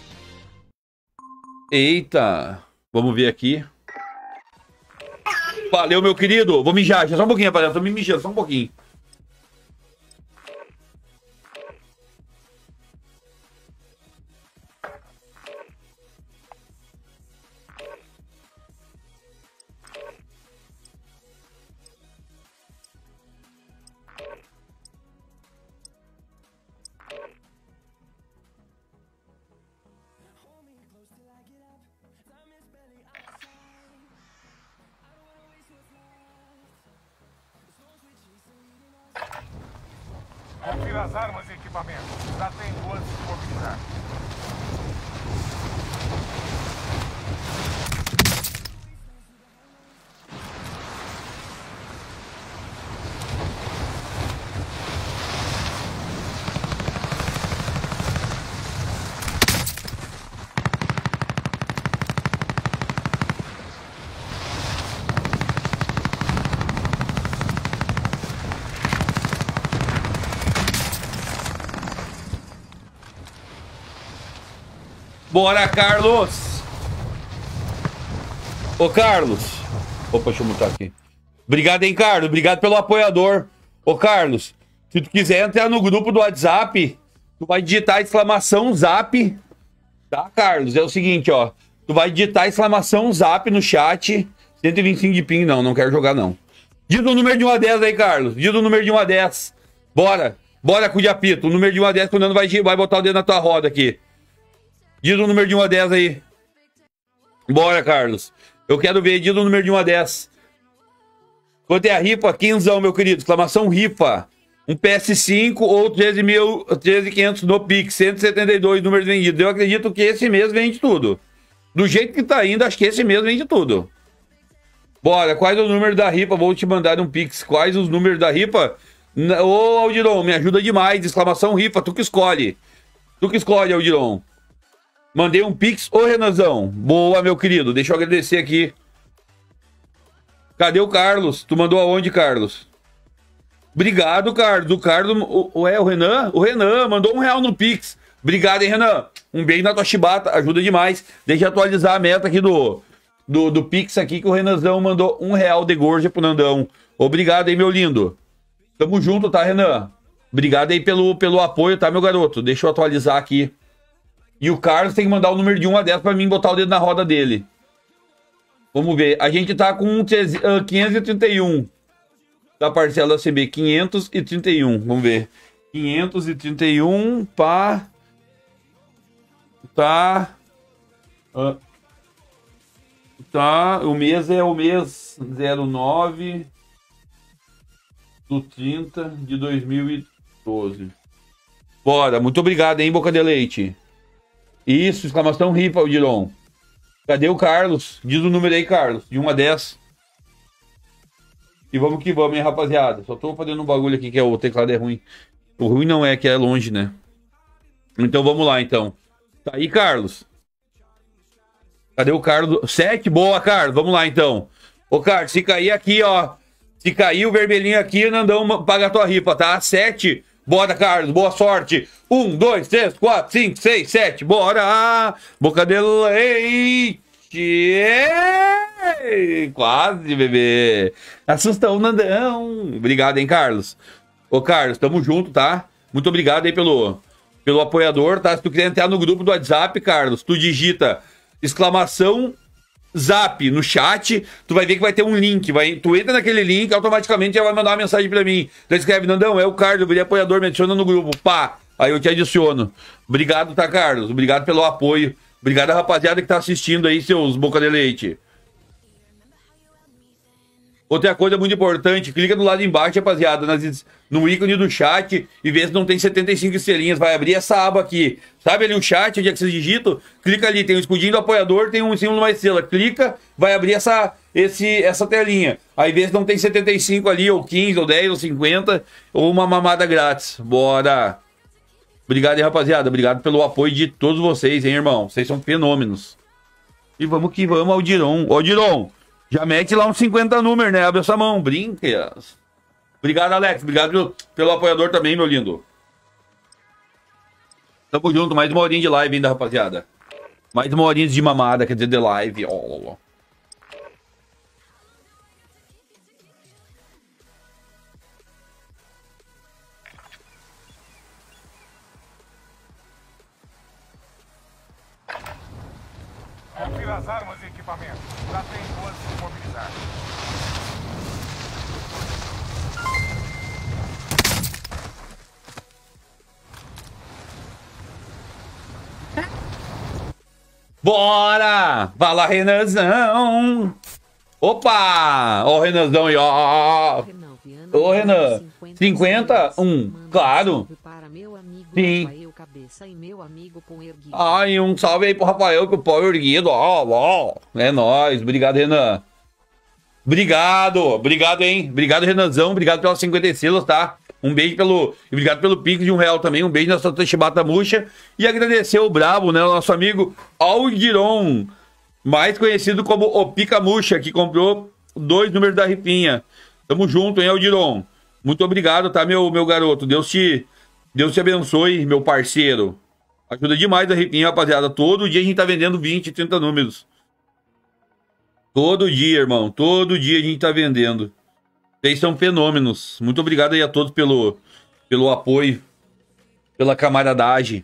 Eita. Vamos ver aqui. Valeu, meu querido. Vou mijar. Só um pouquinho, rapaziada. Tô me mijando, só um pouquinho. Confira as armas e equipamentos. Dá tempo antes de mobilizar. Bora, Carlos! Ô, Carlos! Opa, deixa eu mutar aqui. Obrigado, hein, Carlos? Obrigado pelo apoiador. Ô, Carlos, se tu quiser entrar no grupo do WhatsApp, tu vai digitar exclamação zap. Tá, Carlos? É o seguinte, ó. Tu vai digitar exclamação zap no chat. 125 de ping, não quero jogar, não. Diz o número de 1 a 10 aí, Carlos. Diz o número de 1 a 10. Bora. Bora com o Diapito. O número de 1 a 10, que o Nando vai botar o dedo na tua roda aqui. Diz o número de 1 a 10 aí. Bora, Carlos. Eu quero ver. Diz o número de 1 a 10. Quanto é a rifa? 15, meu querido. Exclamação rifa. Um PS5 ou 13.500 no Pix. 172 números vendidos. Eu acredito que esse mês vende tudo. Do jeito que tá indo, acho que esse mesmo vende tudo. Bora, quais é o número da ripa? Vou te mandar um pix. Quais os números da ripa? Ô, Aldiron, me ajuda demais. Exclamação ripa, tu que escolhe. Tu que escolhe, Aldiron. Mandei um pix. Ô, Renanzão. Boa, meu querido. Deixa eu agradecer aqui. Cadê o Carlos? Tu mandou aonde, Carlos? Obrigado, Carlos. O Carlos... o Renan? O Renan mandou R$1 no pix. Obrigado, hein, Renan. Um beijo na tua chibata. Ajuda demais. Deixa eu atualizar a meta aqui do pix aqui, que o Renanzão mandou R$1 de gorja pro Nandão. Obrigado aí, meu lindo. Tamo junto, tá, Renan? Obrigado aí pelo apoio, tá, meu garoto? Deixa eu atualizar aqui. E o Carlos tem que mandar o número de 1 a 10 pra mim botar o dedo na roda dele. Vamos ver. A gente tá com 531 da parcela CB. 531. Vamos ver. 531 pá. Tá. Tá. O mês é o mês 09 do 30 de 2012. Bora. Muito obrigado, hein, Boca de Leite. Isso, exclamação ripa, Aldiron. Cadê o Carlos? Diz o número aí, Carlos. De 1 a 10. E vamos que vamos, hein, rapaziada. Só tô fazendo um bagulho aqui que o teclado é ruim. O ruim não é, que é longe, né? Então vamos lá, então. Tá aí, Carlos. Cadê o Carlos? 7? Boa, Carlos. Vamos lá, então. Ô, Carlos, se cair aqui, ó. Se cair o vermelhinho aqui, o Nandão paga a tua ripa, tá? 7. Bora, Carlos. Boa sorte. 1, 2, 3, 4, 5, 6, 7. Bora! Boca de leite. Quase, bebê. Assustou o Nandão. Obrigado, hein, Carlos. Ô, Carlos, tamo junto, tá? Muito obrigado aí pelo apoiador, tá? Se tu quiser entrar no grupo do WhatsApp, Carlos, tu digita exclamação Zap no chat, tu vai ver que vai ter um link. Tu entra naquele link, automaticamente já vai mandar uma mensagem pra mim. Tu escreve, Nandão, é o Carlos, eu virei apoiador, me adiciona no grupo. Pá! Aí eu te adiciono. Obrigado, tá, Carlos? Obrigado pelo apoio. Obrigado a rapaziada que tá assistindo aí, seus boca de leite. Outra coisa muito importante, clica do lado embaixo, rapaziada, no ícone do chat e vê se não tem 75 estrelinhas. Vai abrir essa aba aqui. Sabe ali o chat, onde é que vocês digitam? Clica ali, tem um escudinho do apoiador, tem um símbolo mais estrela. Clica, vai abrir essa telinha. Aí vê se não tem 75 ali, ou 15, ou 10, ou 50, ou uma mamada grátis. Bora! Obrigado aí, rapaziada. Obrigado pelo apoio de todos vocês, hein, irmão? Vocês são fenômenos. E vamos que vamos, Aldiron. Aldiron! Já mete lá uns 50 números, né? Abre essa mão, brincas. Obrigado, Alex. Obrigado pelo apoiador também, meu lindo. Tamo junto. Mais uma horinha de live ainda, rapaziada. Mais uma horinha de mamada, quer dizer, de live. Oh. Confira as armas e equipamentos. Já tem duas se mobilizar. Bora! Vai lá, Renanzão! Opa! Ó o Renanzão aí, ó! Ô, Renan! 51, claro! Sim! Ai, um salve aí pro Rafael, que o pau erguido, ó! É nóis! Obrigado, Renan! Obrigado, hein? Obrigado, Renanzão! Obrigado pelas 50 selos, tá? Um beijo obrigado pelo pix de R$1 também. Um beijo na sua chibata murcha. E agradecer o Brabo, né? O nosso amigo Aldiron, mais conhecido como o Pica Murcha, que comprou 2 números da ripinha. Tamo junto, hein, Aldiron? Muito obrigado, tá, meu garoto? Deus te abençoe, meu parceiro. Ajuda demais a ripinha, rapaziada. Todo dia a gente tá vendendo 20, 30 números. Todo dia, irmão. Todo dia a gente tá vendendo. Vocês são fenômenos. Muito obrigado aí a todos pelo apoio, pela camaradagem.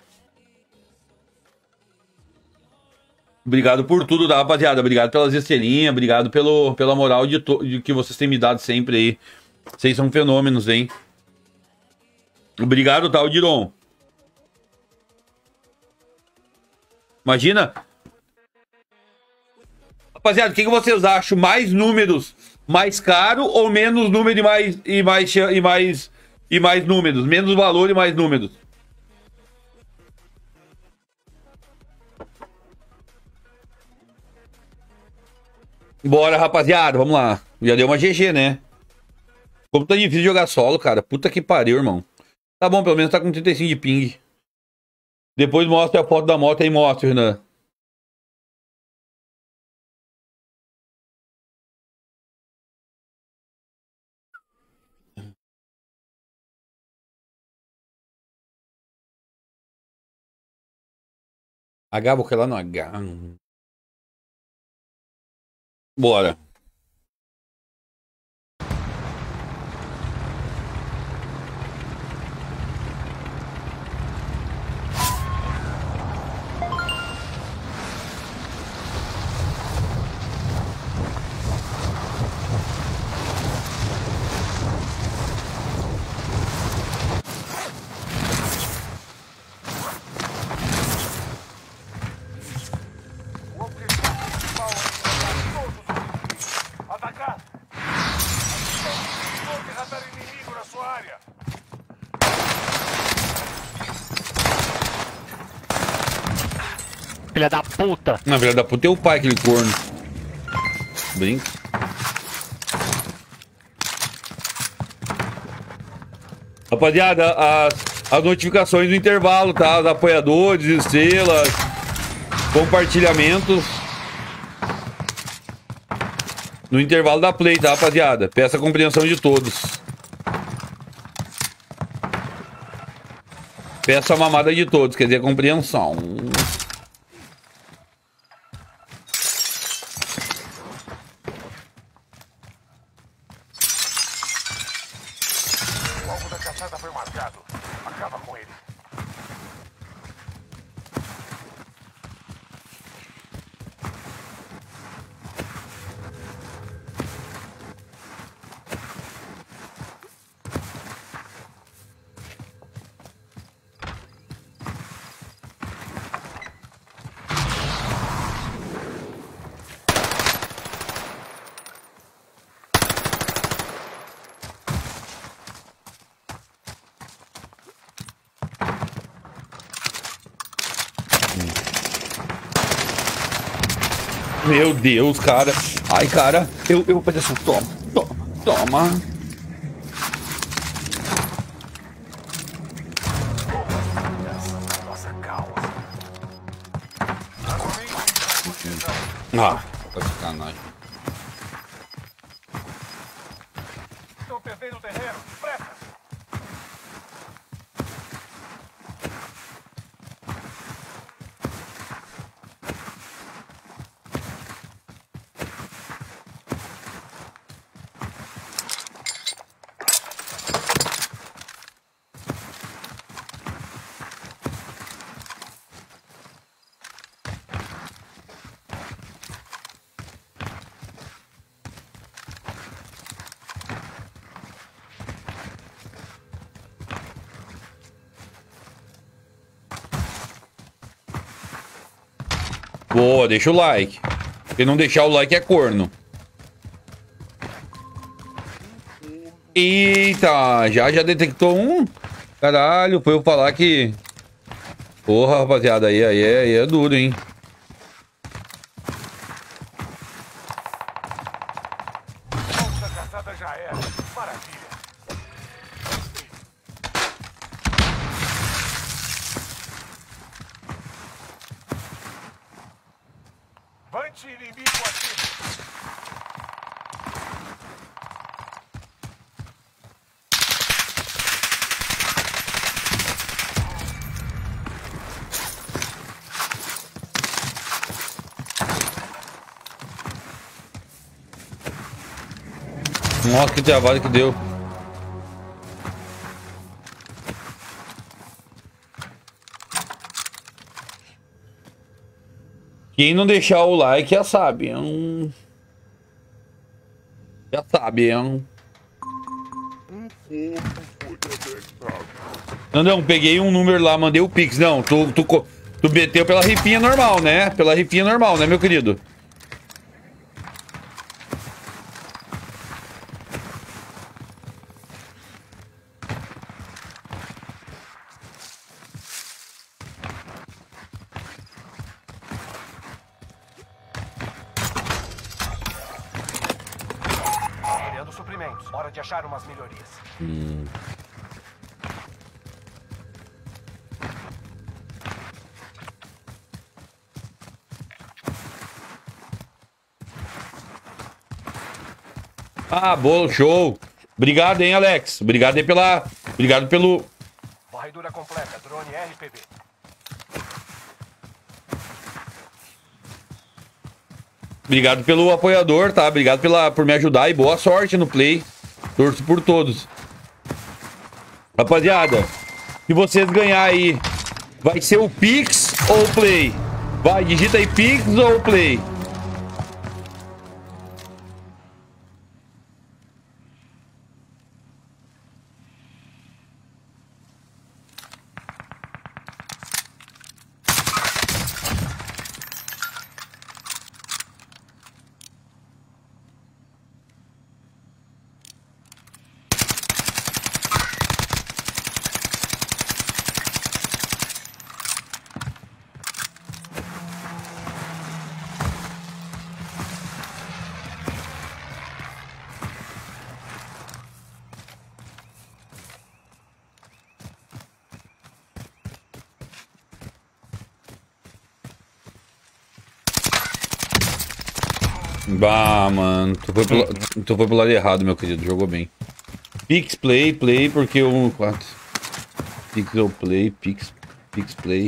Obrigado por tudo, tá, rapaziada? Obrigado pelas estrelinhas, obrigado pela moral de que vocês têm me dado sempre aí. Vocês são fenômenos, hein? Obrigado, tá, Aldiron? Imagina. Rapaziada, o que vocês acham? Mais números, mais caro ou menos número e mais números? Menos valor e mais números? Bora, rapaziada, vamos lá. Já deu uma GG, né? Como tá difícil jogar solo, cara. Puta que pariu, irmão. Tá bom, pelo menos tá com 35 de ping. Depois mostra a foto da moto aí, mostra, Renan. H, vou lá no H. Bora. Filha da puta! Na filha da puta é o pai, aquele corno. Brinca. Rapaziada, as notificações do intervalo, tá? Os apoiadores, estrelas, compartilhamentos. No intervalo da play, tá, rapaziada? Peço a compreensão de todos. Peço a mamada de todos, quer dizer, a compreensão. O alvo da caçada foi marcado. Acaba com ele. Meu Deus, cara. Ai, cara. Eu vou fazer assim. Toma, toma, toma. Ah, tá sacanagem. Estão perdendo o terreno. Pressa! Boa, deixa o like. Se não deixar o like é corno. Eita, já detectou um? Caralho, foi eu falar que... Porra, rapaziada, aí é duro, hein? O alvo da caçada já era. Maravilha. Vante inimigo ativo. Nossa, que trabalho que deu. Quem não deixar o like já sabe. Já sabe. Não, peguei um número lá, mandei o Pix. Não, tu meteu pela rifinha normal, né? Pela rifinha normal, né, meu querido? suprimentos. Hora de achar umas melhorias. Ah, bom, show. Obrigado, hein, Alex. Obrigado aí pela... Obrigado pelo... Varredura completa, drone RPB. Obrigado pelo apoiador, tá? Obrigado por me ajudar e boa sorte no play. Torço por todos. Rapaziada, se vocês ganhar aí, vai ser o Pix ou o Play? Vai, digita aí Pix ou Play. Bah, mano, tu foi pro lado errado, meu querido. Jogou bem. Pix, play, porque o 4. Pix ou play, Pix, play.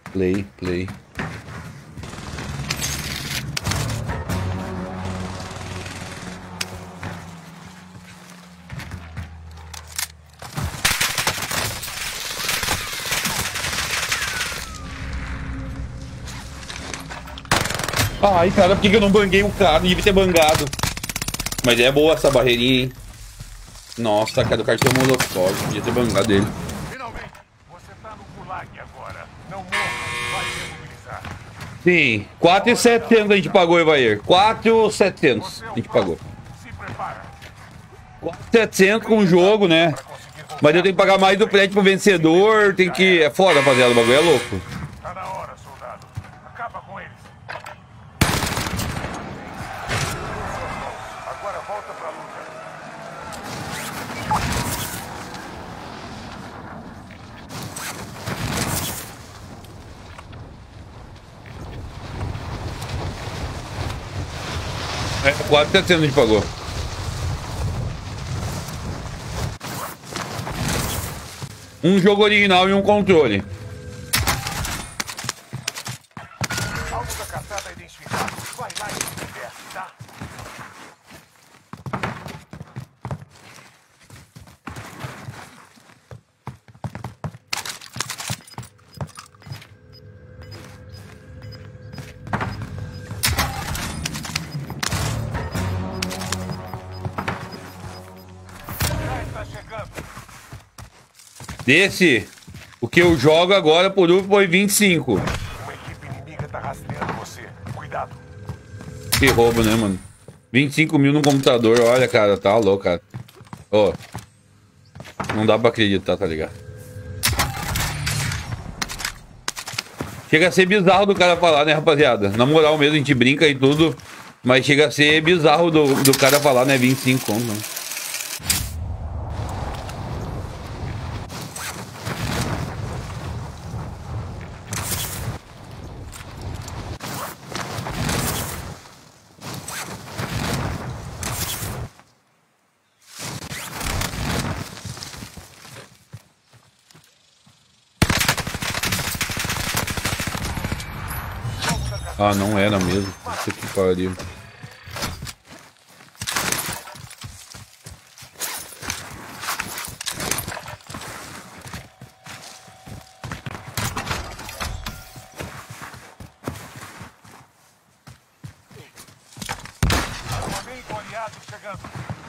Ai, cara, por que eu não banguei o cara? Devia ter bangado. Mas é boa essa barreirinha, hein? Nossa, cara, o cara tem um molotov. Podia ter bangado ele. Finalmente, você tá no gulag agora. Não morra, vai demobilizar. Sim, 4.700 a gente pagou, Evair. 4.700 a gente pagou. Se prepara. 4.700 com o jogo, né? Mas eu tenho que pagar mais do prédio pro vencedor. Tem que... É foda, rapaziada, o bagulho é louco. Tá na hora, soldado. Acaba com eles. Agora volta pra luta. É, 4.700 a gente pagou. Um jogo original e um controle. Alvo da caçada identificado. Vai lá e se diverte, tá? Já está chegando. Desse, o que eu jogo agora por último foi 25. Uma equipe inimiga tá rastreando você. Cuidado. Que roubo, né, mano? 25 mil no computador, olha, cara, tá louco, cara. Ó. Não dá pra acreditar, tá ligado? Chega a ser bizarro do cara falar, né, rapaziada? Na moral mesmo, a gente brinca e tudo. Mas chega a ser bizarro do cara falar, né? 25 conto, né? Ah, não era mesmo. Puta que pariu. Amigo aliado chegando.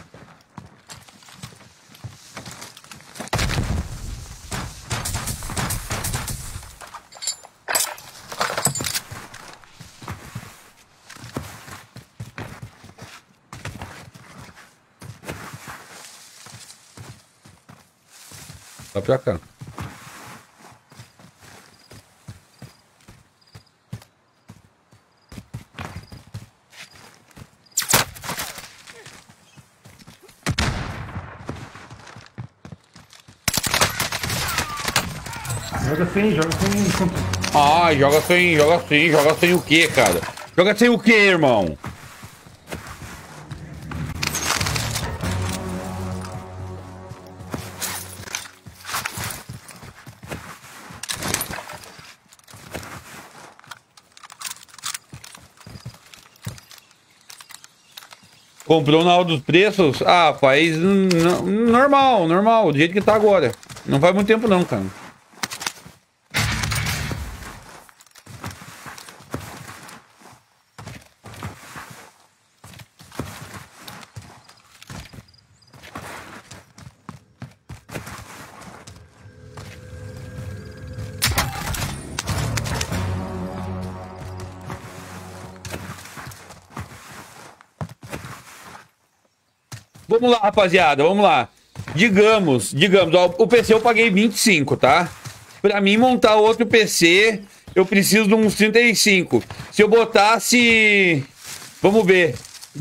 Tá pra cá. Joga sem. Ah, joga sem o quê, cara? Joga sem o quê, irmão? Comprou na hora dos preços? Ah, faz normal, do jeito que tá agora. Não faz muito tempo não, cara. Vamos lá, rapaziada, vamos lá. Digamos, ó, o PC eu paguei 25, tá? Pra mim montar outro PC, eu preciso de uns 35. Se eu botasse, vamos ver,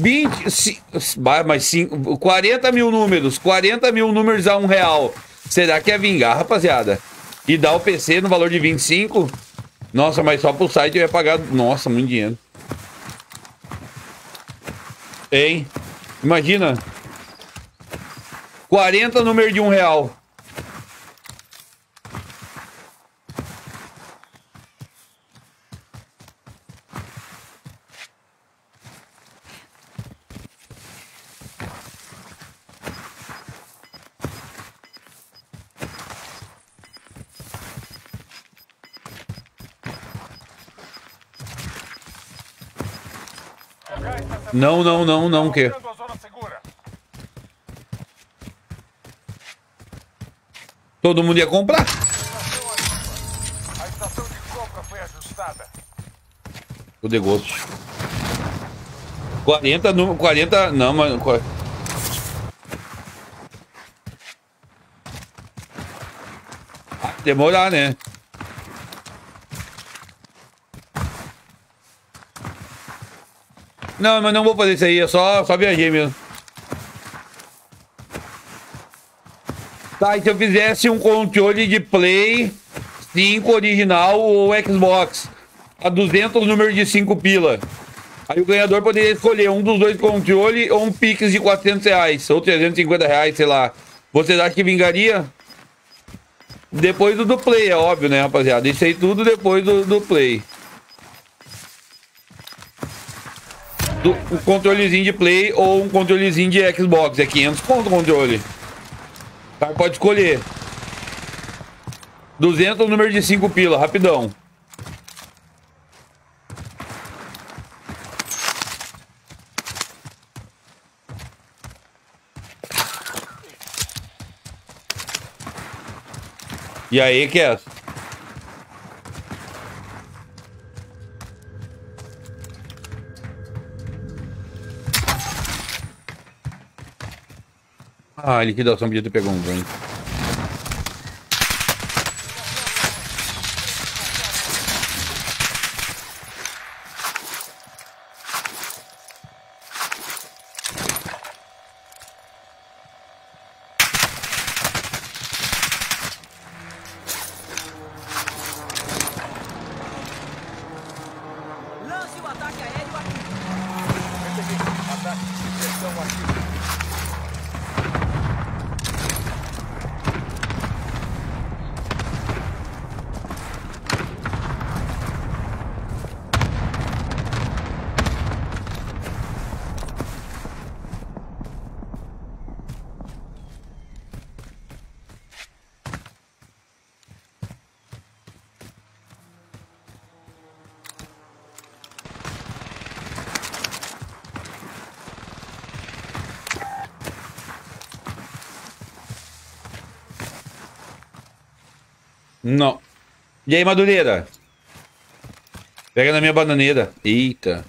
40 mil números a R$1. Será que é vingar, rapaziada? E dar o PC no valor de 25? Nossa, mas só pro site eu ia pagar, nossa, muito dinheiro. Hein? Imagina. 40 números de R$1. Não, que? Todo mundo ia comprar. A estação de compra foi ajustada. O de gosto. 40 não, mano. Demorar, né? Não, mas não vou fazer isso aí, eu só viajei mesmo. Tá, e se eu fizesse um controle de Play 5 original ou Xbox a 200 números de 5 pila, aí o ganhador poderia escolher um dos dois controles ou um Pix de R$400 ou R$350, sei lá. Vocês acham que vingaria? Depois do Play, é óbvio, né, rapaziada? Isso aí tudo depois do Play. Um controlezinho de Play ou um controlezinho de Xbox. É 500 conto o controle. Tá, pode escolher. 200 número de 5 pila, rapidão. E aí, Cass? Ah, a liquidação podia ter pegado um ganho. Lance o ataque aéreo aqui. Ataque de pressão ativo. Não. E aí, Madureira? Pega na minha bananeira. Eita.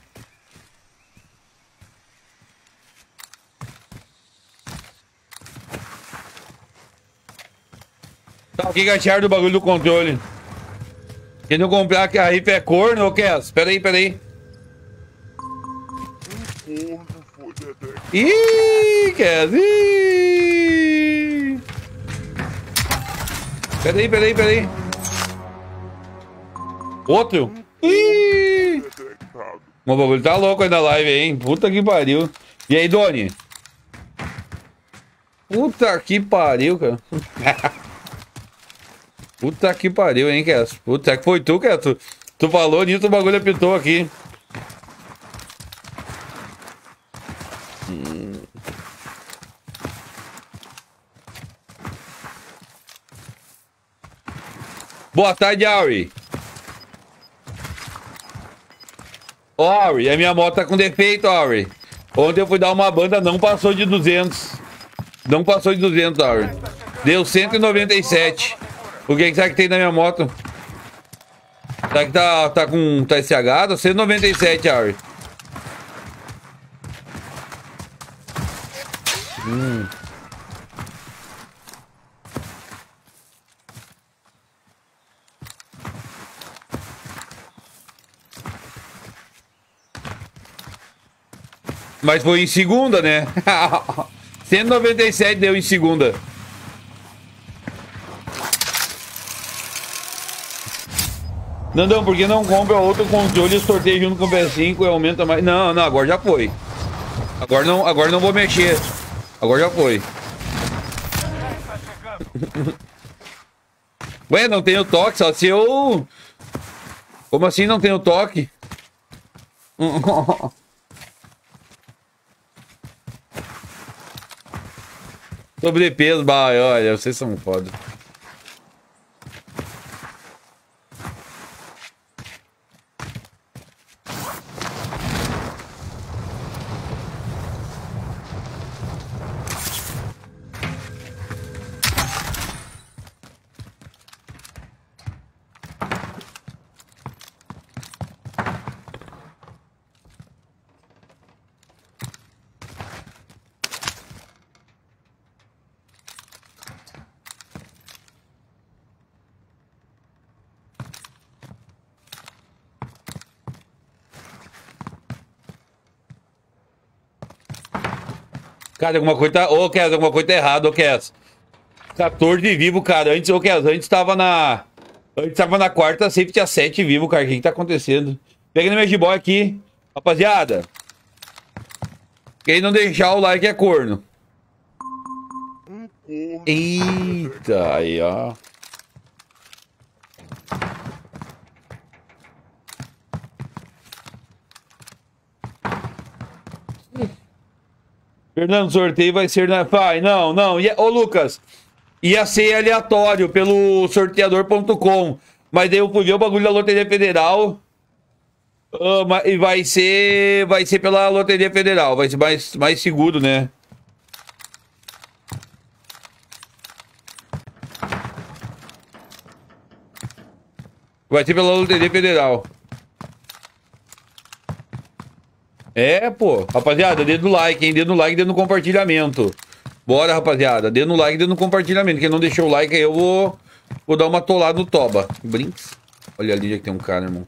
Tá, o que acharam do bagulho do controle? Quem não comprar que a rifa é corno, ô Cass? Pera aí. Ih, Cass. Ih. Pera aí. Outro? Ih! O bagulho tá louco aí na live, hein? Puta que pariu. E aí, Doni? Puta que pariu, cara. Puta que pariu, hein, Kess? Puta que foi tu, Kess? Tu falou nisso, o bagulho apitou aqui. Boa tarde, Auri. Ó, Auri, a minha moto tá com defeito, Auri. Ontem eu fui dar uma banda, não passou de 200. Não passou de 200, Auri. Deu 197. O que será que tem na minha moto? Será que tá com SH? 197, Auri. Mas foi em segunda, né? 197 deu em segunda. Nandão, por que não compra outro controle e sorteio junto com o PS5 e aumenta mais? Não, não, agora já foi. Agora não vou mexer. Agora já foi. Ué, não tem o toque, só se eu... Como assim não tem o toque? Sobrepeso, bah, olha, vocês são foda. Cara, alguma coisa tá... Ô, Kes, alguma coisa tá errada, ô, Kes. 14 de vivo, cara. Antes, ô, Kes, antes tava na... Antes tava na quarta, sempre tinha 7 vivo, cara. O que tá acontecendo? Pega no meu G-Boy aqui. Rapaziada. Quem não deixar o like é corno. Eita, aí, ó. Fernando, sorteio vai ser na... Pai, não. Ô, Lucas, ia ser aleatório pelo sorteador.com. Mas daí eu fui ver o bagulho da Loteria Federal. E vai ser pela Loteria Federal. Vai ser mais seguro, né? Vai ser pela Loteria Federal. É, pô. Rapaziada, dedo no like, hein? Dedo no like, dedo no compartilhamento. Bora, rapaziada. Dedo no like, dedo no compartilhamento. Quem não deixou o like aí, eu vou dar uma tolada no toba. Brinks. Olha ali, já que tem um cara, irmão.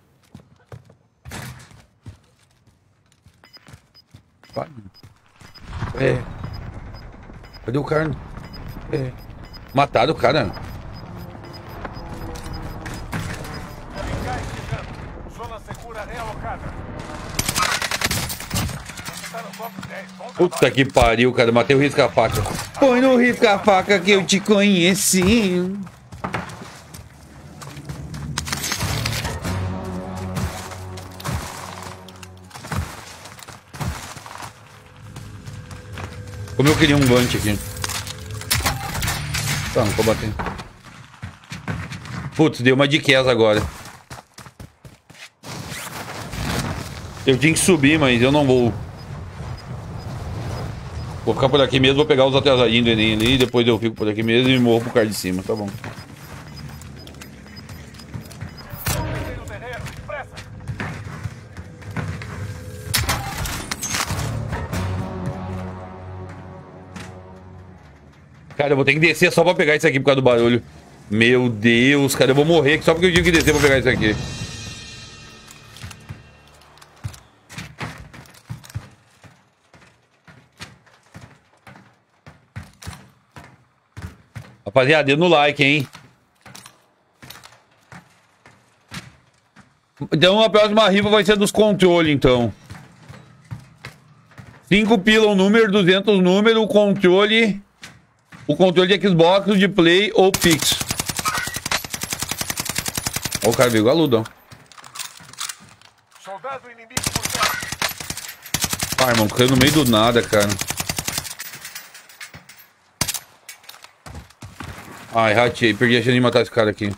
Vai. É. Cadê o cara? É. Mataram o cara. Puta que pariu, cara. Matei o risca-faca. Põe no risca-faca que eu te conheci. Como eu queria um guante aqui. Tá, não vou bater. Putz, deu uma de Kes agora. Eu tinha que subir, mas eu não vou. Vou ficar por aqui mesmo, vou pegar os atrasadinhos do Enem ali, depois eu fico por aqui mesmo e morro pro cara de cima, tá bom. Cara, eu vou ter que descer só pra pegar isso aqui por causa do barulho. Meu Deus, cara, eu vou morrer aqui só porque eu tive que descer pra pegar isso aqui. Rapaziada, dedo no like, hein? Então a próxima rifa vai ser dos controles, então. 5 pila o número, 200 o número, o controle de Xbox, de Play ou Pix. Ó, o cara veio galudão. Soldado inimigo por perto. Ah, irmão, caiu no meio do nada, cara. Ai, ratei. Perdi a chance de matar esse cara aqui.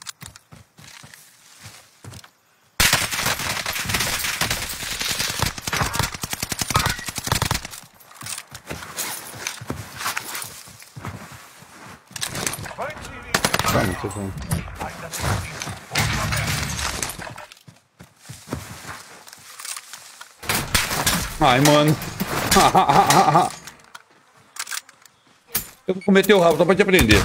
Ai, mano. Eu vou comer teu rabo só pra te aprender.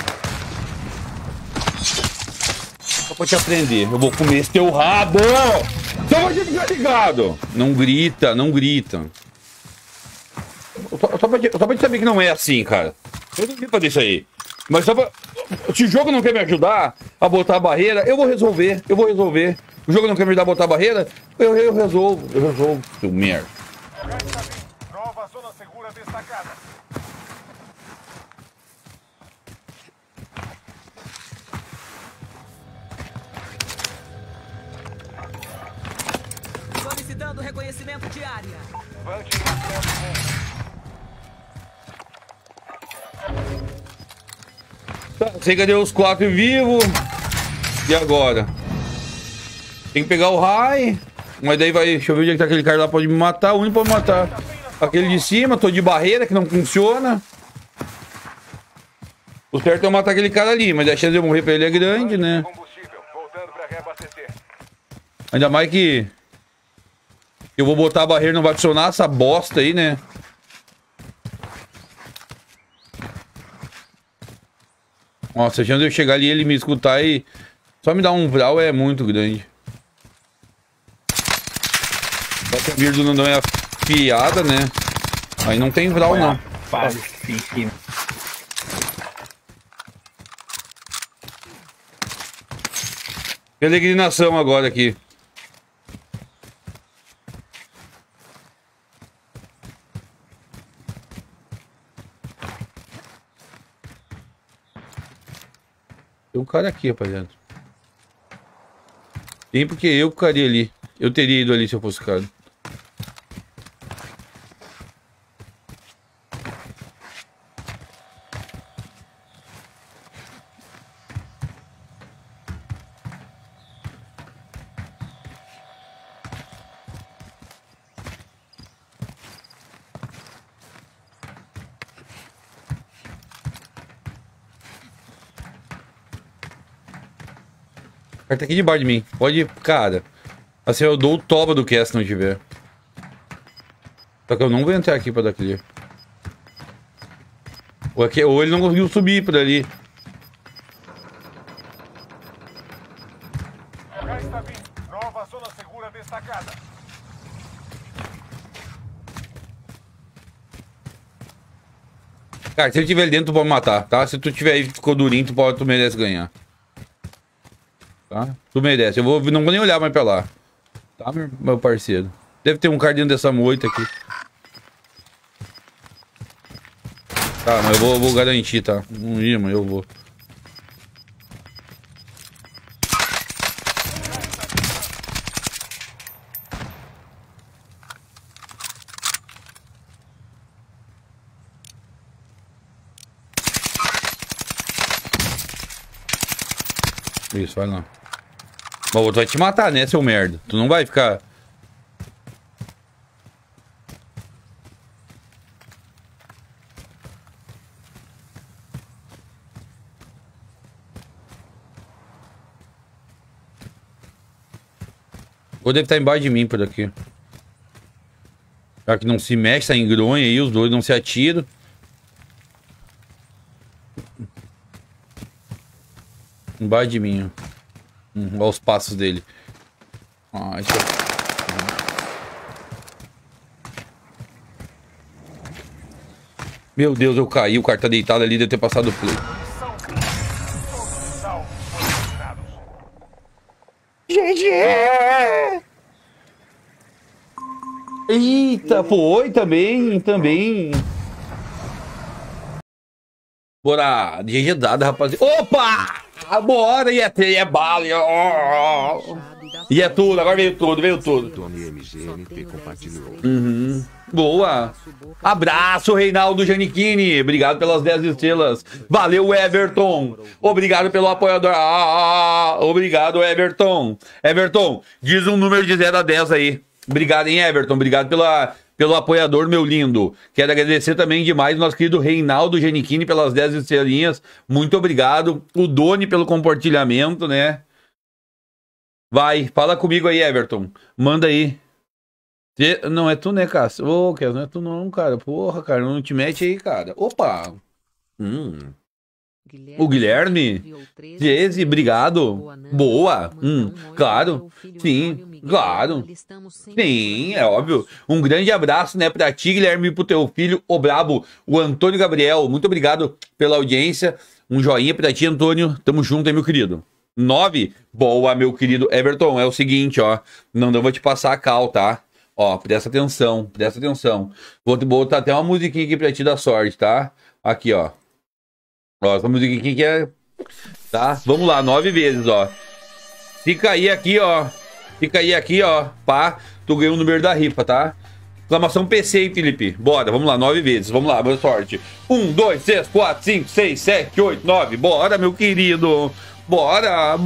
Só pra te aprender. Eu vou comer esse teu rabo! Só pra te ficar ligado! Não grita, não grita. Só pra te saber que não é assim, cara. Eu não vim fazer isso aí. Mas só pra... Se o jogo não quer me ajudar a botar a barreira, eu vou resolver. Eu vou resolver. O jogo não quer me ajudar a botar a barreira, eu resolvo. Eu resolvo, seu merda. Nova zona segura destacada. Solicitando reconhecimento de área. Tá, sei cadê os 4 vivos. E agora? Tem que pegar o high. Mas daí vai... Deixa eu ver onde é que tá aquele cara lá, pode me matar. O único pode me matar. Aquele de cima, tô de barreira que não funciona. O certo é eu matar aquele cara ali, mas a chance de eu morrer pra ele é grande, né? Ainda mais que... Eu vou botar a barreira, não vai funcionar essa bosta aí, né? Nossa, a chance de eu chegar ali e ele me escutar e... Só me dar um vral é muito grande. Só que a mira do Nandão é afiada, né? Aí não tem vral, não. Peregrinação agora aqui. Tem um cara aqui, rapaziada. Tem porque eu ficaria ali. Eu teria ido ali se eu fosse cara. O cara tá aqui debaixo de mim. Pode, cara. Assim eu dou o toba do cast se não tiver. Só que eu não vou entrar aqui pra dar clear. Ou ele não conseguiu subir por ali. Já está vindo. Nova zona segura destacada. Cara, se ele tiver ali dentro, tu pode matar, tá? Se tu tiver aí e ficou durinho, tu merece ganhar. Tá? Tu merece. Não vou nem olhar mais pra lá. Tá, meu parceiro? Deve ter um cara dentro dessa moita aqui. Tá, mas eu vou garantir, tá? Não ia, mas eu vou. Isso, vai lá. Mas o outro vai te matar, né, seu merda? Tu não vai ficar... Ou deve estar embaixo de mim por aqui. Já que não se mexe, tá em gronha aí, os dois não se atiram. Embaixo de mim, ó. Olha os passos dele. Ah, deixa eu... Meu Deus, eu caí. O cara tá deitado ali, deve ter passado o play. GG! Eita, foi também. Bora, GG dado, rapaziada. Opa! Bora, e é bala. E é tudo, agora veio tudo. Tony MGNT compartilhou. Boa. Abraço, Reinaldo Giannichini. Obrigado pelas 10 estrelas. Valeu, Everton. Obrigado pelo apoiador. Obrigado, Everton. Everton, diz um número de 0 a 10 aí. Obrigado, hein, Everton. Obrigado pelo apoiador, meu lindo. Quero agradecer também demais nosso querido Reinaldo Giannichini pelas 10 estrelinhas. Muito obrigado. O Doni pelo compartilhamento, né? Vai, fala comigo aí, Everton. Manda aí. Não é tu, né, Cássio? Ô, não é tu não, cara. Porra, cara, não te mete aí, cara. Opa! O Guilherme? 13, obrigado. Boa. Claro. Sim, claro. Sim, é óbvio. Um grande abraço, né, pra ti, Guilherme, e pro teu filho, o brabo, o Antônio Gabriel. Muito obrigado pela audiência. Um joinha pra ti, Antônio. Tamo junto aí, meu querido. 9. Boa, meu querido Everton. É o seguinte, ó. Não vou te passar a cal, tá? Ó, presta atenção. Vou botar até uma musiquinha aqui pra ti dar sorte, tá? Aqui, ó. Ó, essa musiquinha aqui que é... Tá? Vamos lá, 9 vezes, ó. Se cair aqui, ó. Pá, tu ganhou o número da rifa, tá? Exclamação PC, hein, Felipe? Bora, vamos lá, 9 vezes. Vamos lá, boa sorte. 1, 2, 3, 4, 5, 6, 7, 8, 9. Bora, meu querido. Bora.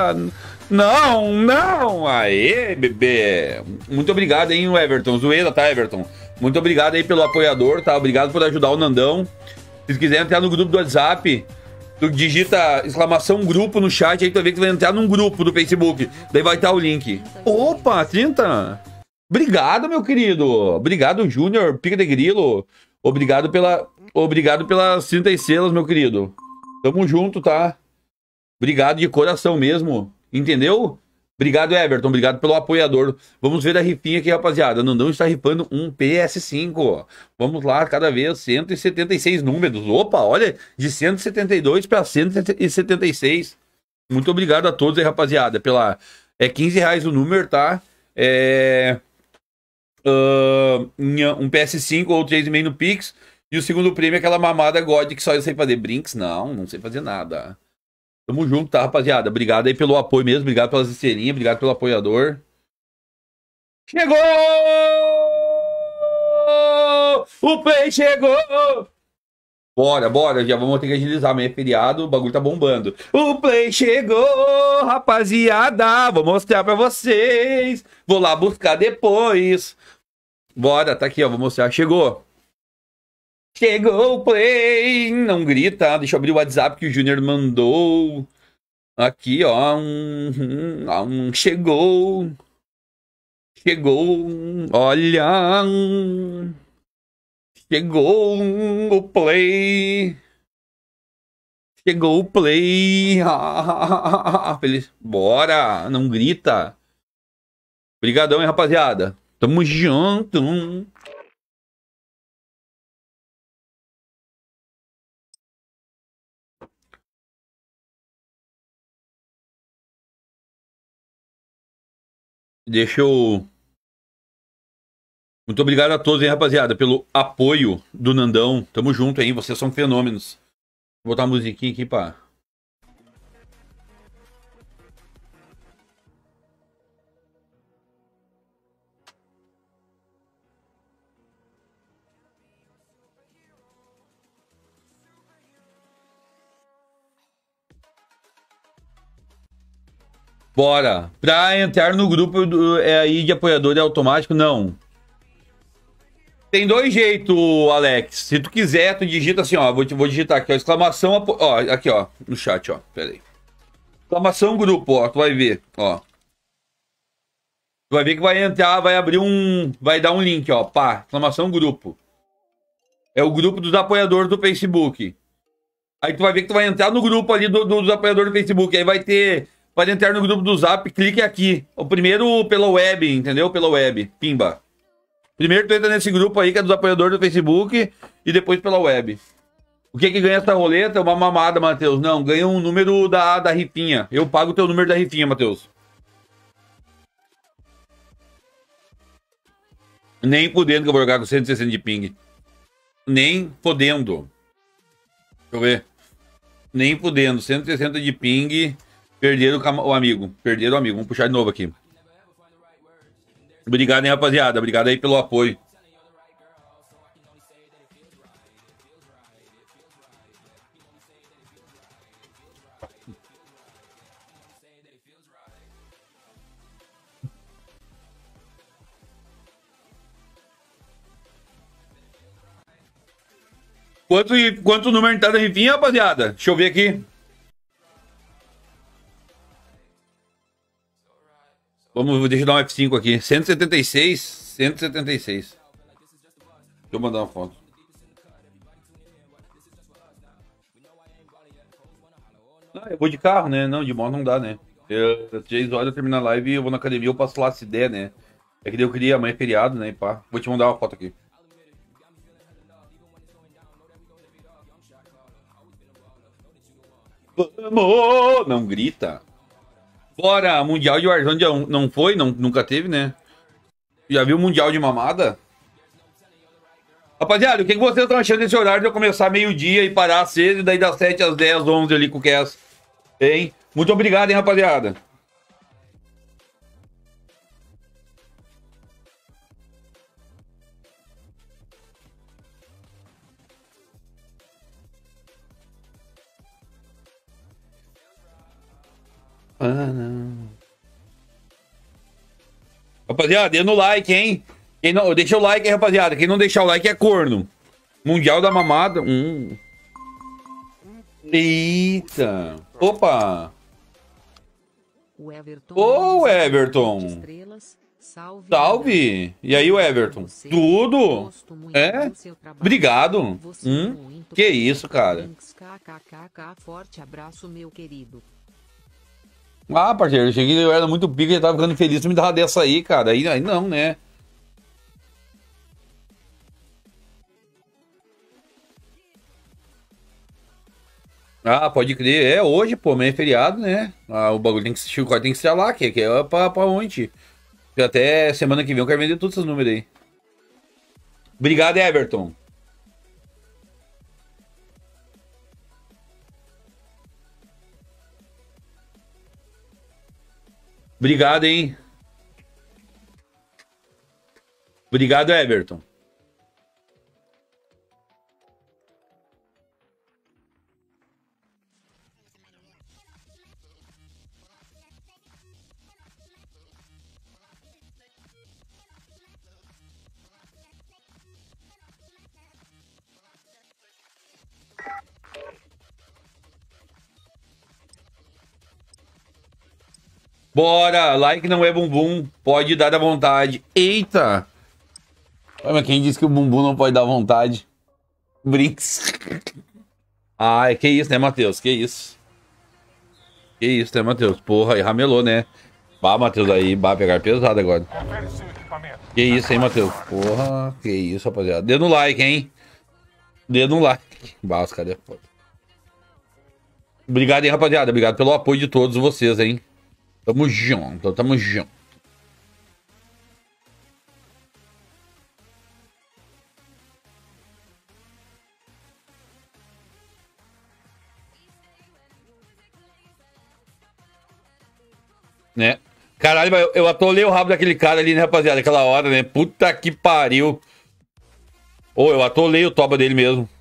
Não. Aê, bebê. Muito obrigado, hein, Everton. Zoeira, tá, Everton? Muito obrigado aí pelo apoiador, tá? Obrigado por ajudar o Nandão. Se quiser entrar no grupo do WhatsApp, tu digita exclamação grupo no chat, aí tu vai ver que vai entrar num grupo do Facebook. Daí vai estar o link. Opa, 30. Obrigado, meu querido. Obrigado, Júnior, Pica de Grilo. Obrigado pelas 30 estrelas, meu querido. Tamo junto, tá? Obrigado de coração mesmo. Entendeu? Obrigado, Everton. Obrigado pelo apoiador. Vamos ver a rifinha aqui, rapaziada. Nandão está rifando um PS5. Vamos lá, cada vez 176 números. Opa, olha, de 172 para 176. Muito obrigado a todos aí, rapaziada. É 15 reais o número, tá? Um PS5 ou 3,5 no Pix. E o segundo prêmio é aquela mamada God que só eu sei fazer brinks. Não sei fazer nada. Tamo junto, tá, rapaziada? Obrigado aí pelo apoio mesmo. Obrigado pelas estrelinhas. Obrigado pelo apoiador. Chegou! O Play chegou! Bora. Já vamos ter que agilizar. Amanhã é feriado. O bagulho tá bombando. O Play chegou, rapaziada. Vou mostrar pra vocês. Vou lá buscar depois. Bora, tá aqui, ó. Vou mostrar. Chegou o Play. Não grita. Deixa eu abrir o WhatsApp que o Júnior mandou. Aqui, ó. Chegou. Olha. Chegou o Play. Feliz. Bora. Não grita. Obrigadão, hein, rapaziada. Tamo junto. Muito obrigado a todos, hein, rapaziada, pelo apoio do Nandão. Tamo junto, hein? Vocês são fenômenos. Vou botar uma musiquinha aqui, pá. Bora. Pra entrar no grupo aí de apoiador é automático? Não. Tem dois jeitos, Alex. Se tu quiser, tu digita assim, ó. Vou digitar aqui, ó. Exclamação, ó. Aqui, ó. No chat, ó. Pera aí. Exclamação grupo, ó. Tu vai ver, ó. Tu vai ver que vai entrar, vai abrir vai dar um link, ó. Pá. Exclamação grupo. É o grupo dos apoiadores do Facebook. Aí tu vai ver que tu vai entrar no grupo ali dos apoiadores do Facebook. Aí vai ter... Para entrar no grupo do Zap, clique aqui. O primeiro pela web, entendeu? Pela web. Pimba. Primeiro tu entra nesse grupo aí, que é dos apoiadores do Facebook, e depois pela web. O que ganha essa roleta? Uma mamada, Matheus. Não, ganha um número da rifinha. Eu pago o teu número da rifinha, Matheus. Nem podendo que eu vou jogar com 160 de ping. Nem podendo. Deixa eu ver. Nem podendo. 160 de ping. Perderam o amigo. Perderam o amigo. Vamos puxar de novo aqui. Obrigado, hein, rapaziada. Obrigado aí pelo apoio. Quanto número tá da rifinha, rapaziada? Deixa eu ver aqui. Deixa eu dar um F5 aqui. 176. 176. Deixa eu mandar uma foto. Eu vou de carro, né? Não, de moto não dá, né? 6 horas eu termino a live e eu vou na academia, eu passo lá se der, né? É que daí eu queria, amanhã é feriado, né? Pá. Vou te mandar uma foto aqui. Vamos! Não grita. Bora! Mundial de Warzone não foi? Nunca teve, né? Já viu o Mundial de Mamada? Rapaziada, o que vocês estão achando desse horário de eu começar meio-dia e parar cedo e daí das 7 às 10, 11 ali com o Cass? Hein? Muito obrigado, hein, rapaziada? Não. Rapaziada, dê no like, hein? Quem não, deixa o like aí, rapaziada. Quem não deixar o like é corno. Mundial da Mamada. Eita. Opa. Ô, Everton. Salve. E aí, o Everton? Tudo? É? Obrigado. Que isso, cara. Forte abraço, meu querido. Ah, parceiro, eu cheguei, eu era muito pica, já tava ficando feliz, me dava dessa aí, cara. Aí não, né? Ah, pode crer. É hoje, pô, amanhã é feriado, né? Ah, o bagulho tem que assistir, o corte tem que estar lá, que é pra onde? Até semana que vem eu quero vender todos esses números aí. Obrigado, Everton. Obrigado, hein? Obrigado, Everton. Bora, like não é bumbum, pode dar à vontade. Eita! Mas quem disse que o bumbum não pode dar vontade? Brinks. Ah, que isso, né, Matheus? Que isso? Que isso, né, Matheus? Porra, aí ramelou, né? Bah, Matheus, aí, bah, pegar pesado agora. Que isso, hein, Matheus? Porra, que isso, rapaziada. Dê no like, hein? Dê no like. Bah, os caras é foda. Obrigado, hein, rapaziada. Obrigado pelo apoio de todos vocês, hein? Tamo junto, tamo junto. Né? Caralho, eu atolei o rabo daquele cara ali, né, rapaziada? Aquela hora, né? Puta que pariu. Ô, eu atolei o toba dele mesmo.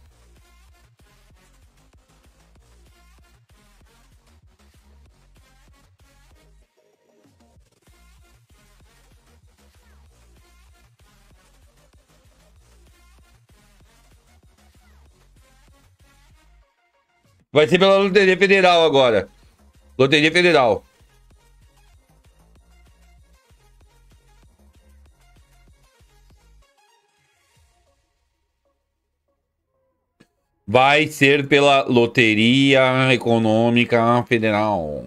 Vai ser pela Loteria Federal agora. Loteria Federal. Vai ser pela Loteria Econômica Federal.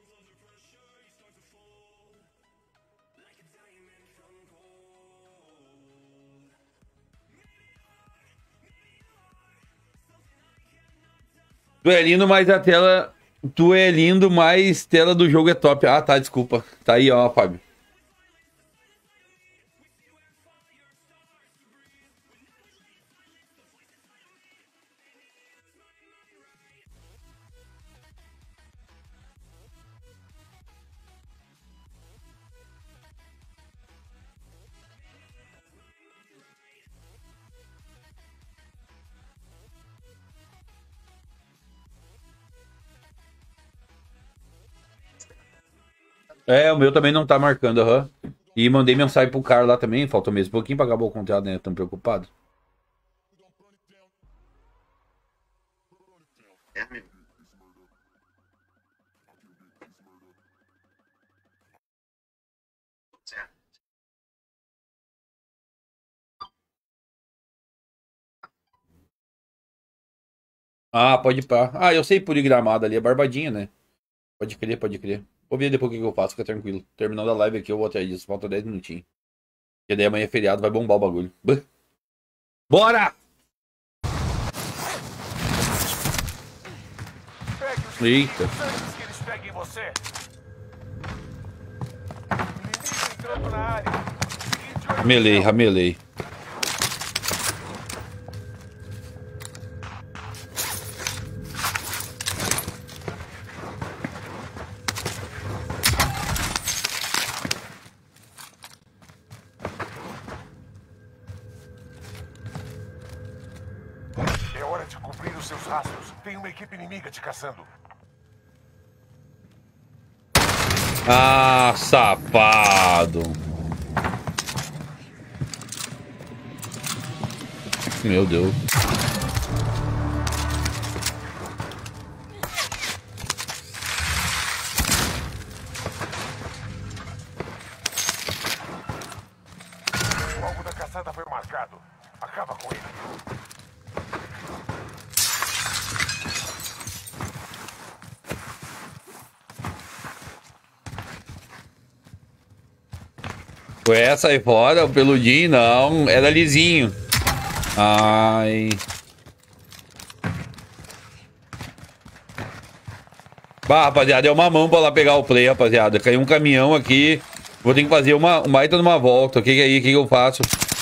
Tu é lindo, mas a tela... Tu é lindo, mas tela do jogo é top. Ah, tá, desculpa. Tá aí, ó, Fábio. É, o meu também não tá marcando, aham. E mandei mensagem pro cara lá também, faltou mesmo um pouquinho pra acabar o contrato, né? Tão preocupado. Ah, pode ir pá. Ah, eu sei por ir Gramado ali, é Barbadinha, né? Pode crer, pode crer. Vou ver depois o que eu faço, fica tranquilo. Terminando a live aqui, eu vou atrás disso. Falta 10 minutinhos. Porque daí amanhã é feriado, vai bombar o bagulho. Bora! Eita. Ramelei, ramelei. É hora de cobrir os seus rastros. Tem uma equipe inimiga te caçando. Ah, safado. Meu Deus. O alvo da caçada foi marcado. Acaba com ele. Ué, sai fora, o peludinho não, era lisinho. Ai. Bah, rapaziada, é uma mão pra lá pegar o play, rapaziada. Caiu um caminhão aqui. Vou ter que fazer uma baita numa volta. O que é aí? O que eu faço?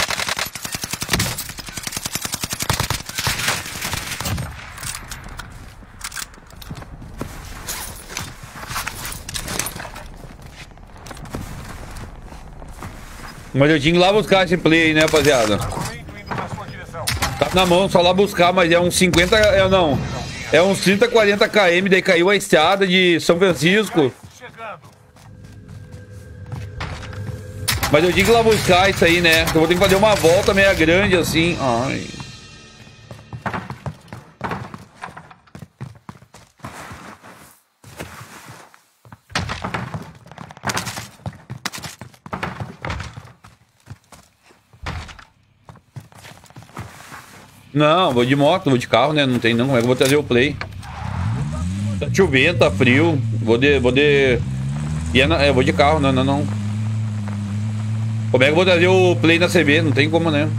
Mas eu tinha que ir lá buscar esse play aí, né, rapaziada? Tá na mão, só lá buscar, mas é uns 50... não. É uns 30, 40 km, daí caiu a estrada de São Francisco. Mas eu tinha que ir lá buscar isso aí, né? Eu vou ter que fazer uma volta meia grande assim. Ai... Não, vou de moto, vou de carro, né? Não tem não, como é que eu vou trazer o play? Tá chovendo, tá frio. Vou de... eu vou de carro, não. Como é que eu vou trazer o play na CB? Não tem como, né?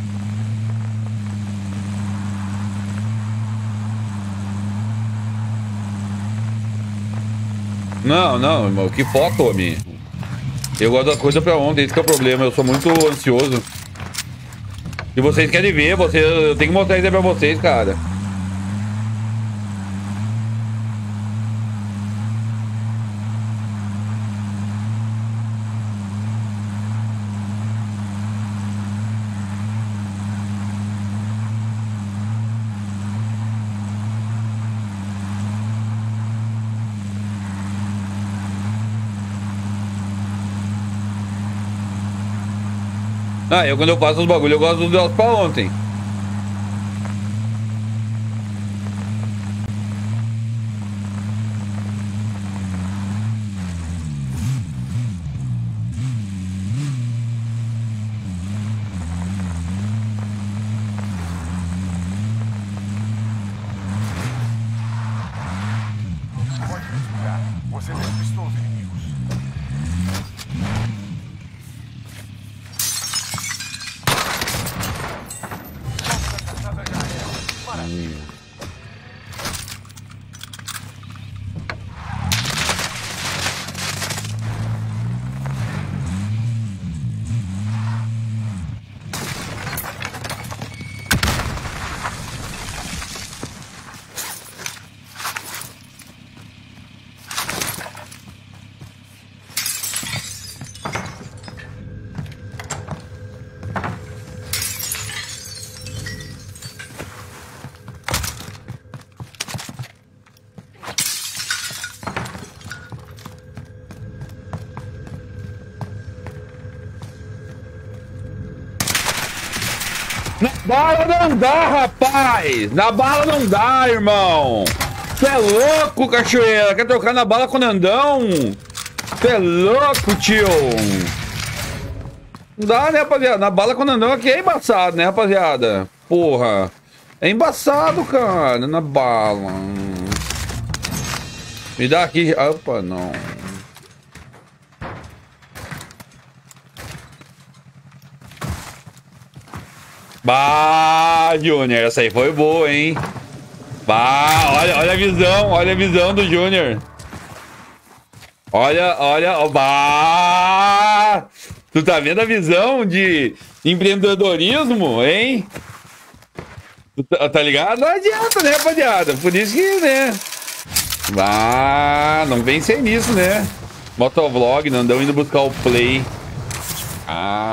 Não, que foto, homem. Eu gosto da coisa pra ontem, esse que é o problema. Eu sou muito ansioso. Se vocês querem ver, eu tenho que mostrar isso aí pra vocês, cara. Ah, quando eu faço os bagulho, eu gosto dos delas pra ontem. Pode respirar. Você despistou os inimigos. Na bala não dá, rapaz! Na bala não dá, irmão! Você é louco, cachoeira! Quer trocar na bala com o Nandão? Você é louco, tio! Não dá, né, rapaziada? Na bala com o Nandão aqui é embaçado, né, rapaziada? Porra! É embaçado, cara, na bala. Me dá aqui. Opa, não. Bah, Júnior, essa aí foi boa, hein? Bah, olha a visão do Júnior. Olha, bah! Tu tá vendo a visão de empreendedorismo, hein? Tá ligado? Não adianta, né, rapaziada? Por isso que, né? Ah, não vem sem nisso, né? Motovlog, Nandão indo buscar o play. Ah.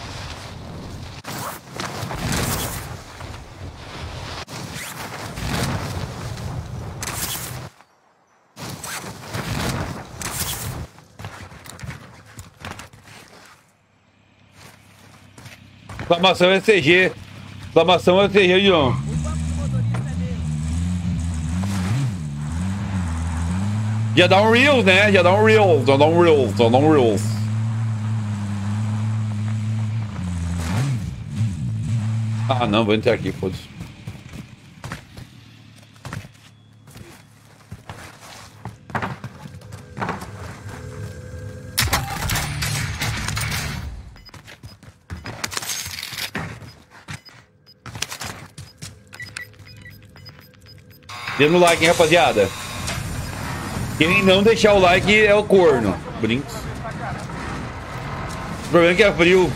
Exclamação SG. Exclamação SG, João. Já dá um Reels, né? Já dá um Reels. Ah, não. Vou entrar aqui, foda-se. Dê no like, hein, rapaziada. Quem não deixar o like é o corno. Brinks. O problema é que é frio.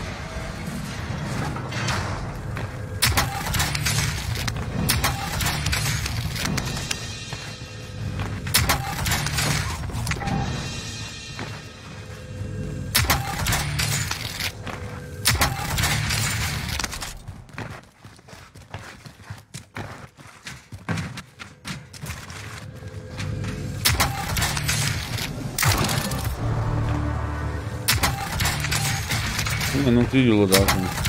Não trilho lá.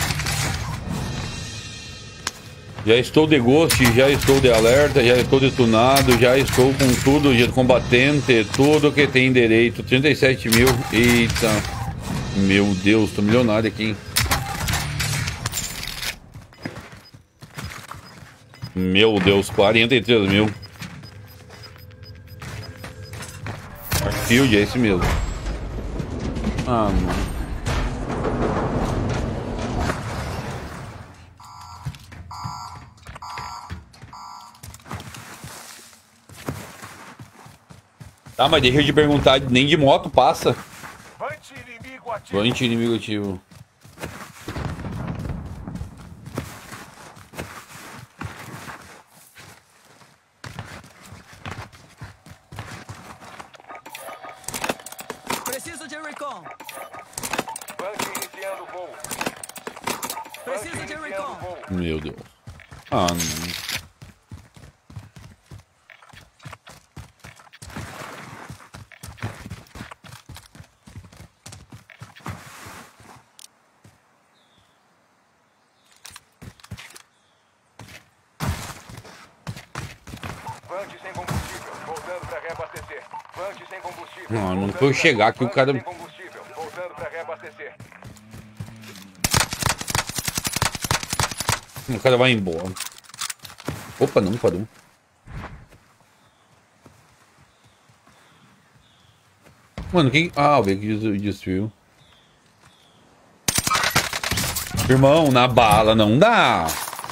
Já estou de ghost, já estou de alerta, já estou de tunado, já estou com tudo de combatente, tudo que tem direito. 37 mil. Eita. Meu Deus, tô milionário aqui, hein? Meu Deus, 43 mil. Field, é esse mesmo. Ah, mano. Tá, mas deixa eu te perguntar, nem de moto passa. Vante inimigo ativo. Preciso de recon. Vante iniciando voo. Preciso de recon. Meu Deus. Ah, não. Não foi eu chegar que o cara... O cara vai embora. Opa, não parou. Mano, quem... Ah, o veículo destruiu. Irmão, na bala não dá.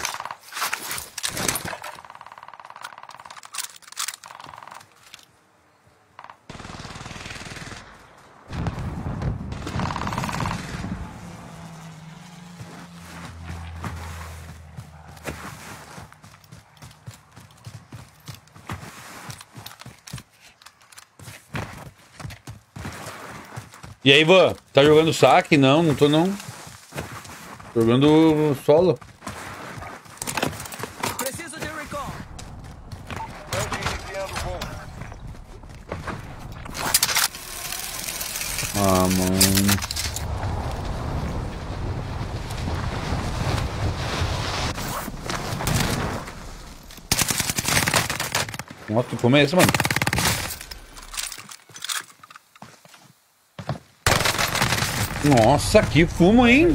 E aí, Ivan? Tá jogando saque? Não, não tô não. Tô jogando solo. Preciso de recon. Ah, mano. Nossa, que fumo é esse, mano? Nossa, que fumo, hein?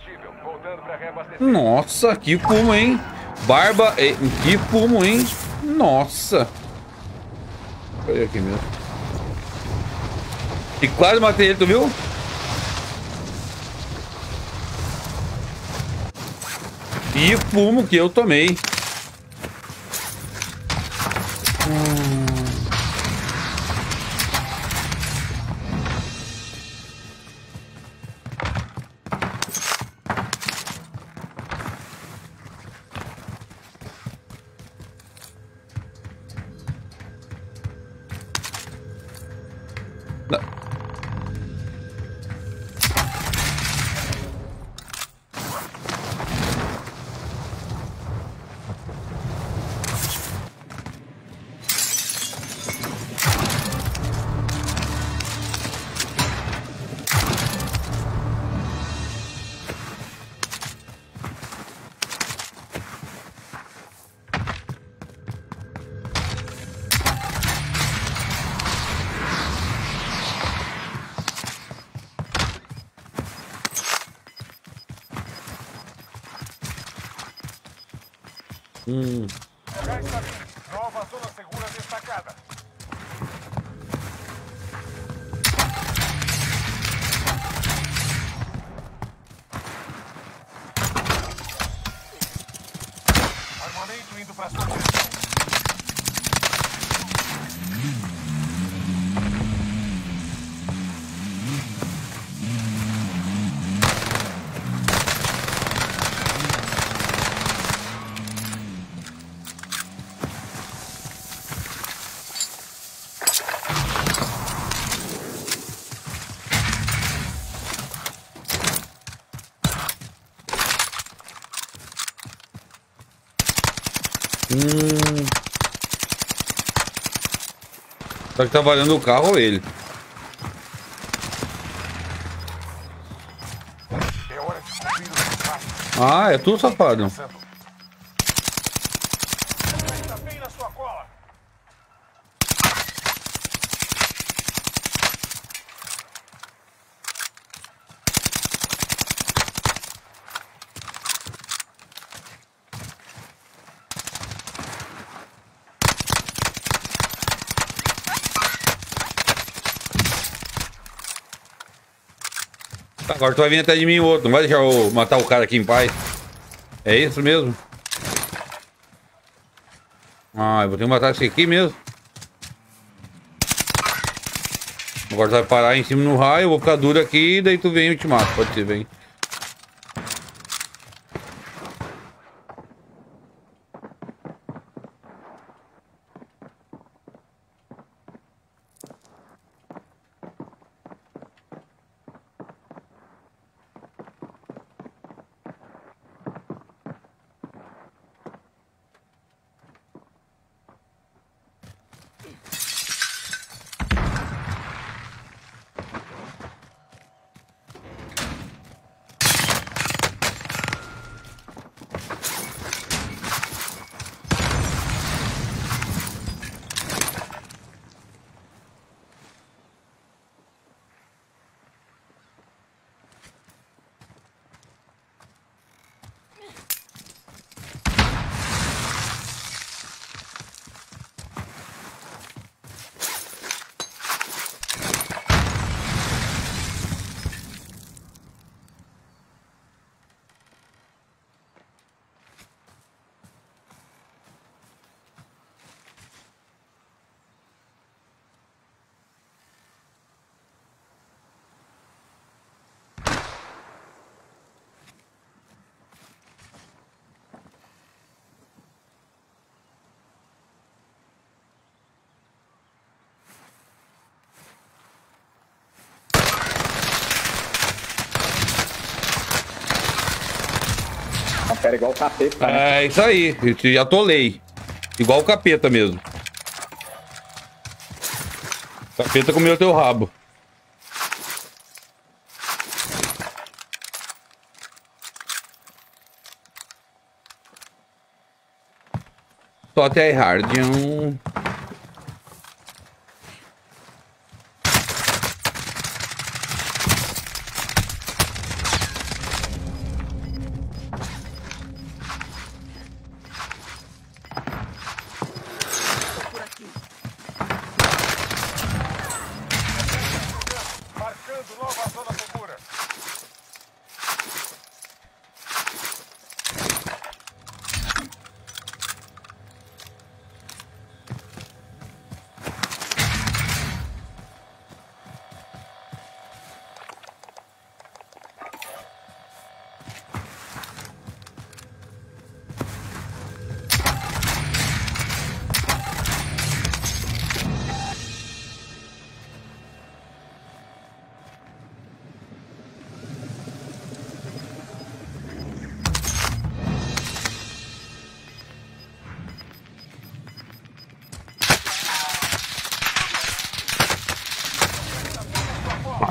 Nossa, que fumo, hein? Barba, que fumo, hein? Nossa. Olha aqui mesmo. E quase matei ele, tu viu? E fumo que eu tomei. Já está vindo. Nova zona segura destacada. Armamento indo para sua direção. Será que tá valendo o carro ou ele? É hora de cumprir o contrato. Ah, é tu, safado. Está bem na sua cola. Agora tu vai vir atrás de mim o outro. Não vai deixar eu matar o cara aqui em paz. É isso mesmo? Ah, eu vou ter que matar esse aqui mesmo. Agora tu vai parar em cima no raio. Eu vou ficar duro aqui. Daí tu vem e eu te mato. Pode ser, vem. Era igual o capeta, né? É isso aí, eu te atolei. Igual o capeta mesmo. O capeta comeu teu rabo. Só até hard.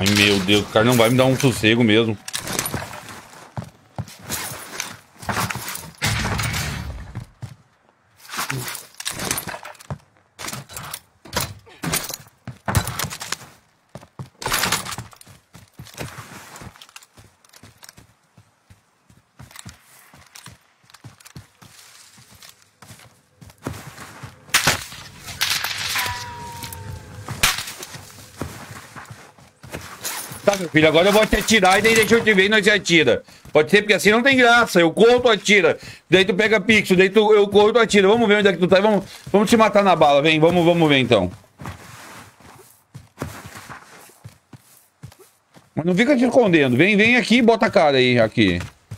Ai, meu Deus, o cara não vai me dar um sossego mesmo. Tá, meu filho, agora eu vou te atirar e daí deixa eu te ver e nós se atira. Pode ser, porque assim não tem graça. Eu corro, tu atira. Daí tu pega pixel, daí eu corro, tu atira. Vamos ver onde é que tu tá. Vamos te matar na bala, vem. Vamos ver então. Mas não fica te escondendo. Vem aqui e bota a cara aí, aqui.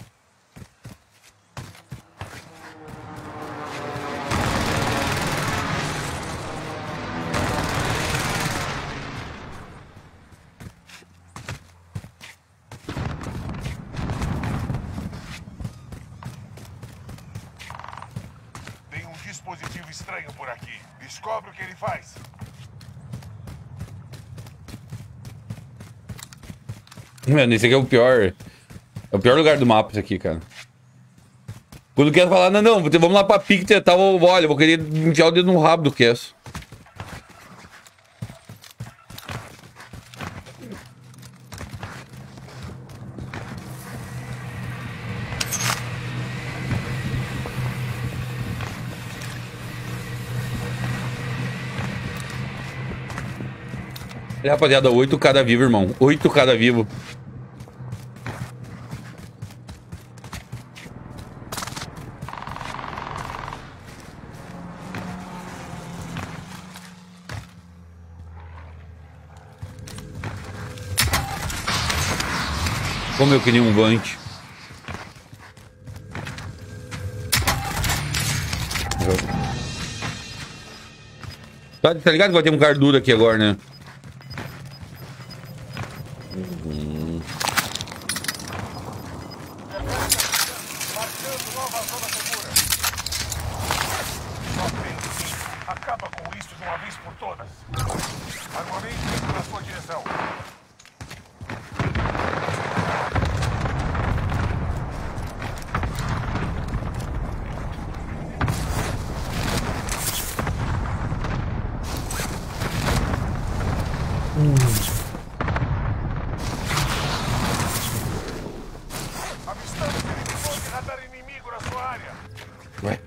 Tem um dispositivo estranho por aqui. Descobre o que ele faz. Mano, esse aqui é o pior. É o pior lugar do mapa, isso aqui, cara. Quando quer falar, não, vamos lá pra pique tentar, olha, eu vou querer enfiar o dedo no rabo do Cass. E, rapaziada, 8 cada vivo, irmão. 8 cada vivo. Como eu queria um Vant. Tá ligado que vai ter um cara duro aqui agora, né? Acaba com isso de uma vez por todas. Armamento indo na sua direção. Avistando perigoso de radar inimigo na sua área. Ué.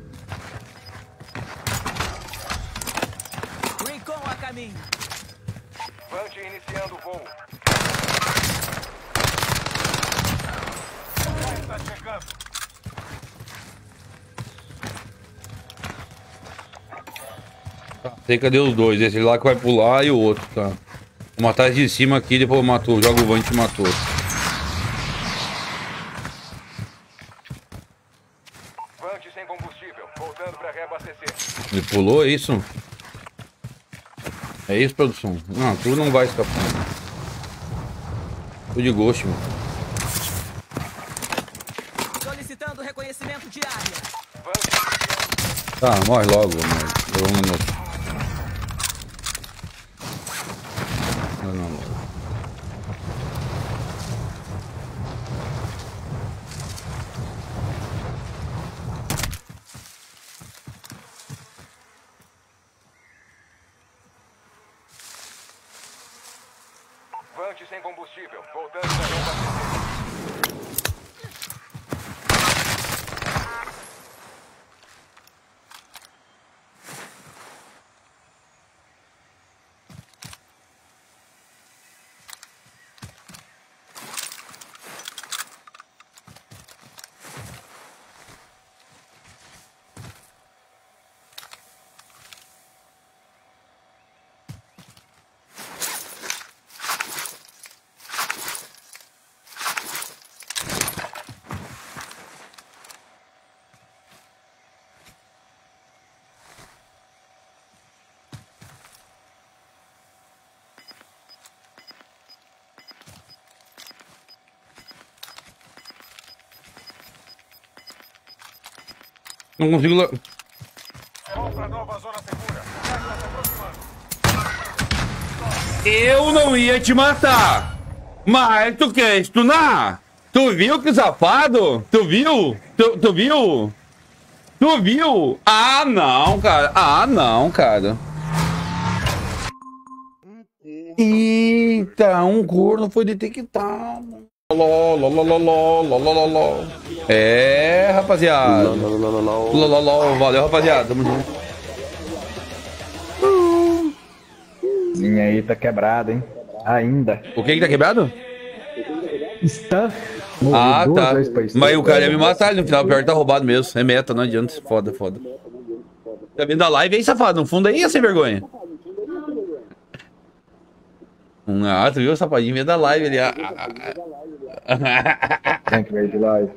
Rincon a caminho. Vant iniciando o voo. Está chegando. Sei cadê os dois? Esse lá que vai pular e o outro, tá? Vou matar esse de cima aqui, depois eu mato. Joga o Vant e matou. Vant sem combustível, voltando para reabastecer. Ele pulou, é isso? É isso, produção? Não, tu não vai escapar. Tô de ghost, mano. Solicitando reconhecimento de área. Tá, morre logo, mano. Não. Vant sem combustível, voltando para reabastecer. Não consigo... Vamos para nova zona segura. Está se aproximando. Eu não ia te matar. Mas tu quer stunar? Tu viu que safado? Tu viu? Tu viu? Tu viu? Ah, não, cara. Ah, não, cara. Eita, um corno foi detectado. É, rapaziada. Valeu, rapaziada. Tamo junto. Linha aí tá quebrada, hein? Ainda. O que tá quebrado? Está. Ah, tá. Mas o cara ia me matar ali no final. Pior que tá roubado mesmo. É meta, não adianta. Foda, foda. Tá vendo a live aí, safado? No fundo aí, sem vergonha. Ah, tu viu o sapadinho meio da live ali. Tem que ver de live.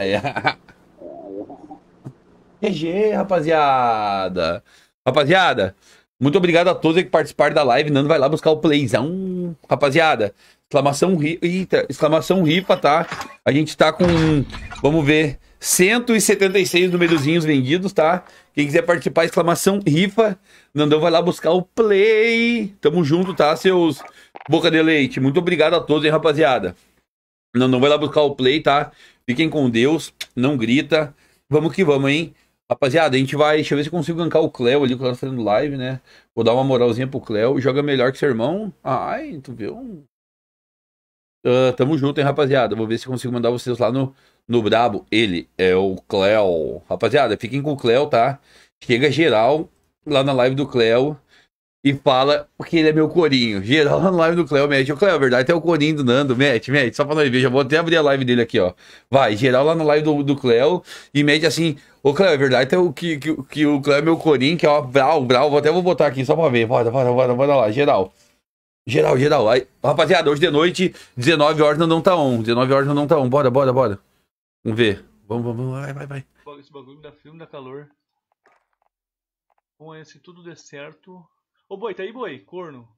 GG, rapaziada. Rapaziada, muito obrigado a todos que participaram da live. Nando vai lá buscar o playzão. Rapaziada, exclamação rifa, tá? A gente tá com, vamos ver, 176 numerozinhos vendidos, tá? Quem quiser participar, exclamação rifa. Nandão vai lá buscar o play. Tamo junto, tá, seus boca de leite? Muito obrigado a todos, hein, rapaziada. Nandão vai lá buscar o play, tá? Fiquem com Deus, não grita. Vamos que vamos, hein? Rapaziada, a gente vai... Deixa eu ver se eu consigo gankar o Cleo ali, o Cleo tá fazendo live, né? Vou dar uma moralzinha pro Cleo. Joga melhor que seu irmão. Ai, tu viu? Tamo junto, hein, rapaziada. Vou ver se eu consigo mandar vocês lá no Brabo. Ele é o Cleo. Rapaziada, fiquem com o Cleo, tá? Chega geral lá na live do Cleo e fala que ele é meu corinho. Geral lá na live do Cleo, mete. O Cleo, a verdade, é o corinho do Nando. Mete. Só pra nós ver. Já vou até abrir a live dele aqui, ó. Vai, geral lá na live do Cleo e mete assim. Ô, Cleo, é verdade, é que o Cleo é meu corinho, que é ó, brau. Vou botar aqui só pra ver. Bora lá, geral. Geral. Aí, rapaziada, hoje de noite, 19 horas não tá on. 19 horas não tá on. Bora. Vamos ver. Vamos. Vai. Esse bagulho dá frio, dá calor. Bom, se tudo der certo... Ô, boi, tá aí, boi? Corno.